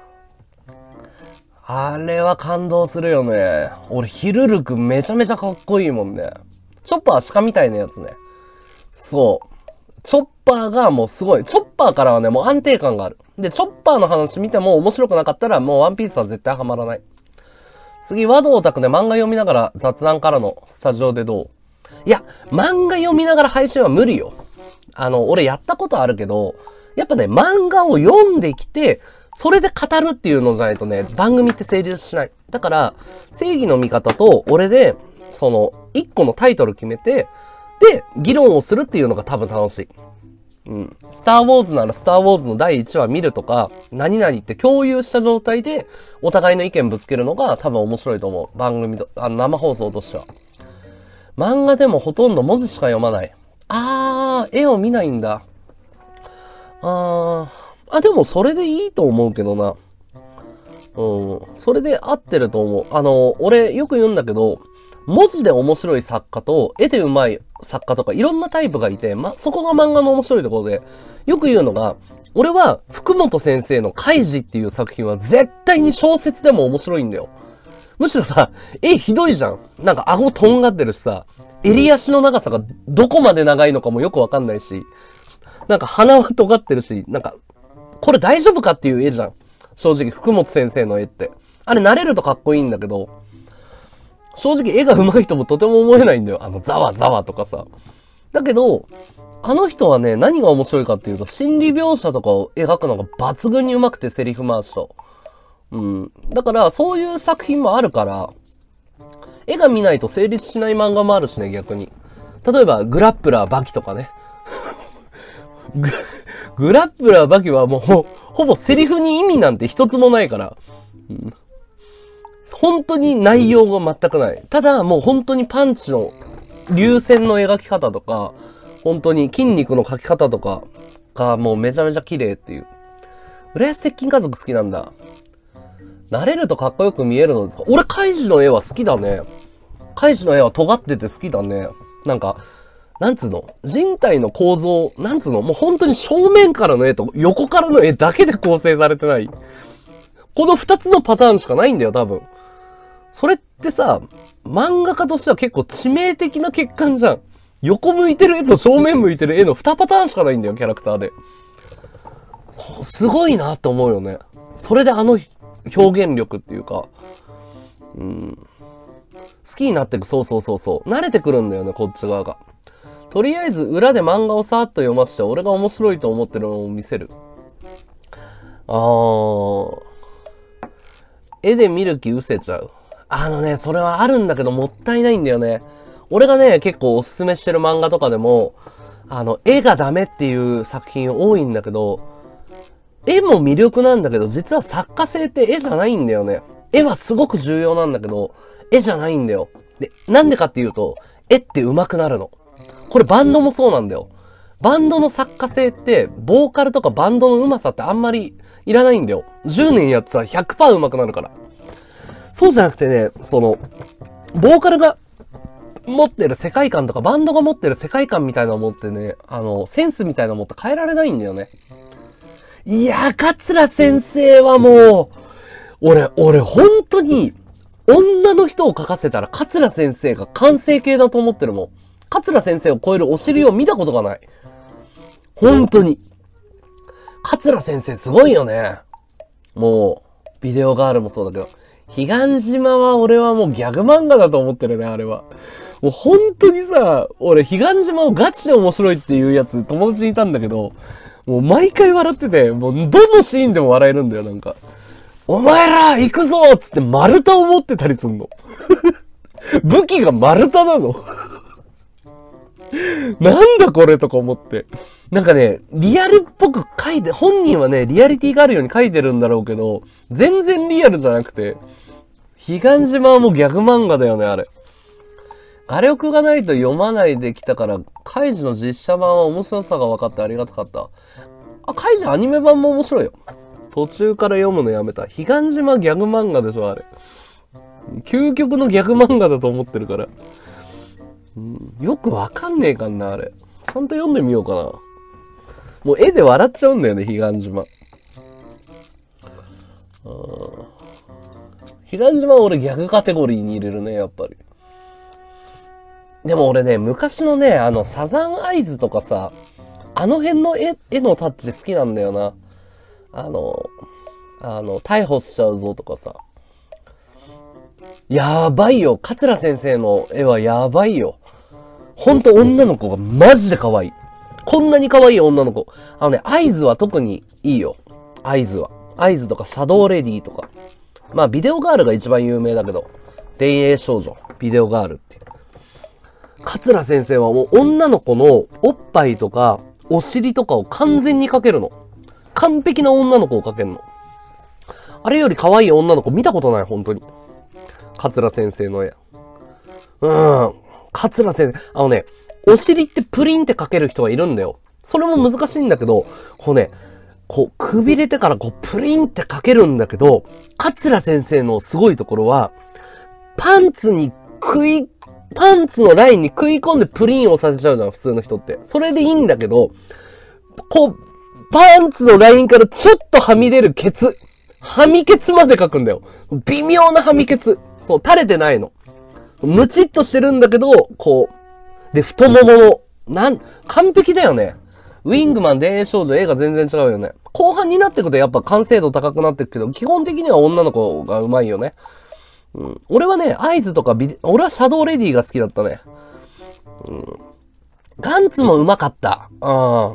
あれは感動するよね。俺、ヒルルクめちゃめちゃかっこいいもんね。チョッパー鹿みたいなやつね。そう。チョッパーがもうすごい。チョッパーからはね、もう安定感がある。で、チョッパーの話見ても面白くなかったら、もうワンピースは絶対ハマらない。次、和道オタクで漫画読みながら雑談からのスタジオでどう？いや、漫画読みながら配信は無理よ。あの、俺やったことあるけど、やっぱね、漫画を読んできて、それで語るっていうのじゃないとね、番組って成立しない。だから、正義の味方と俺で、その、一個のタイトル決めて、で、議論をするっていうのが多分楽しい。うん。スターウォーズならスターウォーズのだいいちわ見るとか、何々って共有した状態で、お互いの意見ぶつけるのが多分面白いと思う。番組と、あの、生放送としては。漫画でもほとんど文字しか読まない。あー、絵を見ないんだ。あー、あ、でもそれでいいと思うけどな。うん。それで合ってると思う。あの、俺よく言うんだけど、文字で面白い作家と絵で上手い作家とかいろんなタイプがいて、ま、そこが漫画の面白いところで、よく言うのが、俺は福本先生のカイジっていう作品は絶対に小説でも面白いんだよ。むしろさ、絵ひどいじゃん。なんか顎とんがってるしさ、襟足の長さがどこまで長いのかもよくわかんないし、なんか鼻は尖ってるし、なんか、これ大丈夫かっていう絵じゃん。正直、福本先生の絵って。あれ慣れるとかっこいいんだけど、正直絵が上手い人もとても思えないんだよ。あの、ざわざわとかさ。だけど、あの人はね、何が面白いかっていうと、心理描写とかを描くのが抜群に上手くて、セリフ回しと。うん。だから、そういう作品もあるから、絵が見ないと成立しない漫画もあるしね、逆に。例えば、グラップラーバキとかね。グ, グラップラーバキはもうほ、ほぼセリフに意味なんて一つもないから。うん、本当に内容が全くない。ただ、もう本当にパンチの、流線の描き方とか、本当に筋肉の描き方とかがもうめちゃめちゃ綺麗っていう。浦安鉄筋家族好きなんだ。慣れるとかっこよく見えるのですか？俺、カイジの絵は好きだね。カイジの絵は尖ってて好きだね。なんか、なんつうの？人体の構造、なんつうの？もう本当に正面からの絵と横からの絵だけで構成されてない。この二つのパターンしかないんだよ、多分。それってさ、漫画家としては結構致命的な欠陥じゃん。横向いてる絵と正面向いてる絵の二パターンしかないんだよ、キャラクターで。すごいなって思うよね。それであの表現力っていうか、うん。好きになってく、そうそうそうそう。慣れてくるんだよね、こっち側が。とりあえず裏で漫画をさーっと読ませて、俺が面白いと思ってるのを見せる。あー。絵で見る気失せちゃう。あのね、それはあるんだけどもったいないんだよね。俺がね、結構おすすめしてる漫画とかでも、あの、絵がダメっていう作品多いんだけど、絵も魅力なんだけど、実は作家性って絵じゃないんだよね。絵はすごく重要なんだけど、絵じゃないんだよ。で、なんでかっていうと、絵って上手くなるの。これバンドもそうなんだよ。バンドの作家性って、ボーカルとかバンドの上手さってあんまりいらないんだよ。じゅうねんやってたら ひゃくパーセント 上手くなるから。そうじゃなくてね、その、ボーカルが持ってる世界観とか、バンドが持ってる世界観みたいなのを持ってね、あの、センスみたいなの持って変えられないんだよね。いやー、桂先生はもう、俺、俺、本当に、女の人を描かせたら、桂先生が完成形だと思ってるもん。桂先生を超えるお尻を見たことがない。本当に。桂先生すごいよね。もう、ビデオガールもそうだけど。彼岸島は俺はもうギャグ漫画だと思ってるね、あれは。もう本当にさ、俺彼岸島をガチで面白いっていうやつ友達にいたんだけど、もう毎回笑ってて、もうどのシーンでも笑えるんだよ、なんか。お前ら行くぞっつって丸太を持ってたりすんの。武器が丸太なの。 なんだこれとか思って。なんかね、リアルっぽく書いて、本人はね、リアリティがあるように書いてるんだろうけど、全然リアルじゃなくて、彼岸島はもうギャグ漫画だよね、あれ。画力がないと読まないできたから、カイジの実写版は面白さが分かってありがたかった。あ、カイジアニメ版も面白いよ。途中から読むのやめた。彼岸島ギャグ漫画でしょ、あれ。究極のギャグ漫画だと思ってるから。うん、よくわかんねえかんな、あれ。ちゃんと読んでみようかな。もう絵で笑っちゃうんだよね、彼岸島。彼岸島は俺ギャグカテゴリーに入れるね、やっぱり。でも俺ね、昔のね、あの、サザンアイズとかさ、あの辺の絵、絵のタッチ好きなんだよな。あの、あの、逮捕しちゃうぞとかさ。やばいよ。桂先生の絵はやばいよ。ほんと女の子がマジで可愛い。こんなに可愛い女の子。あのね、アイズは特にいいよ。アイズは。アイズとかシャドウレディとか。まあ、ビデオガールが一番有名だけど。田園少女。ビデオガールっていう。桂先生はもう女の子のおっぱいとかお尻とかを完全に描けるの。完璧な女の子を描けるの。あれより可愛い女の子見たことない、本当に。桂先生の絵。うーん。桂先生、あのね、お尻ってプリンって描ける人がいるんだよ。それも難しいんだけど、こうね、こう、くびれてからこう、プリンって描けるんだけど、桂先生のすごいところは、パンツに食い、パンツのラインに食い込んでプリンをさせちゃうじゃん、普通の人って。それでいいんだけど、こう、パンツのラインからちょっとはみ出るケツ。はみケツまで描くんだよ。微妙なはみケツ。そう、垂れてないの。ムチっとしてるんだけど、こう。で、太ももの、なん、完璧だよね。ウィングマン、田園少女、絵が全然違うよね。後半になってくとやっぱ完成度高くなってくけど、基本的には女の子が上手いよね。うん。俺はね、アイズとかビ、俺はシャドウレディが好きだったね。うん。ガンツも上手かった。うん。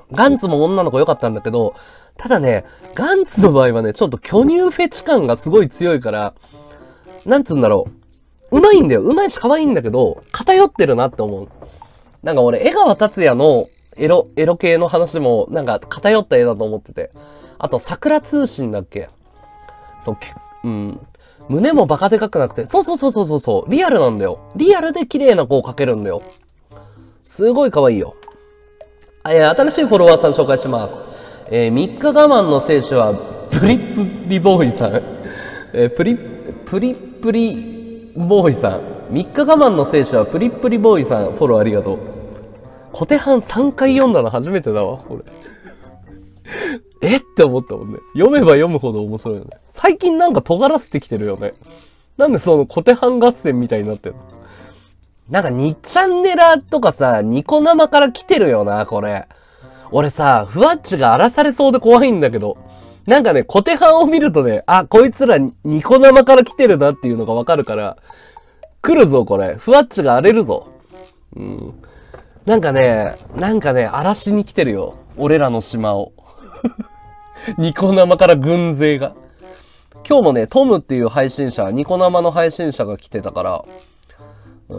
ガンツも女の子良かったんだけど、ただね、ガンツの場合はね、ちょっと巨乳フェチ感がすごい強いから、なんつうんだろう。上手いんだよ。上手いし可愛いんだけど、偏ってるなって思う。なんか俺、江川達也のエロ、エロ系の話も、なんか偏った絵だと思ってて。あと、桜通信だっけ？そう、うん。胸もバカでかくなくて、そうそうそうそうそうそう、リアルなんだよ。リアルで綺麗な子を描けるんだよ。すごい可愛いよ。あ、えー、新しいフォロワーさん紹介します。えー、みっか我慢の聖書は、プリップリボーイさん。えー、プリ、プリップリボーイさん。みっか我慢の聖書は、プリップリボーイさん。フォローありがとう。小手半さんかい読んだの初めてだわ、これ。えって思ったもんね。読めば読むほど面白いよね。最近なんか尖らせてきてるよね。なんでその小手半合戦みたいになってるの？なんかにチャンネラーとかさ、ニコ生から来てるよな、これ。俺さ、ふわっちが荒らされそうで怖いんだけど。なんかね、小手半を見るとね、あ、こいつらニコ生から来てるなっていうのがわかるから、来るぞ、これ。ふわっちが荒れるぞ。うん。なんかね、なんかね、荒らしに来てるよ。俺らの島を。ニコ生から軍勢が。今日もね、トムっていう配信者、ニコ生の配信者が来てたから、うん。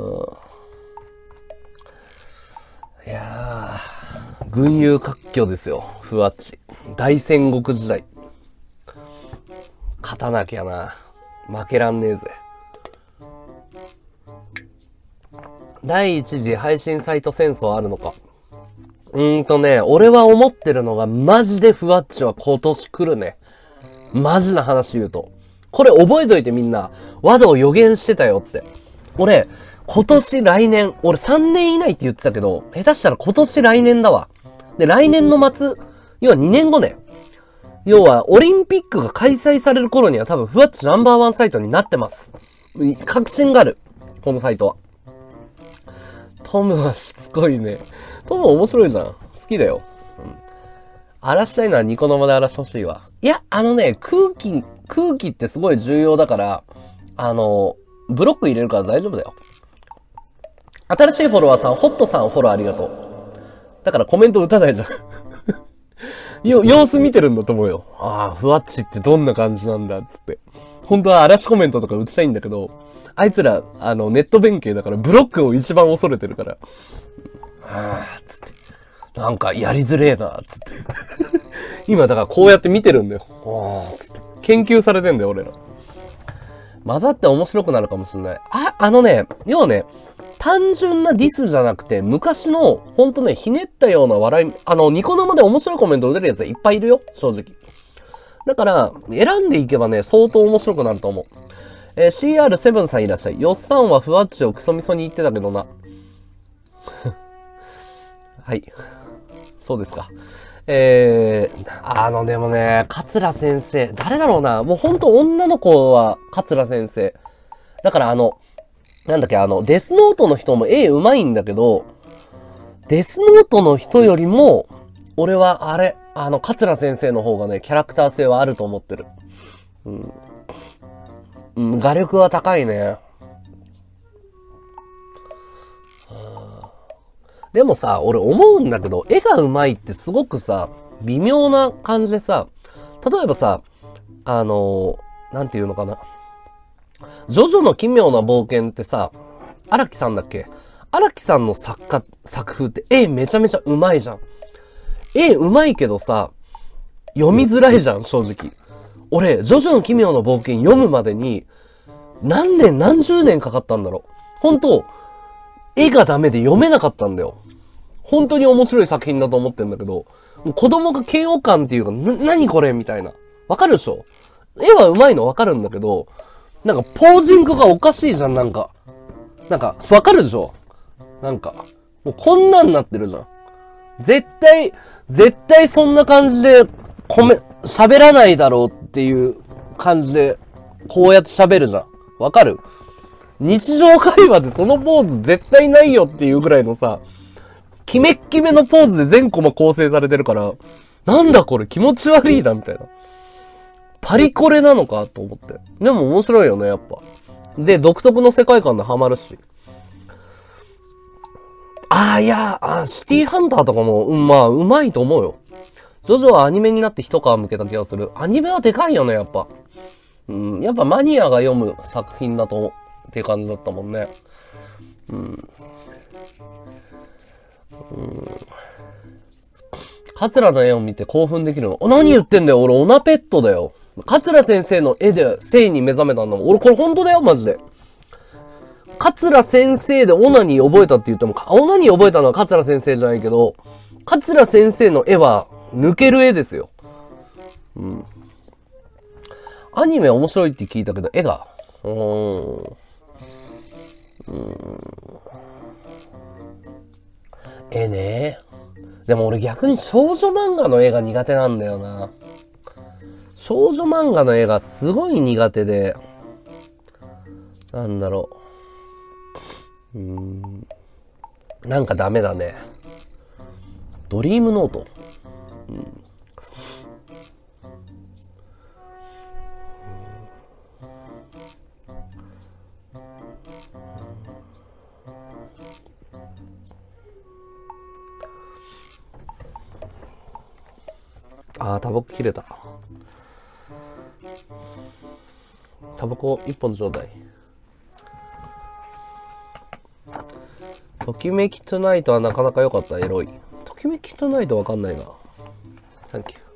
いやー、群雄割拠ですよ、ふわっち。大戦国時代。勝たなきゃな。負けらんねえぜ。第一次配信サイト戦争あるのか。うーんとね、俺は思ってるのが、マジでふわっちは今年来るね。マジな話言うと。これ覚えといてみんな。ワドを予言してたよって。俺、今年来年、俺さんねん以内って言ってたけど、下手したら今年来年だわ。で、来年の末、要はにねんごね。要は、オリンピックが開催される頃には多分ふわっちナンバーワンサイトになってます。確信がある。このサイトは。トムはしつこいね。トム面白いじゃん。好きだよ。うん。荒らしたいのはニコ生で荒らしてほしいわ。いや、あのね、空気、空気ってすごい重要だから、あの、ブロック入れるから大丈夫だよ。新しいフォロワーさん、ホットさんフォローありがとう。だからコメント打たないじゃん。よ、様子見てるんだと思うよ。ああ、ふわっちってどんな感じなんだ、つって。本当は嵐コメントとか打ちたいんだけど、あいつら、あの、ネット弁慶だから、ブロックを一番恐れてるから。 はぁ、つって。なんかやりづれえな、つって。今だからこうやって見てるんだよ。はぁ、つって。研究されてんだよ、俺ら。混ざって面白くなるかもしれない。あ、あのね、要はね、単純なディスじゃなくて、昔の、ほんとね、ひねったような笑い、あの、ニコ生で面白いコメント出るやついっぱいいるよ、正直。だから、選んでいけばね、相当面白くなると思う。えー、シーアールセブン さんいらっしゃい。よっさんはふわっちをクソみそに言ってたけどな。はい。そうですか。えー、あの、でもね、桂先生、誰だろうな。もうほんと女の子は桂先生。だからあの、なんだっけ、あの、デスノートの人も絵うまいんだけど、デスノートの人よりも、俺はあれ、あの、桂先生の方がね、キャラクター性はあると思ってる。うん。うん、画力は高いね。でもさ、俺思うんだけど、絵が上手いってすごくさ、微妙な感じでさ、例えばさ、あのー、なんていうのかな。ジョジョの奇妙な冒険ってさ、荒木さんだっけ？荒木さんの作家、作風って絵めちゃめちゃ上手いじゃん。絵上手いけどさ、読みづらいじゃん、正直。俺、ジョジョの奇妙な冒険読むまでに、何年何十年かかったんだろう。ほんと、絵がダメで読めなかったんだよ。本当に面白い作品だと思ってんだけど、もう子供が嫌悪感っていうか、な、何これみたいな。わかるでしょ？絵は上手いのわかるんだけど、なんかポージングがおかしいじゃん、なんか。なんか、わかるでしょ？なんか、もうこんなんなってるじゃん。絶対、絶対そんな感じで、こめ、喋らないだろうっていう感じで、こうやって喋るじゃん。わかる？日常会話でそのポーズ絶対ないよっていうぐらいのさ、キメッキメのポーズで全コマ構成されてるから、なんだこれ気持ち悪いなみたいな。パリコレなのかと思って。でも面白いよね、やっぱ。で、独特の世界観でハマるし。ああ、いや、あシティハンターとかも、うん、まあ、うまいと思うよ。ジョジョはアニメになって一皮向けた気がする。アニメはでかいよね、やっぱ。うん、やっぱマニアが読む作品だと、っていう感じだったもんね。うん。うん。桂の絵を見て興奮できるの。何言ってんだよ、俺オナペットだよ。桂先生の絵で性に目覚めたんだもん。俺これ本当だよ、マジで。桂先生でオナニー覚えたって言っても、オナニー覚えたのは桂先生じゃないけど、桂先生の絵は抜ける絵ですよ。うん。アニメ面白いって聞いたけど、絵が。うーん。うーん。絵ね。でも俺逆に少女漫画の絵が苦手なんだよな。少女漫画の絵がすごい苦手で、なんだろう。うーん。なんかダメだね。ドリームノート。うん。ああ、タバコ切れた。タバコ一本ちょうだい。ときめきトゥナイトはなかなか良かった、エロい。ときめきトゥナイトわかんないな。サンキュー。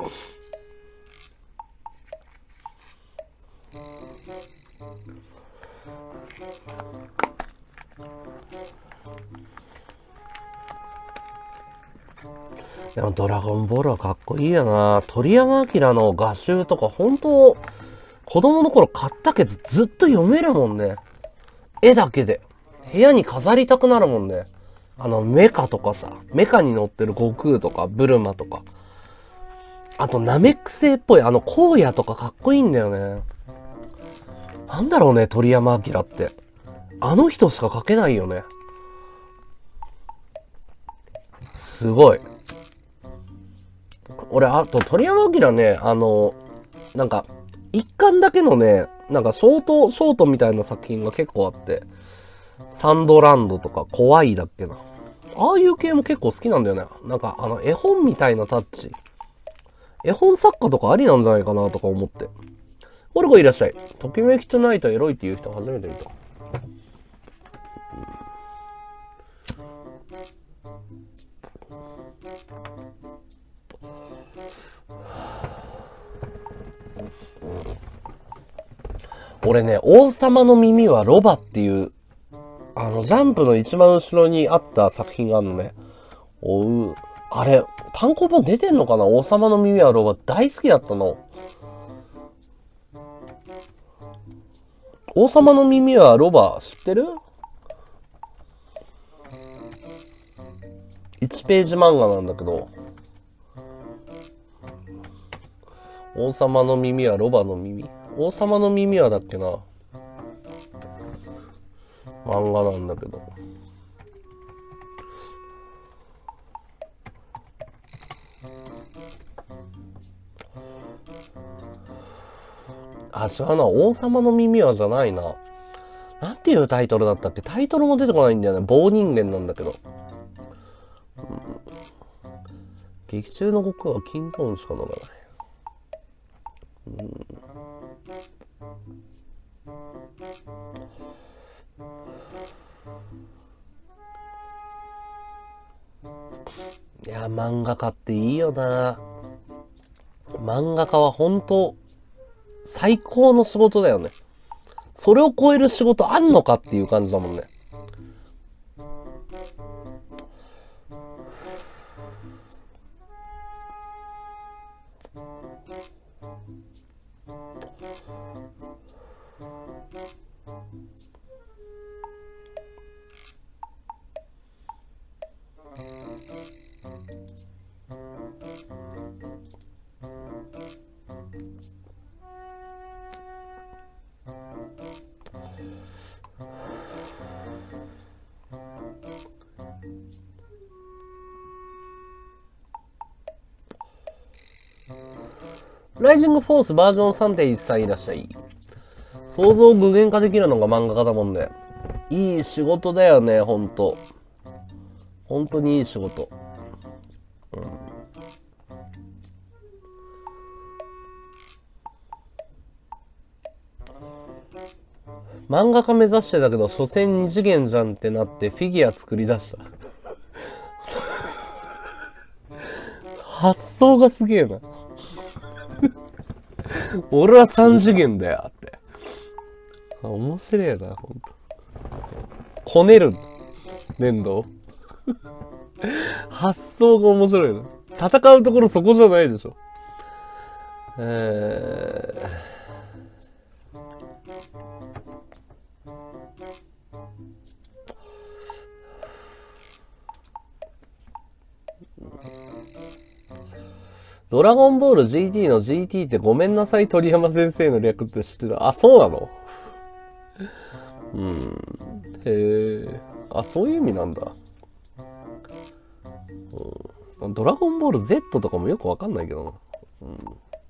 でもドラゴンボールはかっこいいよな。鳥山明の画集とか本当子供の頃買ったけどずっと読めるもんね。絵だけで。部屋に飾りたくなるもんね。あのメカとかさ、メカに乗ってる悟空とかブルマとか。あとナメック星っぽいあの荒野とかかっこいいんだよね。なんだろうね、鳥山明って。あの人しか描けないよね。すごい。俺、あと、鳥山明ね、あの、なんか、一巻だけのね、なんか、ショート、ショートみたいな作品が結構あって、サンドランドとか、怖いだっけな。ああいう系も結構好きなんだよね。なんか、あの、絵本みたいなタッチ。絵本作家とかありなんじゃないかなとか思って。ゴルゴいらっしゃい。ときめきトゥナイトエロいっていう人初めて見た。 俺ね、王様の耳はロバっていう、あの、ジャンプの一番後ろにあった作品があるのね。おう。あれ、単行本出てんのかな？王様の耳はロバ大好きだったの。王様の耳はロバ知ってる？ いち ページ漫画なんだけど。王様の耳はロバの耳。王様の耳はだっけな。漫画なんだけど。あ、違うな。王様の耳はじゃないな。なんていうタイトルだったっけ？タイトルも出てこないんだよね。棒人間なんだけど。うん、劇中の国はキントーンしか乗らない。うん、いや、漫画家っていいよな。漫画家は本当最高の仕事だよね。それを超える仕事あんのかっていう感じだもんね。ライジングフォースバージョン さんてんいち さんいらっしゃい。想像を具現化できるのが漫画家だもんね。いい仕事だよね、ほんと。ほんとにいい仕事。うん。漫画家目指してたけど、所詮二次元じゃんってなってフィギュア作り出した。発想がすげえな。俺は三次元だよって。あ、面白いな、ほんと。こねる粘土。発想が面白いな。戦うところそこじゃないでしょ。えードラゴンボール ジーティー の ジーティー ってごめんなさい鳥山先生の略って知ってた？あ、そうなの？うん。へえ。あ、そういう意味なんだ。うん、ドラゴンボール Z とかもよくわかんないけどな。うん、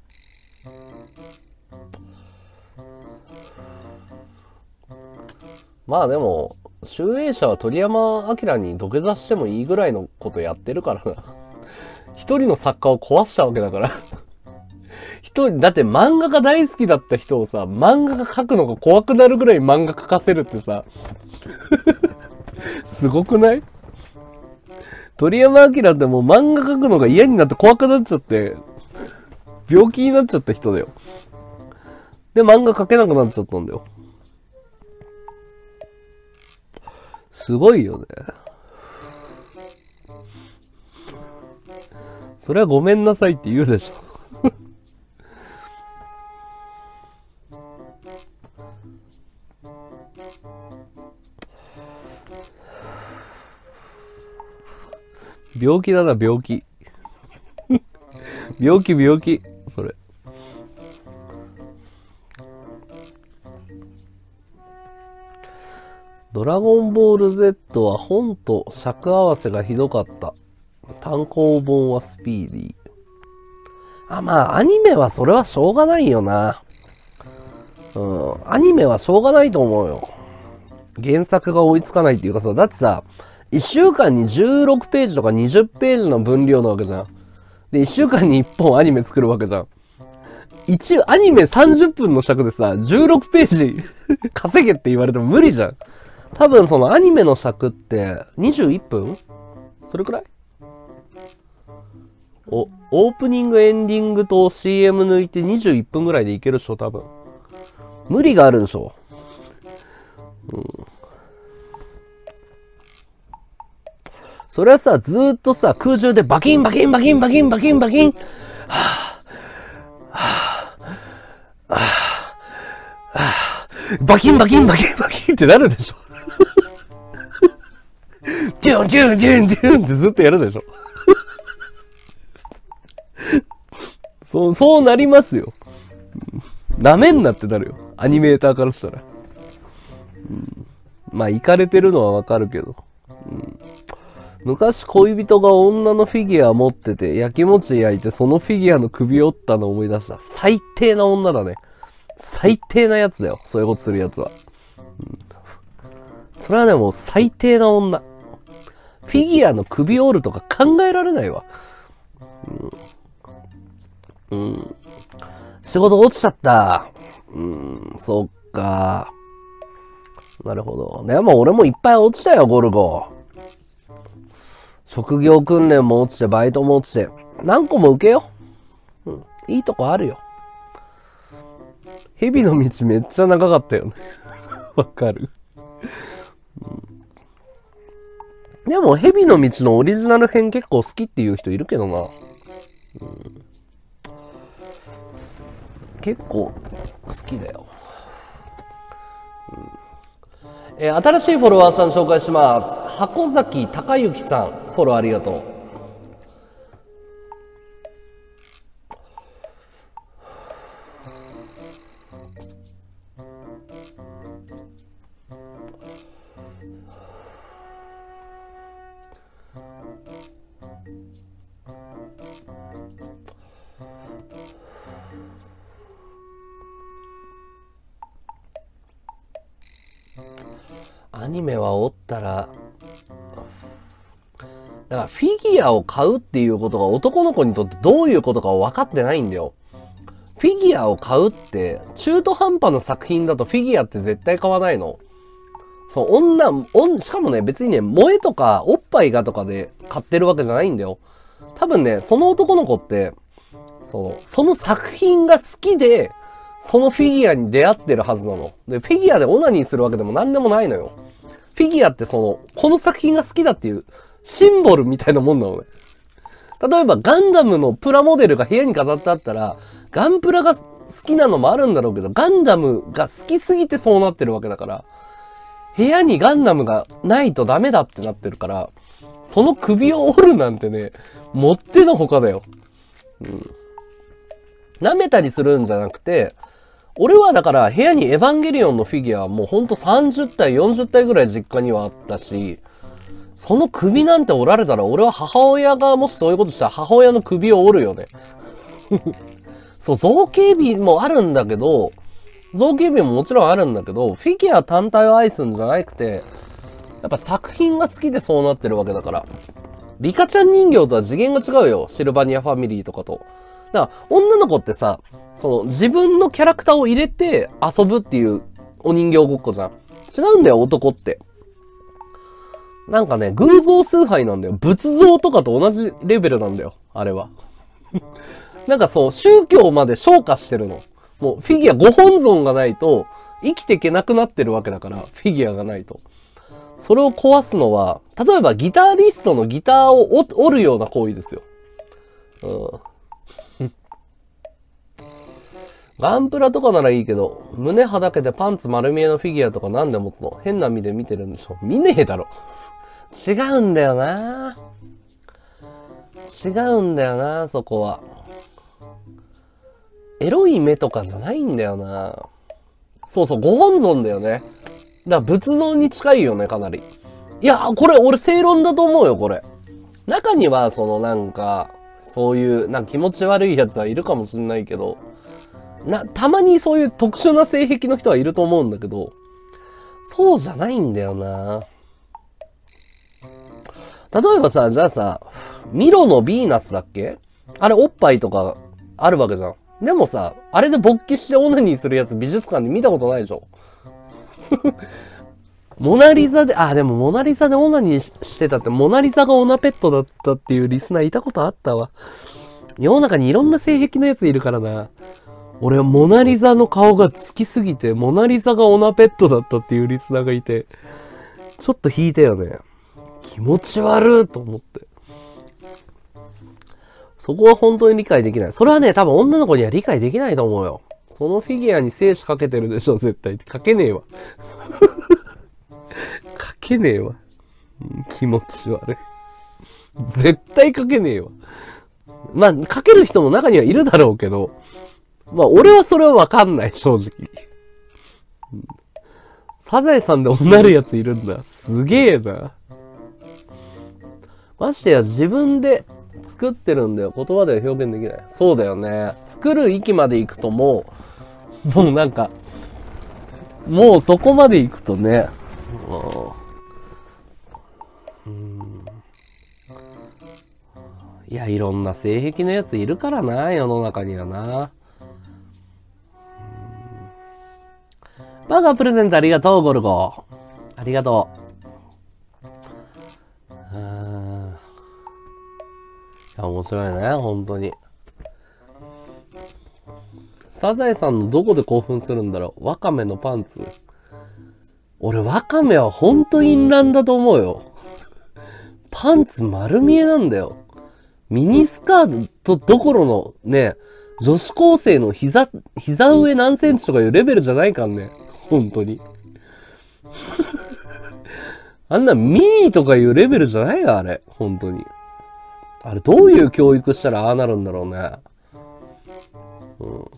まあでも、集英社は鳥山明に土下座してもいいぐらいのことやってるからな。一人の作家を壊したわけだから。一人、だって漫画が大好きだった人をさ、漫画が描くのが怖くなるぐらい漫画描かせるってさ、すごくない？鳥山明ってもう漫画描くのが嫌になって怖くなっちゃって、病気になっちゃった人だよ。で、漫画描けなくなっちゃったんだよ。すごいよね。それはごめんなさいって言うでしょ。病気だな、病気。病気、病気。それ。ドラゴンボール Z は本と尺合わせがひどかった。単行本はスピーディー。あ、まあ、アニメはそれはしょうがないよな。うん。アニメはしょうがないと思うよ。原作が追いつかないっていうかさ、だってさ、いっしゅうかんにじゅうろくページとかにじゅっページの分量なわけじゃん。で、いっしゅうかんにいっぽんアニメ作るわけじゃん。一アニメさんじゅっぷんの尺でさ、じゅうろくページ稼げって言われても無理じゃん。多分そのアニメの尺ってにじゅういっぷん？それくらい？お、オープニングエンディングと シーエム 抜いてにじゅういっぷんぐらいでいけるっしょ、多分。 無理があるでしょ。うん。それはさ、ずーっとさ、空中でバキンバキンバキンバキンバキンバキン、はぁ、はぁ、はぁ、はぁ、バキンバキンバキンバキンってなるでしょ。ジュンジュンジュンジュンってずっとやるでしょ。そう、そうなりますよ。なめんなってなるよ。アニメーターからしたら。うん、まあ、イかれてるのはわかるけど。うん、昔恋人が女のフィギュア持ってて、焼きもち焼いてそのフィギュアの首折ったのを思い出した。最低な女だね。最低なやつだよ。そういうことするやつは。うん、それはね、もう最低な女。フィギュアの首折るとか考えられないわ。うん。うん、仕事落ちちゃった。うん、そっか。なるほど。でも俺もいっぱい落ちたよ、ゴルゴ。職業訓練も落ちて、バイトも落ちて。何個も受けよ。うん。いいとこあるよ。蛇の道めっちゃ長かったよね。わかる。うん、でも、蛇の道のオリジナル編結構好きっていう人いるけどな。うん、結構好きだよ。うん、えー、新しいフォロワーさん紹介します。箱崎隆之さん、フォローありがとう。アニメはおったら、だからフィギュアを買うっていうことが男の子にとってどういうことか分かってないんだよ。フィギュアを買うって中途半端な作品だとフィギュアって絶対買わないの。そう、女、女、しかもね、別にね、萌えとかおっぱいがとかで買ってるわけじゃないんだよ。多分ね、その男の子って、その、その作品が好きで、そのフィギュアに出会ってるはずなの。で、フィギュアでオナニーするわけでも何でもないのよ。フィギュアってその、この作品が好きだっていうシンボルみたいなもんなのね。例えばガンダムのプラモデルが部屋に飾ってあったら、ガンプラが好きなのもあるんだろうけど、ガンダムが好きすぎてそうなってるわけだから、部屋にガンダムがないとダメだってなってるから、その首を折るなんてね、もってのほかだよ。うん。舐めたりするんじゃなくて、俺はだから部屋にエヴァンゲリオンのフィギュアはもうほんとさんじゅったい、よんじゅったいぐらい実家にはあったし、その首なんて折られたら俺は母親がもしそういうことしたら母親の首を折るよね。そう、造形美もあるんだけど、造形美ももちろんあるんだけど、フィギュア単体を愛すんじゃなくて、やっぱ作品が好きでそうなってるわけだから。リカちゃん人形とは次元が違うよ。シルバニアファミリーとかと。だから女の子ってさ、その自分のキャラクターを入れて遊ぶっていうお人形ごっこじゃん。違うんだよ、男って。なんかね、偶像崇拝なんだよ。仏像とかと同じレベルなんだよ、あれは。なんかそう、宗教まで昇華してるの。もうフィギュアご本尊がないと生きていけなくなってるわけだから、フィギュアがないと。それを壊すのは、例えばギタリストのギターを折るような行為ですよ。うん。ガンプラとかならいいけど、胸はだけてパンツ丸見えのフィギュアとかなんで持つの？変な目で見てるんでしょ？見ねえだろ。違うんだよな。違うんだよな、そこは。エロい目とかじゃないんだよな。そうそう、ご本尊だよね。だから仏像に近いよね、かなり。いや、これ俺正論だと思うよ、これ。中には、そのなんか、そういう、なんか気持ち悪いやつはいるかもしんないけど、な、たまにそういう特殊な性癖の人はいると思うんだけど、そうじゃないんだよな。例えばさ、じゃあさ、ミロのヴィーナスだっけ？あれおっぱいとかあるわけじゃん。でもさ、あれで勃起してオナニーするやつ美術館で見たことないでしょ。モナリザで、あ、でもモナリザでオナニーしてたって、モナリザがオナペットだったっていうリスナーいたことあったわ。世の中にいろんな性癖のやついるからな。 俺はモナリザの顔が好きすぎて、モナリザがオナペットだったっていうリスナーがいて、ちょっと引いたよね。気持ち悪いと思って。そこは本当に理解できない。それはね、多分女の子には理解できないと思うよ。そのフィギュアに精子かけてるでしょ、絶対。かけねえわ。かけねえわ。気持ち悪い。絶対かけねえわ。まあ、かける人も中にはいるだろうけど、まあ、俺はそれはわかんない、正直。うん、サザエさんで女るやついるんだ。すげえな。ましてや自分で作ってるんだよ。言葉では表現できない。そうだよね。作る域まで行くともう、もうなんか、もうそこまで行くとね、うん、いや、いろんな性癖のやついるからな、世の中にはな。バーガープレゼントありがとう、ゴルゴ。ありがとう。あー、いや、面白いね、本当に。サザエさんのどこで興奮するんだろう。ワカメのパンツ。俺、ワカメはほんと淫乱だと思うよ。パンツ丸見えなんだよ。ミニスカートどころのね、女子高生の膝、膝上何センチとかいうレベルじゃないからね。本当に。あんなミニとかいうレベルじゃないよ、あれ。本当に。あれ、どういう教育したらああなるんだろうね。うん。うん、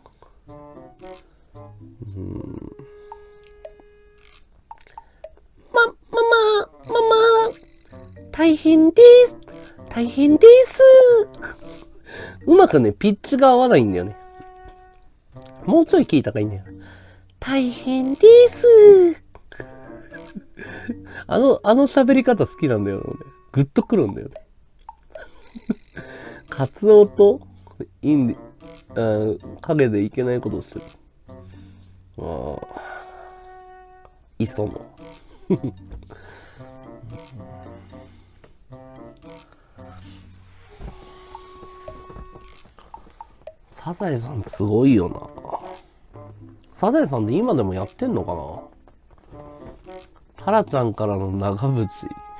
ま、ママ、ママ、大変です。大変です。うまくね、ピッチが合わないんだよね。もうちょいキー高いんだよ。大変です。あの、あの喋り方好きなんだよね。グッとくるんだよね。カツオと、インディ、影でいけないことをしてる。ああ。磯野。サザエさんすごいよな。サザエさんで今でもやってんのかな。タラちゃんからの長渕。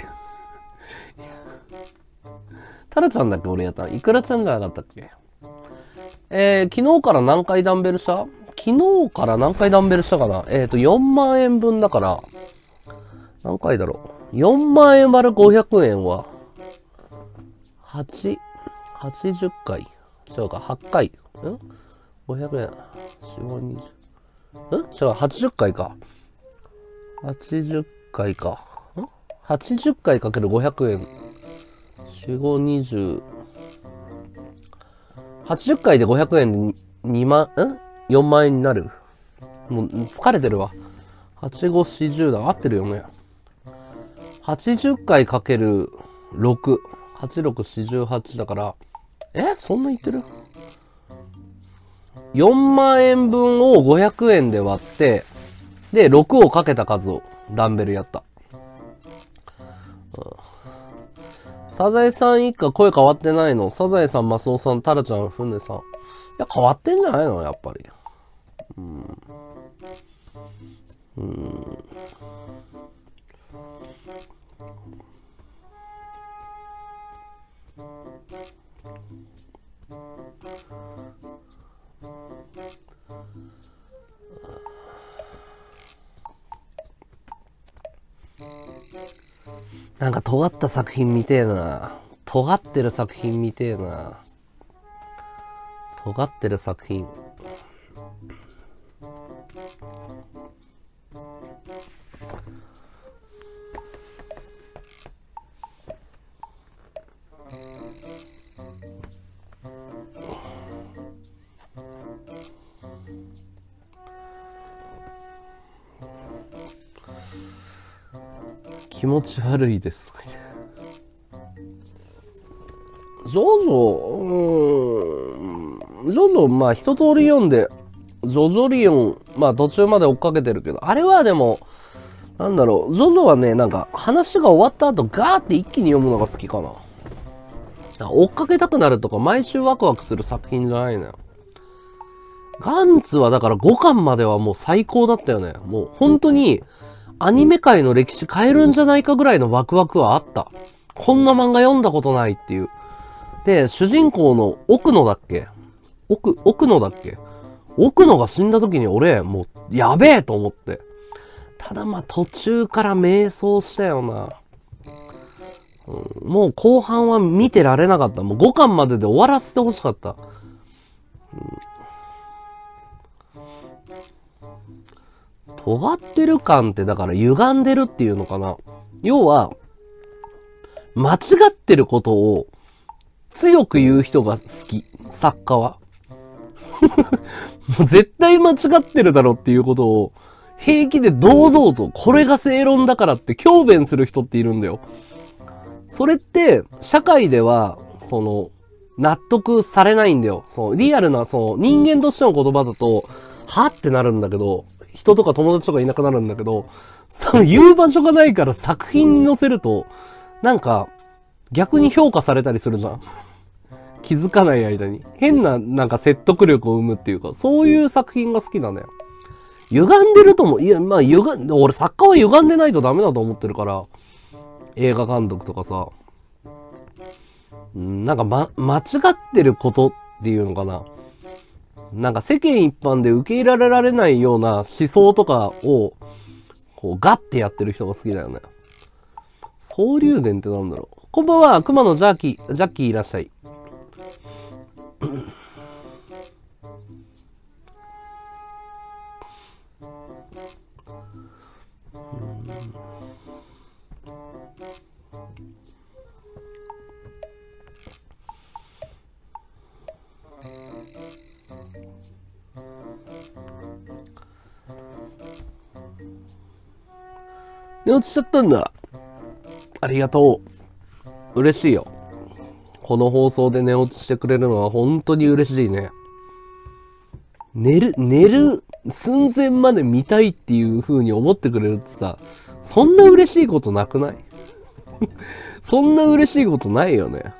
タラちゃんだっけ俺やった。イクラちゃんじゃなかったっけ。えー、昨日から何回ダンベルした昨日から何回ダンベルしたかな。えっと、よんまんえんぶんだから、何回だろう。よんまんえん割るごひゃくえんは、はち、はちじゅっかい。違うか、はちかい。ん ?ごひゃくえん。よん、ご、にじゅう。ん違う、はちじゅっかいか。はちじゅっかいか。ん ?はちじゅっ 回かけるごひゃくえん。よん、ご、にじゅう。はちじゅっかいでごひゃくえんでにまん、ん ?よんまんえんになる。もう疲れてるわ。はち、ご、よんじゅうだ。合ってるよね。はちじゅっかいかけるろく。はち、ろく、よんじゅうはちだから、えそんな言ってる ?よんまんえんぶんをごひゃくえんで割って、で、ろくをかけた数をダンベルやった。うん、サザエさん一家声変わってないの？サザエさん、マスオさん、タラちゃん、フンネさん。いや、変わってんじゃないのやっぱり。うん。うん。なんか尖った作品見てえな。尖ってる作品見てえな。尖ってる作品。気持ち悪いです。ジョジョ、うーん、ジョジョ、まあ一通り読んで、ジョジョリオン、まあ途中まで追っかけてるけど、あれはでも、なんだろう、ジョジョはね、なんか話が終わった後ガーって一気に読むのが好きかな。追っかけたくなるとか、毎週ワクワクする作品じゃないのよ。 ガンツはだからごかんまではもう最高だったよね。もう本当にアニメ界の歴史変えるんじゃないかぐらいのワクワクはあった。こんな漫画読んだことないっていう。で、主人公の奥野だっけ奥、奥野だっけ奥野が死んだ時に俺、もうやべえと思って。ただまあ途中から迷走したよな。うん、もう後半は見てられなかった。もうごかんまでで終わらせてほしかった。うん、尖ってる感ってだから歪んでるっていうのかな。要は、間違ってることを強く言う人が好き。作家は。もう絶対間違ってるだろっていうことを平気で堂々とこれが正論だからって強弁する人っているんだよ。それって社会ではその納得されないんだよ。そうリアルなその人間としての言葉だとはってなるんだけど、人とか友達とかいなくなるんだけど、その言う場所がないから作品に載せるとなんか逆に評価されたりするじゃん。気づかない間に。変な、なんか説得力を生むっていうか、そういう作品が好きなのよ。歪んでるとも、いや、まあ、歪ん、俺作家は歪んでないとダメだと思ってるから、映画監督とかさ、なんかま、間違ってることっていうのかな。なんか世間一般で受け入れられないような思想とかを、こう、ガッてやってる人が好きだよね。総流伝ってなんだろう。こんばんは、熊野ジャッキー、ジャッキーいらっしゃい。寝落ちちゃったんだ。ありがとう。嬉しいよ。この放送で寝落ちしてくれるのは本当に嬉しいね。寝る、寝る寸前まで見たいっていう風に思ってくれるってさ、そんな嬉しいことなくない？そんな嬉しいことないよね。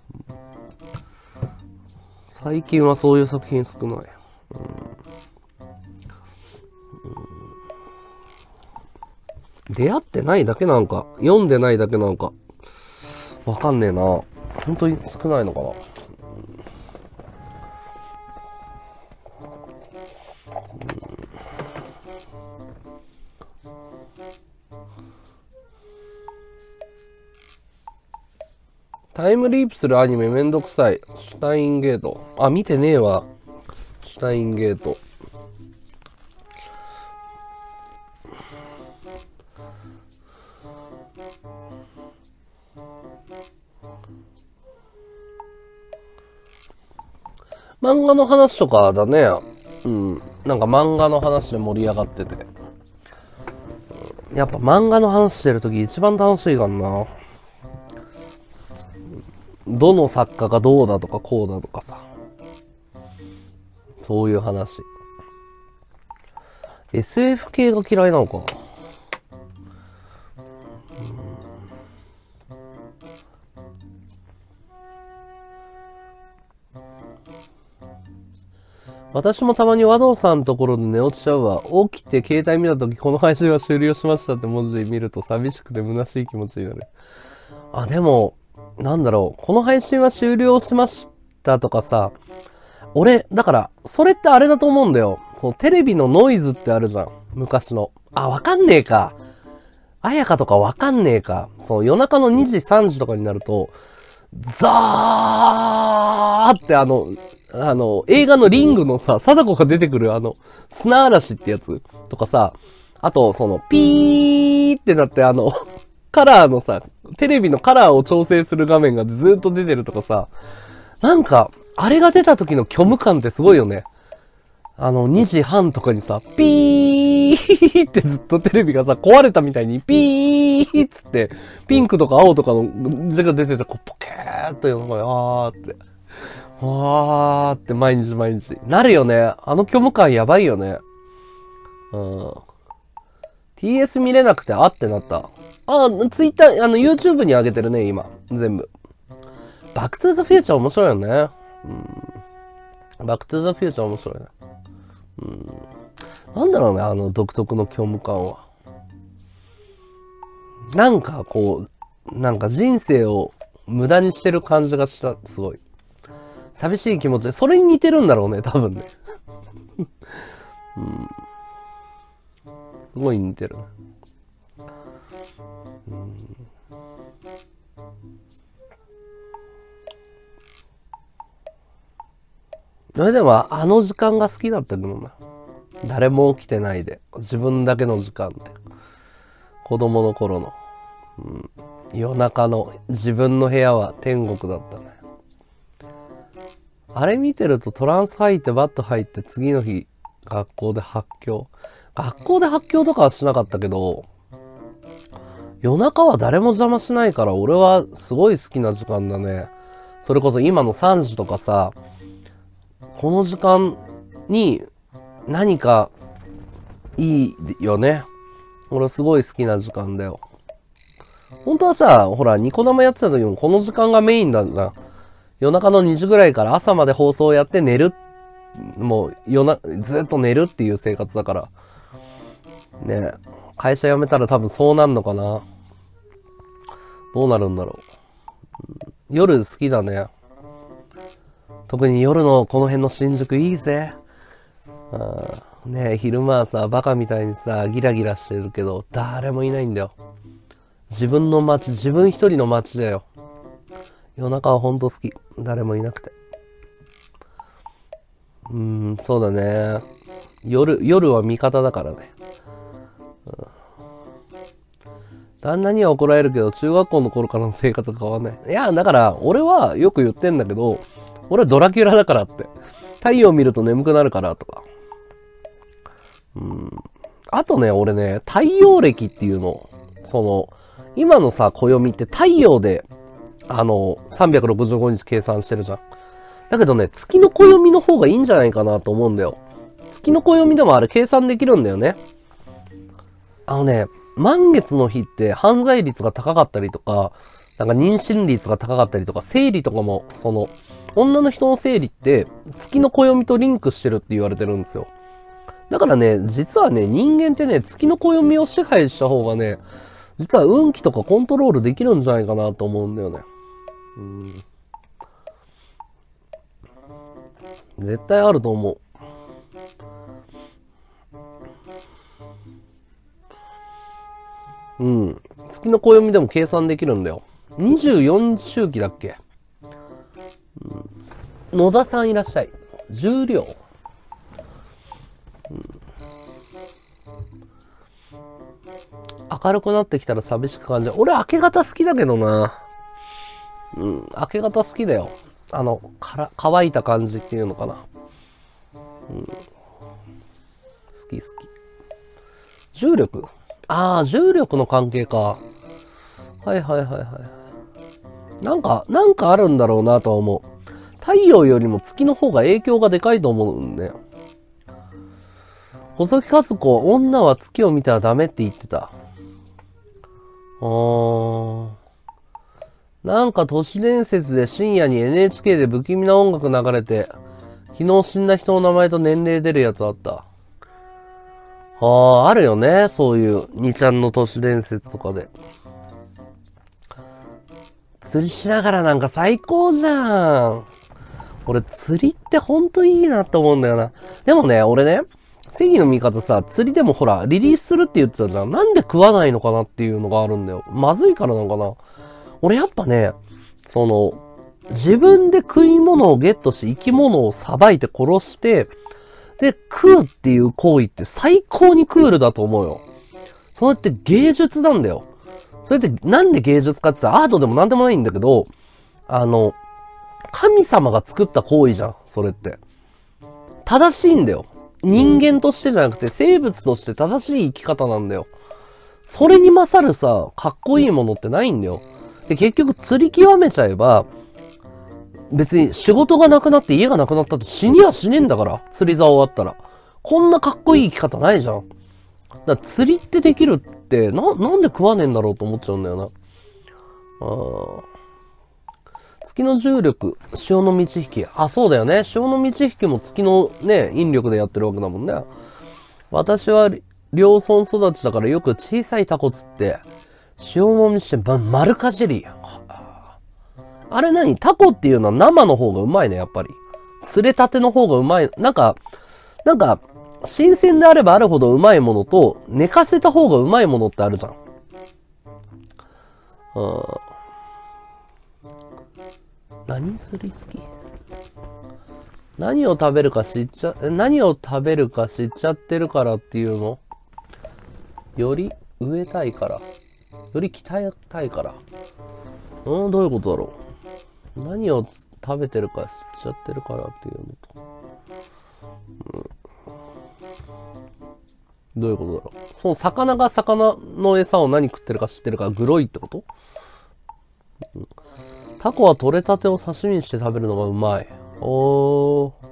最近はそういう作品少ない。うんうん、出会ってないだけなんか、読んでないだけなんか、わかんねえな。本当に少ないのかな。うんタイムリープするアニメめんどくさい。シュタインゲート。あ、見てねえわ。シュタインゲート。漫画の話とかだね。うん。なんか漫画の話で盛り上がってて。やっぱ漫画の話してるとき一番楽しいからな。どの作家がどうだとかこうだとかさ。そういう話。エスエフ 系が嫌いなのか。私もたまに和道さんのところで寝落ちちゃうわ。起きて携帯見たとき、この配信は終了しましたって文字見ると寂しくて虚しい気持ちになる。あ、でも、なんだろう。この配信は終了しましたとかさ、俺、だから、それってあれだと思うんだよ。そのテレビのノイズってあるじゃん。昔の。あ、わかんねえか。あやかとかわかんねえか。その夜中のにじ、さんじとかになると、ザーってあの、あの、映画のリングのさ、貞子が出てくるあの、砂嵐ってやつとかさ、あと、その、ピーってなってあの、カラーのさ、テレビのカラーを調整する画面がずっと出てるとかさ、なんか、あれが出た時の虚無感ってすごいよね。あの、にじはんとかにさ、ピーってずっとテレビがさ、壊れたみたいに、ピーっつって、ピンクとか青とかの字が出てて、こう、ポケーっと横に、あーって。わーって毎日毎日。なるよね。あの虚無感やばいよね。うん。ティーエス 見れなくて、あってなった。あ、ツイッター、あの、YouTube に上げてるね、今。全部。バックトゥーザフューチャー面白いよね。うん。バックトゥーザフューチャー面白いね。 うん。なんだろうね、あの独特の虚無感は。なんかこう、なんか人生を無駄にしてる感じがした、すごい。寂しい気持ちで、それに似てるんだろうね、多分ね。うん。すごい似てる。うん。それでも、あの時間が好きだったけどな。誰も起きてないで。自分だけの時間って。子供の頃の。うん、夜中の自分の部屋は天国だったね。あれ見てるとトランス入ってバット入って次の日学校で発狂。学校で発狂とかはしなかったけど、夜中は誰も邪魔しないから俺はすごい好きな時間だね。それこそ今のさんじとかさ、この時間に何かいいよね。俺すごい好きな時間だよ。本当はさ、ほら、ニコ生やってた時もこの時間がメインだな。夜中のにじぐらいから朝まで放送をやって寝る。もう夜な、ずっと寝るっていう生活だから。ねえ、会社辞めたら多分そうなんのかな。どうなるんだろう。夜好きだね。特に夜のこの辺の新宿いいぜ。あねえ、昼間はさ、バカみたいにさ、ギラギラしてるけど、誰もいないんだよ。自分の街、自分一人の街だよ。夜中はほんと好き。誰もいなくて。うーん、そうだね。夜、夜は味方だからね。うん、旦那には怒られるけど、中学校の頃からの生活が変わんない。いや、だから、俺はよく言ってんだけど、俺はドラキュラだからって。太陽見ると眠くなるからとか。うん。あとね、俺ね、太陽暦っていうの。その、今のさ、暦って太陽で、あの、さんびゃくろくじゅうごにち計算してるじゃん。だけどね、月の暦の方がいいんじゃないかなと思うんだよ。月の暦でもあれ計算できるんだよね。あのね、満月の日って犯罪率が高かったりとか、なんか妊娠率が高かったりとか、生理とかも、その、女の人の生理って月の暦とリンクしてるって言われてるんですよ。だからね、実はね、人間ってね、月の暦を支配した方がね、実は運気とかコントロールできるんじゃないかなと思うんだよね。うん。絶対あると思う。うん。月の暦でも計算できるんだよ。にじゅうよん周期だっけ、うん、野田さんいらっしゃい。重量。うん、明るくなってきたら寂しく感じる。俺明け方好きだけどな。うん。明け方好きだよ。あの、から乾いた感じっていうのかな。うん。好き好き。重力。ああ、重力の関係か。はいはいはいはい。なんか、なんかあるんだろうなとは思う。太陽よりも月の方が影響がでかいと思うんね。細木和子、女は月を見たらダメって言ってた。あー。なんか都市伝説で深夜に エヌエイチケー で不気味な音楽流れて、昨日死んだ人の名前と年齢出るやつあった。ああ、あるよね。そういうにちゃんの都市伝説とかで。釣りしながらなんか最高じゃん。俺釣りってほんといいなって思うんだよな。でもね、俺ね、正義の味方さ、釣りでもほら、リリースするって言ってたじゃん。なんで食わないのかなっていうのがあるんだよ。まずいからなのかな。俺やっぱね、その、自分で食い物をゲットし、生き物をさばいて殺して、で、食うっていう行為って最高にクールだと思うよ。それって芸術なんだよ。それってなんで芸術かって言ったらアートでもなんでもないんだけど、あの、神様が作った行為じゃん、それって。正しいんだよ。人間としてじゃなくて生物として正しい生き方なんだよ。それに勝るさ、かっこいいものってないんだよ。で、結局釣り極めちゃえば、別に仕事がなくなって家がなくなったって死には死ねえんだから。釣り竿終わったら。こんなかっこいい生き方ないじゃん。だから釣りってできるって、な、なんで食わねえんだろうと思っちゃうんだよな。あ月の重力、潮の満ち引き。あ、そうだよね。潮の満ち引きも月のね、引力でやってるわけだもんね。私は両村育ちだからよく小さいタコ釣って、塩もみして、ま、丸かじり。あれ何？タコっていうのは生の方がうまいね、やっぱり。釣れたての方がうまい。なんか、なんか、新鮮であればあるほどうまいものと、寝かせた方がうまいものってあるじゃん。うん。何釣り好き？何を食べるか知っちゃ、何を食べるか知っちゃってるからっていうの？より植えたいから。より鍛えたいから。うん、どういうことだろう。何を食べてるか知っちゃってるからっていうのと。うん、どういうことだろう。その魚が魚の餌を何食ってるか知ってるからグロいってこと？うん、タコは取れたてを刺身にして食べるのがうまい。おー。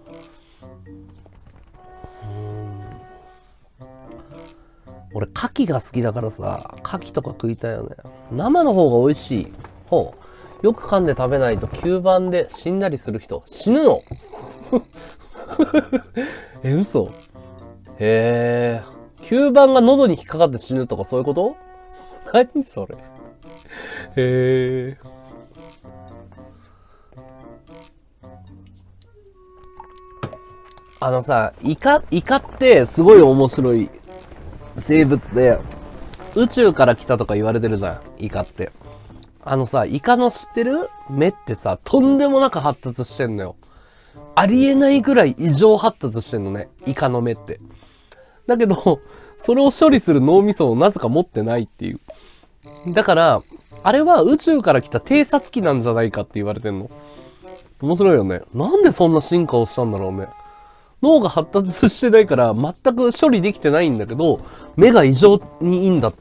俺、牡蠣が好きだからさ、牡蠣とか食いたいよね。生の方が美味しい。ほう。よく噛んで食べないと吸盤で死んだりする人。死ぬのえ、嘘？へえ。吸盤が喉に引っかかって死ぬとかそういうこと？何それ。へえ。あのさ、イカ、イカってすごい面白い生物で、宇宙から来たとか言われてるじゃん、イカって。あのさ、イカの知ってる目ってさ、とんでもなく発達してんのよ。ありえないぐらい異常発達してんのね、イカの目って。だけど、それを処理する脳みそをなぜか持ってないっていう。だから、あれは宇宙から来た偵察機なんじゃないかって言われてんの。面白いよね。なんでそんな進化をしたんだろうね。脳が発達してないから全く処理できてないんだけど、目が異常にいいんだって。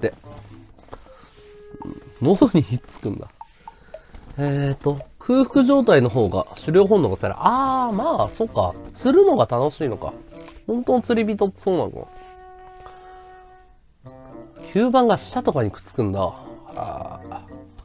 喉にひっつくんだ。えーと、空腹状態の方が狩猟本能がされ、あー、まあ、そうか。釣るのが楽しいのか。本当の釣り人ってそうなのか。吸盤が舌とかにくっつくんだ。あー、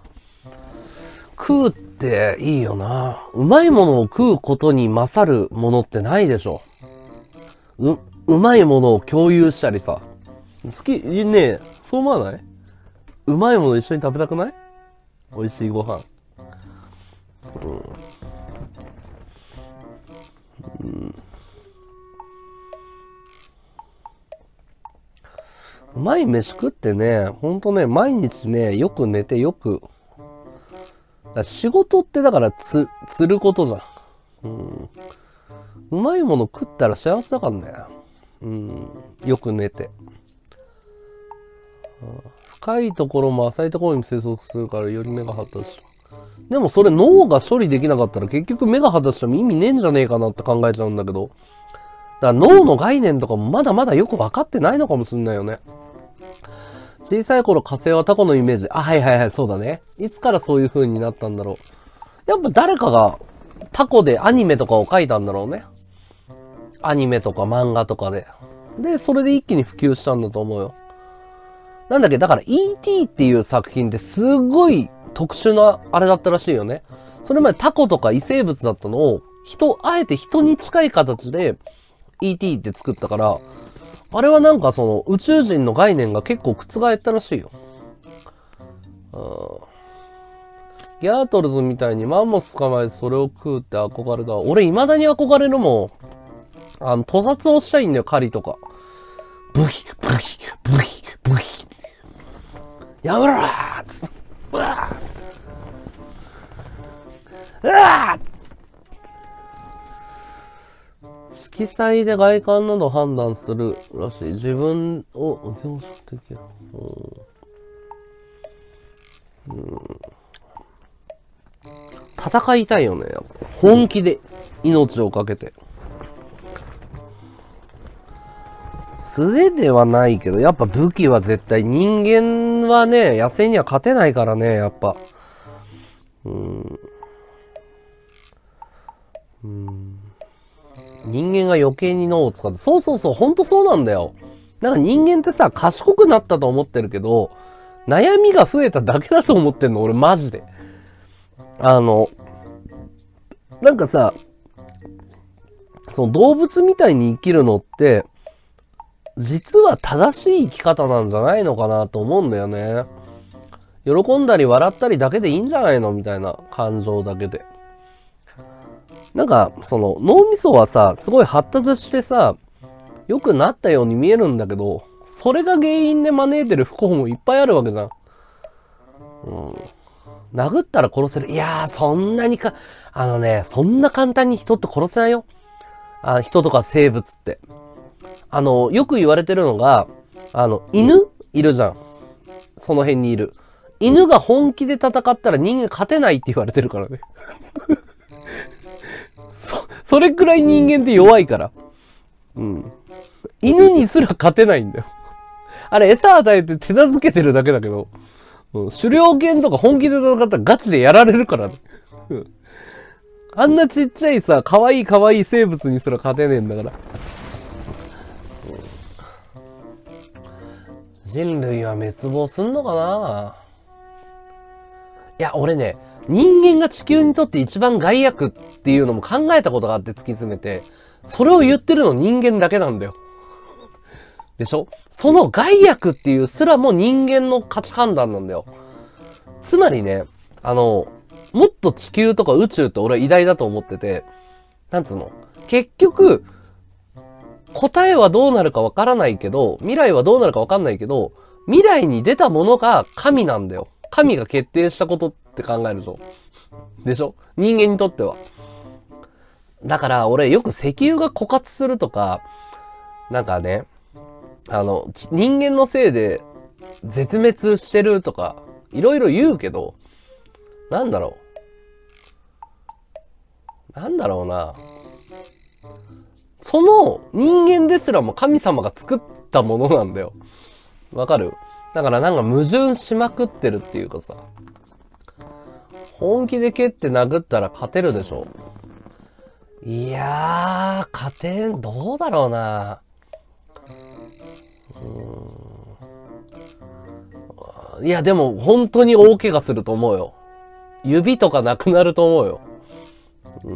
食うっていいよな。うまいものを食うことに勝るものってないでしょ。う、うまいものを共有したりさ。好き、ねえ、そう思わない？うまいもの一緒に食べたくない？美味しいご飯。うん。うん、うまい飯食ってね、ほんとね、毎日ね、よく寝てよく、仕事ってだからつ、釣ることじゃん。うん。うまいもの食ったら幸せだからね。うん。よく寝て。深いところも浅いところに生息するからより目が発達した。でもそれ脳が処理できなかったら結局目が発達しても意味ねえんじゃねえかなって考えちゃうんだけど。だから脳の概念とかもまだまだよく分かってないのかもしんないよね。小さい頃火星はタコのイメージ。あ、はいはいはい、そうだね。いつからそういう風になったんだろう。やっぱ誰かがタコでアニメとかを描いたんだろうね。アニメとか漫画とかで。で、それで一気に普及したんだと思うよ。なんだっけ、だから イーティー っていう作品ってすごい特殊なあれだったらしいよね。それまでタコとか異生物だったのを、人、あえて人に近い形で イーティー って作ったから、あれはなんかその宇宙人の概念が結構覆ったらしいよ。ギャートルズみたいにマンモス捕まえてそれを食うって憧れだ。俺未だに憧れるもん。あの、屠殺をしたいんだよ、狩りとか。ブヒ、ブヒ、ブヒ、ブヒ。やめろーっつって。うわーうわー色彩で外観など判断するらしい。自分を凝縮的な。うん。戦いたいよね。本気で命をかけて。素手ではないけど、やっぱ武器は絶対人間はね、野生には勝てないからね、やっぱ。うん。うん。人間が余計に脳を使って、そうそうそう、ほんとそうなんだよ。なんか人間ってさ、賢くなったと思ってるけど、悩みが増えただけだと思ってんの、俺マジで。あの、 なんかさ、その動物みたいに生きるのって、実は正しい生き方なんじゃないのかなと思うんだよね。喜んだり笑ったりだけでいいんじゃないのみたいな感情だけで。なんか、その脳みそはさ、すごい発達してさ、良くなったように見えるんだけど、それが原因で招いてる不幸もいっぱいあるわけじゃん。うん。殴ったら殺せる。いやー、そんなにか、あのね、そんな簡単に人って殺せないよ。あ、人とか生物って。あの、よく言われてるのが、あの、犬いるじゃん。その辺にいる。犬が本気で戦ったら人間勝てないって言われてるからね。そ、それくらい人間って弱いから。うん。犬にすら勝てないんだよ。あれ、餌与えて手助けてるだけだけど、うん、狩猟犬とか本気で戦ったらガチでやられるからね。うん、あんなちっちゃいさ、可愛い可愛い生物にすら勝てねえんだから。人類は滅亡すんのかな。いや、俺ね、人間が地球にとって一番害悪っていうのも考えたことがあって突き詰めて、それを言ってるの人間だけなんだよ。でしょ？その害悪っていうすらも人間の価値判断なんだよ。つまりね、あの、もっと地球とか宇宙って俺は偉大だと思ってて、なんつうの？結局、答えはどうなるかわからないけど、未来はどうなるかわかんないけど、未来に出たものが神なんだよ。神が決定したことって考えるぞ。でしょ？人間にとっては。だから俺よく石油が枯渇するとか、なんかね、あの、人間のせいで絶滅してるとか、いろいろ言うけど、なんだろう。なんだろうな。その人間ですらも神様が作ったものなんだよ。わかる？だからなんか矛盾しまくってるっていうかさ。本気で蹴って殴ったら勝てるでしょ。いやー、勝てん、どうだろうな。うーん。いや、でも本当に大怪我すると思うよ。指とかなくなると思うよ。うん。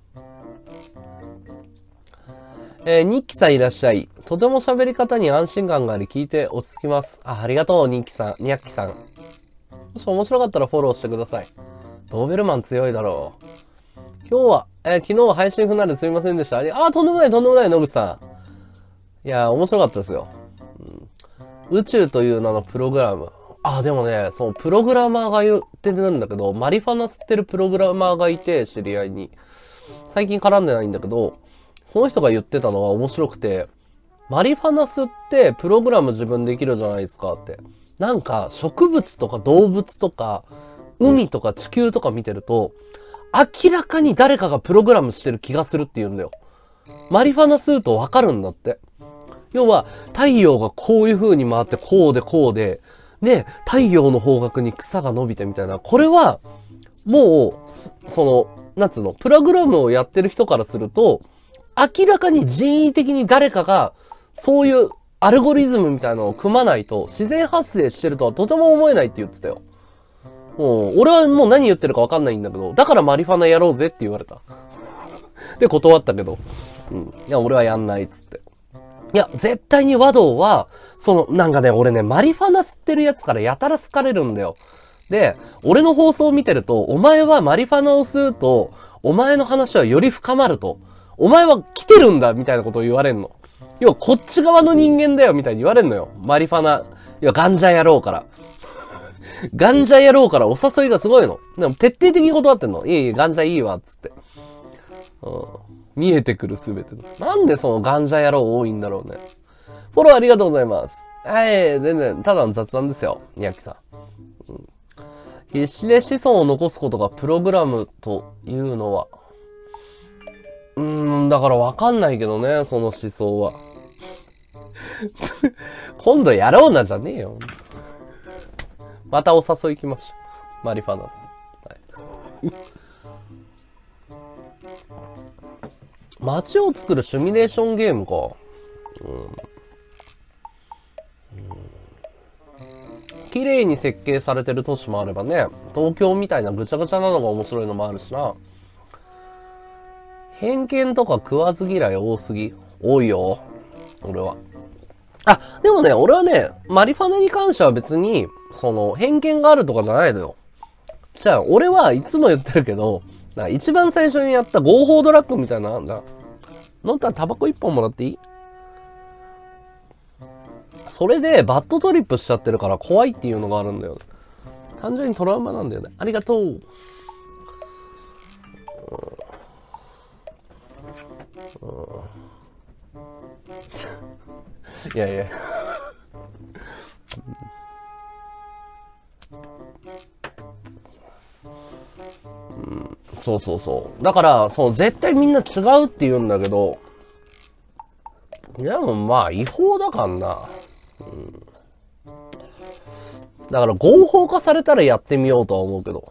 えー、日記さんいらっしゃい。とても喋り方に安心感があり聞いて落ち着きます。あ、ありがとう、日記さん、ニャッキさん。もし面白かったらフォローしてください。ドーベルマン強いだろう。今日は、えー、昨日は配信不慣れすみませんでした。あー、とんでもない、とんでもない、野口さん。いやー、面白かったですよ。うん、宇宙という名のプログラム。あ、でもね、そのプログラマーが言ってるんだけど、マリファナ吸ってるプログラマーがいて、知り合いに。最近絡んでないんだけど、その人が言ってたのは面白くて、マリファナ吸ってプログラム自分できるじゃないですかって。なんか植物とか動物とか海とか地球とか見てると、明らかに誰かがプログラムしてる気がするって言うんだよ。マリファナ吸うとわかるんだって。要は太陽がこういう風に回ってこうでこうで、で、太陽の方角に草が伸びてみたいな。これはもう、その、なんつうの、プログラムをやってる人からすると、明らかに人為的に誰かがそういうアルゴリズムみたいなのを組まないと自然発生してるとはとても思えないって言ってたよ。もう俺はもう何言ってるかわかんないんだけど、だからマリファナやろうぜって言われた。で断ったけど、うん、いや俺はやんないっつって。いや絶対に和道はそのなんかね俺ねマリファナ吸ってるやつからやたら好かれるんだよ。で俺の放送を見てるとお前はマリファナを吸うとお前の話はより深まると。お前は来てるんだみたいなことを言われんの。要はこっち側の人間だよみたいに言われんのよ。マリファナ、要はガンジャ野郎から。ガンジャ野郎からお誘いがすごいの。でも徹底的に断ってんの。いいいい、ガンジャいいわ、つって。うん、見えてくるすべての。なんでそのガンジャ野郎多いんだろうね。フォローありがとうございます。はい、全然、ただの雑談ですよ。ニヤキさん。うん、必死で子孫を残すことがプログラムというのは、うーん、だからわかんないけどね、その思想は。今度やろうなじゃねえよ。またお誘い行きましょう。マリファナ。はい、街を作るシミュレーションゲームか。うん、綺麗に設計されてる都市もあればね、東京みたいなぐちゃぐちゃなのが面白いのもあるしな。 偏見とか食わず嫌い多すぎ。多いよ。俺は。あ、でもね、俺はね、マリファナに関しては別に、その、偏見があるとかじゃないのよ。じゃあ、俺はいつも言ってるけど、なんか一番最初にやった合法ドラッグみたいなのあんだ。飲んだらタバコ一本もらっていい？それでバッドトリップしちゃってるから怖いっていうのがあるんだよ。単純にトラウマなんだよね。ありがとう。うんうん、いやいや。うん、そうそうそう。だから、そう、絶対みんな違うって言うんだけど、でもまあ違法だからな。うん、だから合法化されたらやってみようとは思うけど。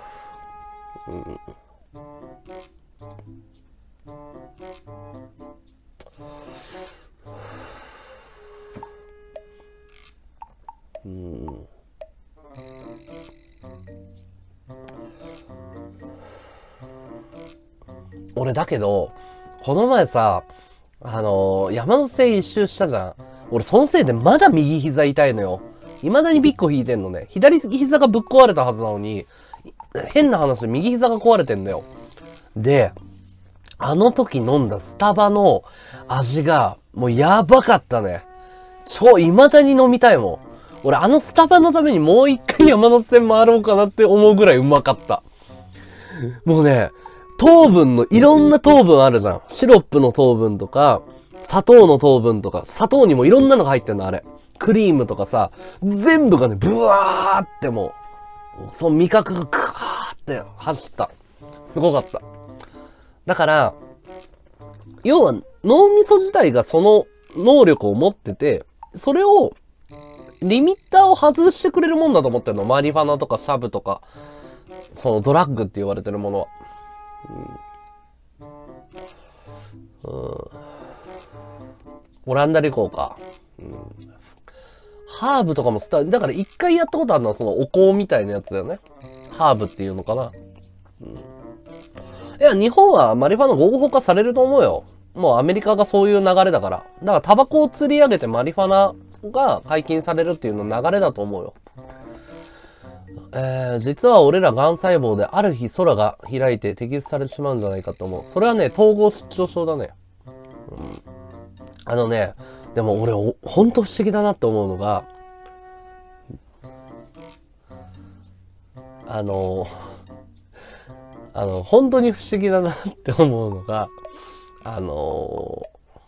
うん。うん。俺だけど、この前さ、あのー、山手線一周したじゃん。俺そのせいでまだ右膝痛いのよ。未だにビッコ引いてんのね。左膝がぶっ壊れたはずなのに、変な話で右膝が壊れてんだよ。で、あの時飲んだスタバの味がもうやばかったね。超未だに飲みたいもん。俺あのスタバのためにもう一回山手線回ろうかなって思うぐらいうまかった。もうね、糖分のいろんな糖分あるじゃん。シロップの糖分とか、砂糖の糖分とか、砂糖にもいろんなのが入ってんの、あれ。クリームとかさ、全部がね、ブワーってもう、その味覚がクワーって走った。すごかった。だから、要は脳みそ自体がその能力を持ってて、それを、リミッターを外してくれるもんだと思ってるの。マリファナとかシャブとか、そのドラッグって言われてるものは。うん。うん、オランダ旅行か。うん、ハーブとかもスタだから一回やったことあるのはそのお香みたいなやつだよね。ハーブっていうのかな。うん、いや、日本はマリファナ合法化されると思うよ。もうアメリカがそういう流れだから。だからタバコを釣り上げてマリファナが解禁されるっていうの流れだと思うよ。えー、実は俺らがん細胞である日空が開いて摘出されてしまうんじゃないかと思う。それはね、統合失調症だね。うん、あのね、でも俺、ほんと不思議だなって思うのが、あの、あの、本当に不思議だなって思うのが、あの、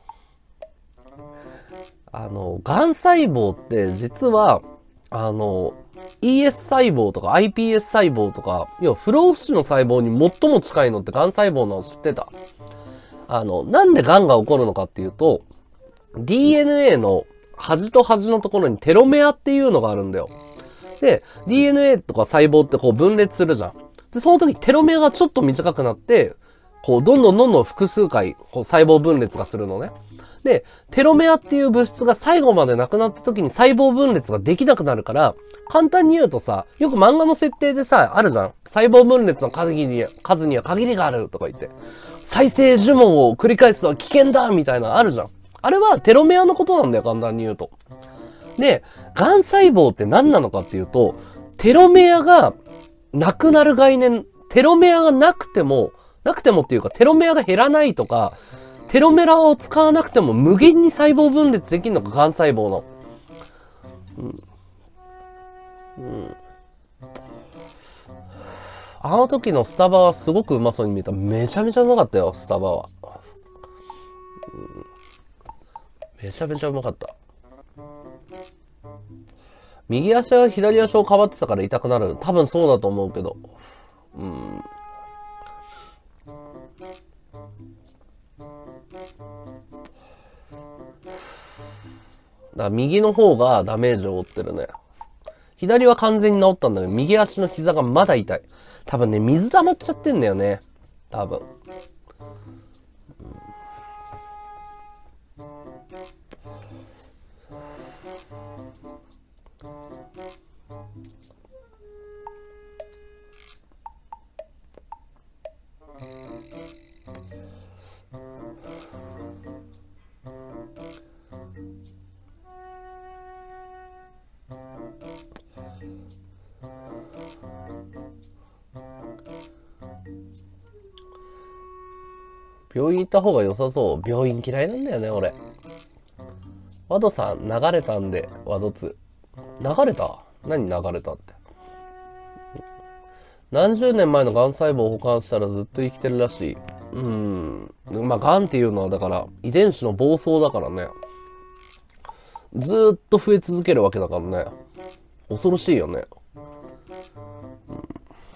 あの、がん細胞って実は、あの、イーエス 細胞とか アイピーエス 細胞とか、要は不老不死の細胞に最も近いのってがん細胞なの知ってた？あの、なんでがんが起こるのかっていうと、ディーエヌエー の端と端のところにテロメアっていうのがあるんだよ。で、ディーエヌエー とか細胞ってこう分裂するじゃん。で、その時テロメアがちょっと短くなって、こう、どんどんどんどん複数回、こう細胞分裂がするのね。で、テロメアっていう物質が最後までなくなった時に細胞分裂ができなくなるから、簡単に言うとさ、よく漫画の設定でさ、あるじゃん。細胞分裂の数に数には限りがあるとか言って。再生呪文を繰り返すのは危険だみたいなあるじゃん。あれはテロメアのことなんだよ、簡単に言うと。で、がん細胞って何なのかっていうと、テロメアがなくなる概念、テロメアがなくても、なくてもっていうか、テロメアが減らないとか、テロメラを使わなくても無限に細胞分裂できるのががん細胞の。うんうん、あの時のスタバはすごくうまそうに見えた。めちゃめちゃうまかったよ、スタバは。うん、めちゃめちゃうまかった。右足が左足をかばってたから痛くなる。多分そうだと思うけど。うん。だから右の方がダメージを負ってるね。左は完全に治ったんだけど、右足の膝がまだ痛い。多分ね、水溜まっちゃってんだよね。多分。 病院行った方が良さそう。病院嫌いなんだよね、俺。ワドさん、流れたんで、ワドツ。流れた？何流れたって。何十年前の癌細胞を保管したらずっと生きてるらしい。うーん。まあ、癌っていうのはだから、遺伝子の暴走だからね。ずーっと増え続けるわけだからね。恐ろしいよね。うん、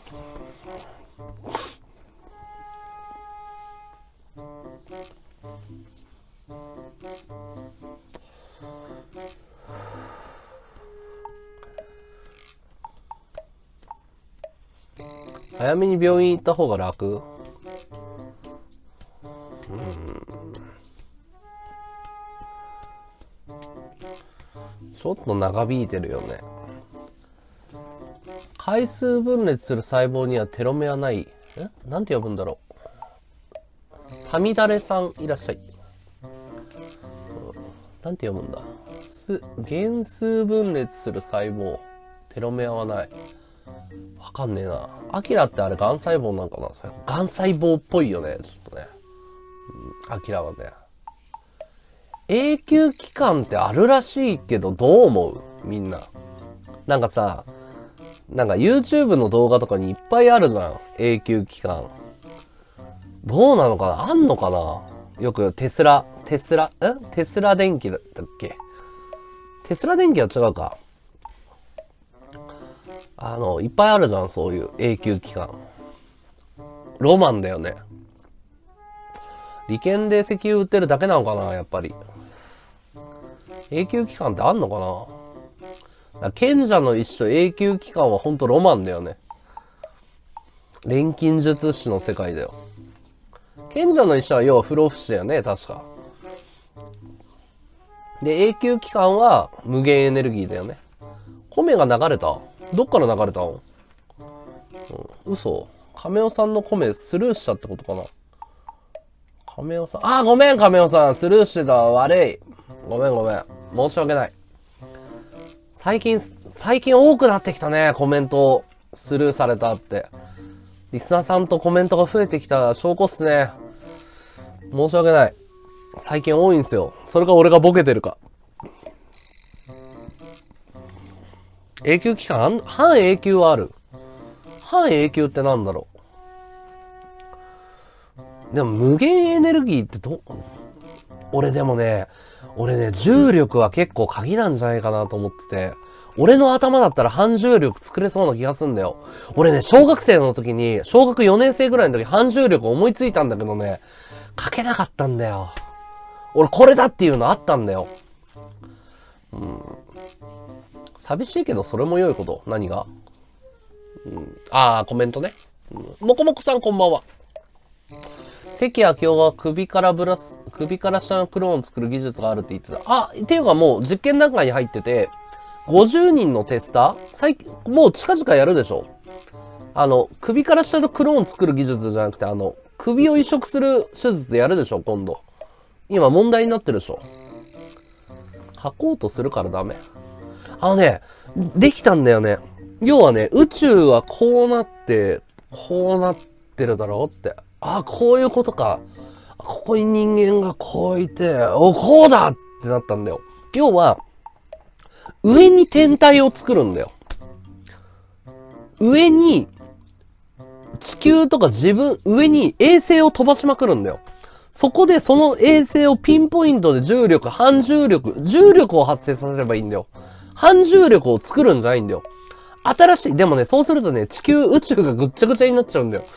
早めに病院行った方が楽？うん。ちょっと長引いてるよね。回数分裂する細胞にはテロメアない。え？なんて呼ぶんだろう。サミダレさんいらっしゃい。なんて読むんだ。す、原数分裂する細胞。テロメアはない。わかんねえな。アキラってあれ、癌細胞なんかな？癌細胞っぽいよね。ちょっとね。アキラはね。永久期間ってあるらしいけど、どう思う？みんな。なんかさ、なんか YouTube の動画とかにいっぱいあるじゃん。永久期間。どうなのかな？あんのかな？よくテスラ、テスラ、んテスラ電気だったっけ？テスラ電気は違うか。あの、いっぱいあるじゃん、そういう永久期間。ロマンだよね。利権で石油売ってるだけなのかな、やっぱり。永久期間ってあんのかな？賢者の一種永久期間はほんとロマンだよね。錬金術師の世界だよ。賢者の一種は要は不老不死だよね、確か。で、永久期間は無限エネルギーだよね。米が流れた？どっから流れたの？うん、嘘。亀尾さんの米スルーしたってことかな？亀尾さん。あー、ごめん、亀尾さん。スルーしてた。悪い。ごめん、ごめん。申し訳ない。最近、最近多くなってきたね。コメントスルーされたって。リスナーさんとコメントが増えてきた証拠っすね。申し訳ない。最近多いんすよ。それか俺がボケてるか。永久期間あん、半永久はある。半永久ってなんだろう。でも無限エネルギーってど、俺でもね、俺ね、重力は結構鍵なんじゃないかなと思ってて、俺の頭だったら半重力作れそうな気がすんだよ。俺ね、小学生の時に、小学よねん生ぐらいの時半重力思いついたんだけどね、書けなかったんだよ。俺これだっていうのあったんだよ。うん。寂しいけどそれも良いこと。何が？うん、ああ、コメントね。うん、もこもこさんこんばんは。関明夫は首からブラス、首から下のクローン作る技術があるって言ってた。あ、っていうかもう実験段階に入ってて、ごじゅうにんのテスター最近、もう近々やるでしょ？あの、首から下のクローン作る技術じゃなくて、あの、首を移植する手術やるでしょ今度。今問題になってるでしょ？吐こうとするからダメ。あのね、できたんだよね。要はね、宇宙はこうなって、こうなってるだろうって。あ、こういうことか。ここに人間がこういて、お、こうだってなったんだよ。要は、上に天体を作るんだよ。上に、地球とか自分、上に衛星を飛ばしまくるんだよ。そこでその衛星をピンポイントで重力、反重力、重力を発生させればいいんだよ。反重力を作るんじゃないんだよ。新しい、でもね、そうするとね、地球、宇宙がぐっちゃぐちゃになっちゃうんだよ。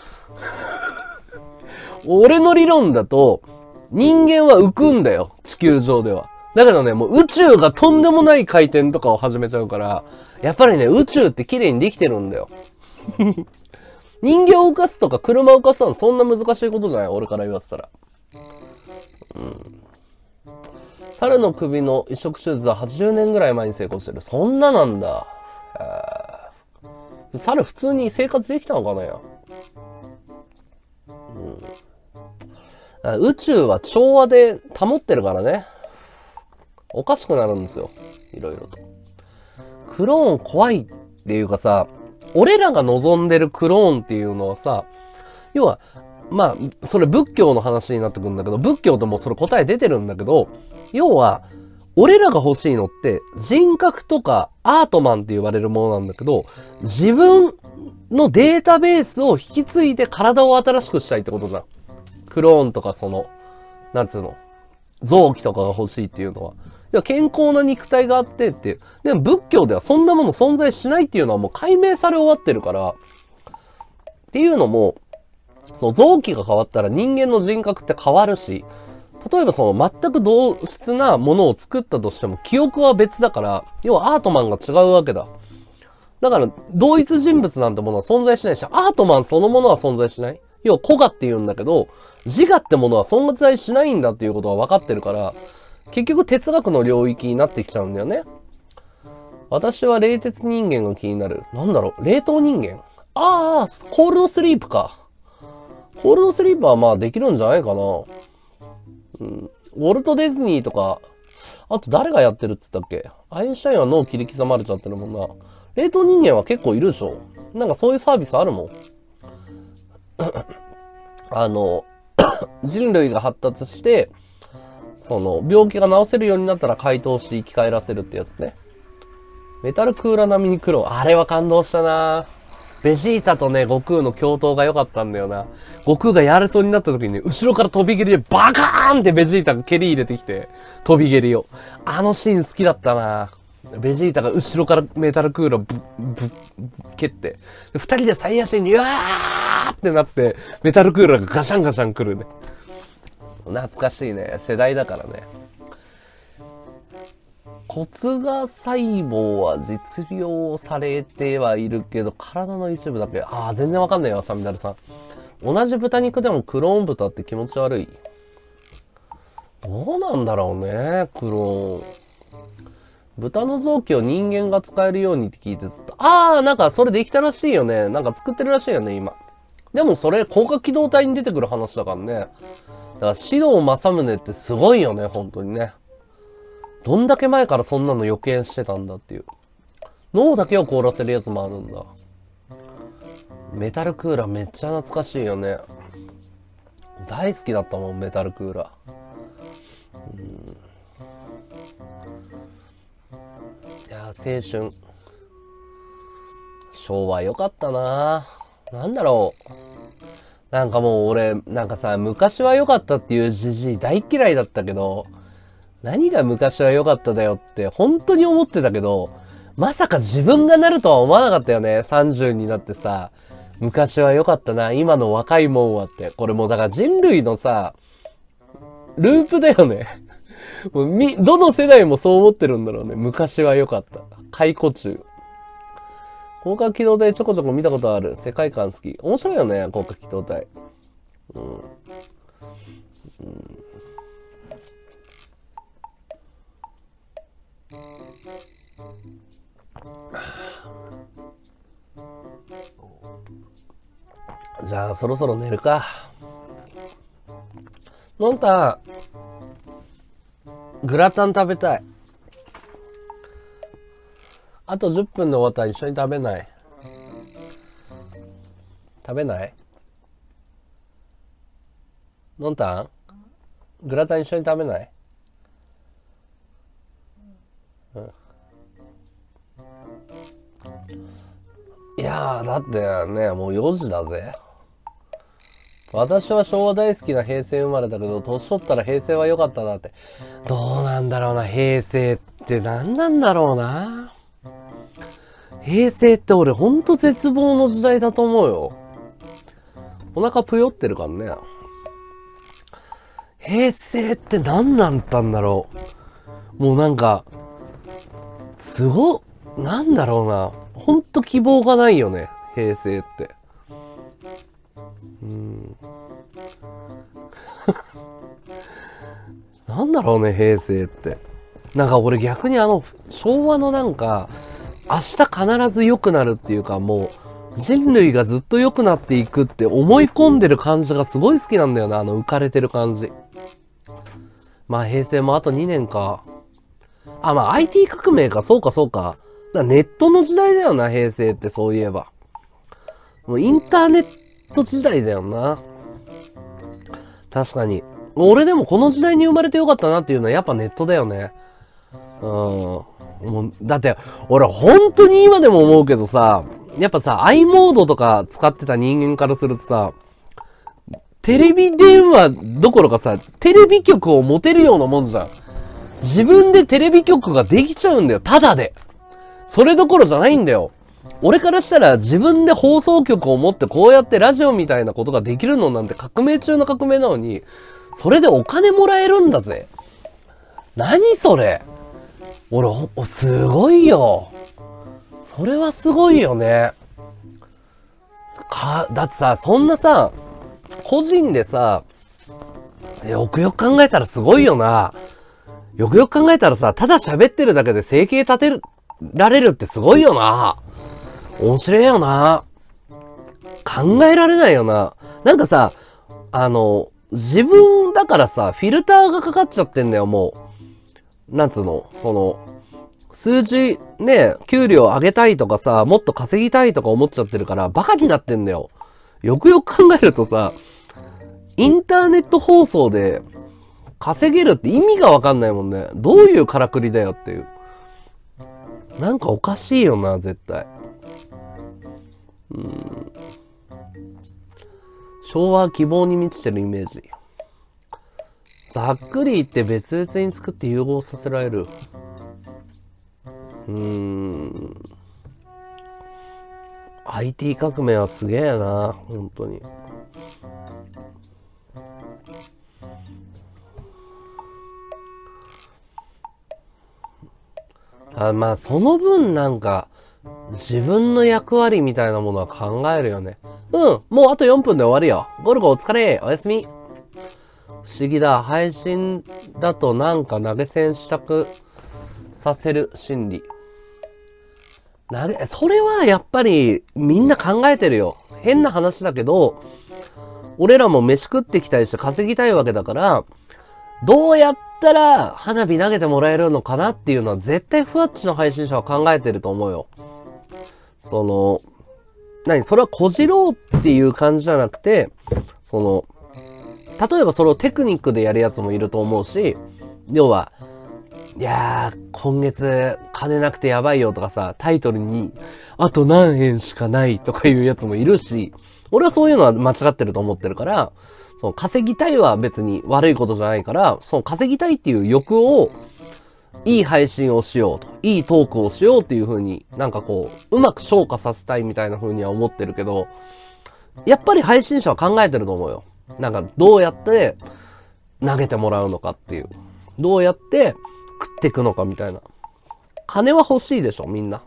俺の理論だと、人間は浮くんだよ。地球上では。だけどね、もう宇宙がとんでもない回転とかを始めちゃうから、やっぱりね、宇宙って綺麗にできてるんだよ。人間を動かすとか車を動かすのはそんな難しいことじゃない。俺から言わせたら。うん。猿の首の移植手術ははちじゅうねんぐらい前に成功してる。そんななんだ。猿普通に生活できたのかなよ。うん、宇宙は調和で保ってるからね。おかしくなるんですよ。いろいろと。クローン怖いっていうかさ、俺らが望んでるクローンっていうのはさ、要は、 まあ、それ仏教の話になってくるんだけど、仏教でもそれ答え出てるんだけど、要は、俺らが欲しいのって人格とかアートマンって言われるものなんだけど、自分のデータベースを引き継いで体を新しくしたいってことじゃん。クローンとかその、なんつうの、臓器とかが欲しいっていうのは。いや、健康な肉体があってっていう。でも仏教ではそんなもの存在しないっていうのはもう解明され終わってるから、っていうのも、そう、臓器が変わったら人間の人格って変わるし、例えばその全く同質なものを作ったとしても記憶は別だから、要はアートマンが違うわけだ。だから同一人物なんてものは存在しないし、アートマンそのものは存在しない。要は古我って言うんだけど、自我ってものは存在しないんだっていうことは分かってるから、結局哲学の領域になってきちゃうんだよね。私は冷徹人間が気になる。なんだろう、冷凍人間。ああ、コールドスリープか。コールドスリープはまあできるんじゃないかな。うん、ウォルト・ディズニーとか、あと誰がやってるっつったっけ？アインシュタインは脳切り刻まれちゃってるもんな。冷凍人間は結構いるでしょ？なんかそういうサービスあるもん。あの、人類が発達して、その、病気が治せるようになったら解凍して生き返らせるってやつね。メタルクーラ並みに黒。あれは感動したな。ベジータとね、悟空の共闘が良かったんだよな。悟空がやれそうになった時にね、後ろから飛び蹴りでバカーンってベジータが蹴り入れてきて、飛び蹴りを。あのシーン好きだったな。ベジータが後ろからメタルクーラぶ、ぶ、蹴って、二人で最足に、うわーってなって、メタルクーラがガシャンガシャン来るね。懐かしいね。世代だからね。骨芽細胞は実用されてはいるけど、体の一部だけ。ああ、全然わかんないよ、サミダルさん。同じ豚肉でもクローン豚って気持ち悪い。どうなんだろうね、クローン。豚の臓器を人間が使えるようにって聞いてずっと。ああ、なんかそれできたらしいよね。なんか作ってるらしいよね、今。でもそれ、高架機動隊に出てくる話だからね。だから、四郎正宗ってすごいよね、本当にね。どんだけ前からそんなの予見してたんだっていう。脳だけを凍らせるやつもあるんだ。メタルクーラーめっちゃ懐かしいよね。大好きだったもん、メタルクーラー。うん、いやー、青春。昭和良かったなぁ。なんだろう。なんかもう俺、なんかさ、昔は良かったっていうじじい大嫌いだったけど、何が昔は良かっただよって本当に思ってたけど、まさか自分がなるとは思わなかったよね。さんじゅうになってさ、昔は良かったな、今の若いもんはって。これもうだから人類のさ、ループだよね。もうみ、どの世代もそう思ってるんだろうね。昔は良かった。解雇中。広角機動隊ちょこちょこ見たことある。世界観好き。面白いよね、広角機動隊。うん。うんじゃあ、そろそろ寝るか。のんた、グラタン食べたい。あとじゅっぷんで終わったら一緒に食べない？食べない？のんたん、グラタン一緒に食べない？うん。いやー、だってね、もうよじだぜ。私は昭和大好きな平成生まれだけど、年取ったら平成は良かったなって。どうなんだろうな、平成って何なんだろうな。平成って俺ほんと絶望の時代だと思うよ。お腹ぷよってるからね。平成って何なんだんだろう。もうなんか、すご、なんだろうな。ほんと希望がないよね、平成って。うん。なんだろうね、平成って。なんか俺逆にあの、昭和のなんか、明日必ず良くなるっていうか、もう、人類がずっと良くなっていくって思い込んでる感じがすごい好きなんだよな、あの浮かれてる感じ。まあ平成もあとにねんか。あ、まあ アイティー 革命か、そうかそうか。だネットの時代だよな、平成ってそういえば。もうインターネット時代だよな。 確かに。俺でもこの時代に生まれてよかったなっていうのはやっぱネットだよね。うん。もう、だって、俺本当に今でも思うけどさ、やっぱさ、i モードとか使ってた人間からするとさ、テレビ電話どころかさ、テレビ局を持てるようなもんじゃん。自分でテレビ局ができちゃうんだよ、ただで。それどころじゃないんだよ。俺からしたら自分で放送局を持ってこうやってラジオみたいなことができるのなんて革命中の革命なのに、それでお金もらえるんだぜ。何それ。俺、すごいよ。それはすごいよね。か、だってさ、そんなさ、個人でさ、よくよく考えたらすごいよな。よくよく考えたらさ、ただ喋ってるだけで生計立てられるってすごいよな。面白いよな。考えられないよな。なんかさ、あの、自分だからさ、フィルターがかかっちゃってんだよ、もう。なんつうの、その、数字、ね、給料上げたいとかさ、もっと稼ぎたいとか思っちゃってるから、バカになってんだよ。よくよく考えるとさ、インターネット放送で稼げるって意味がわかんないもんね。どういうからくりだよっていう。なんかおかしいよな、絶対。うん。昭和は希望に満ちてるイメージ。ざっくり言って別々に作って融合させられる。うーん。アイティー 革命はすげえな、本当に。あ、まあ、その分なんか、自分の役割みたいなものは考えるよね。うん、もうあとよんぷんで終わるよ。ゴルゴお疲れ、おやすみ。不思議だ。配信だとなんか投げ銭したくさせる心理。投げ、それはやっぱりみんな考えてるよ。変な話だけど、俺らも飯食ってきたりして稼ぎたいわけだから、どうやったら花火投げてもらえるのかなっていうのは絶対ふわっちの配信者は考えてると思うよ。その、何それはこじろうっていう感じじゃなくて、その、例えばそれをテクニックでやるやつもいると思うし、要は、いやー、今月金なくてやばいよとかさ、タイトルに、あと何円しかないとかいうやつもいるし、俺はそういうのは間違ってると思ってるから、その稼ぎたいは別に悪いことじゃないから、その稼ぎたいっていう欲を、いい配信をしようと、いいトークをしようっていう風に、なんかこう、うまく消化させたいみたいな風には思ってるけど、やっぱり配信者は考えてると思うよ。なんかどうやって投げてもらうのかっていう。どうやって食っていくのかみたいな。金は欲しいでしょ、みんな。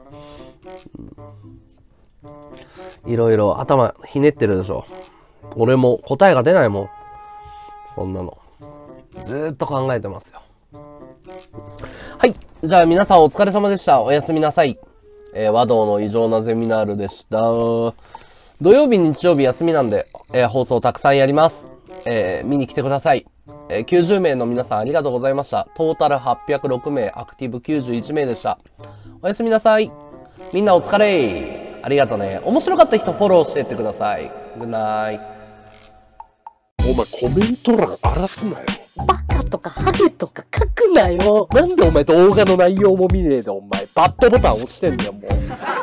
うん、いろいろ頭ひねってるでしょ。俺も答えが出ないもん。そんなの。ずーっと考えてますよ。はい。じゃあ皆さんお疲れ様でした。おやすみなさい。えー、和道の異常なゼミナールでした。土曜日、日曜日休みなんで、えー、放送たくさんやります。えー、見に来てください。えー、きゅうじゅうめいの皆さんありがとうございました。トータルはっぴゃくろくめい、アクティブきゅうじゅういちめいでした。おやすみなさい。みんなお疲れ。ありがとうね。面白かった人フォローしてってください。グッナイ。 お前コメント欄荒らすなよ。 バカとかハゲとか書くなよ。 なんでお前動画の内容も見ねえでお前バッドボタン押してんだよもう。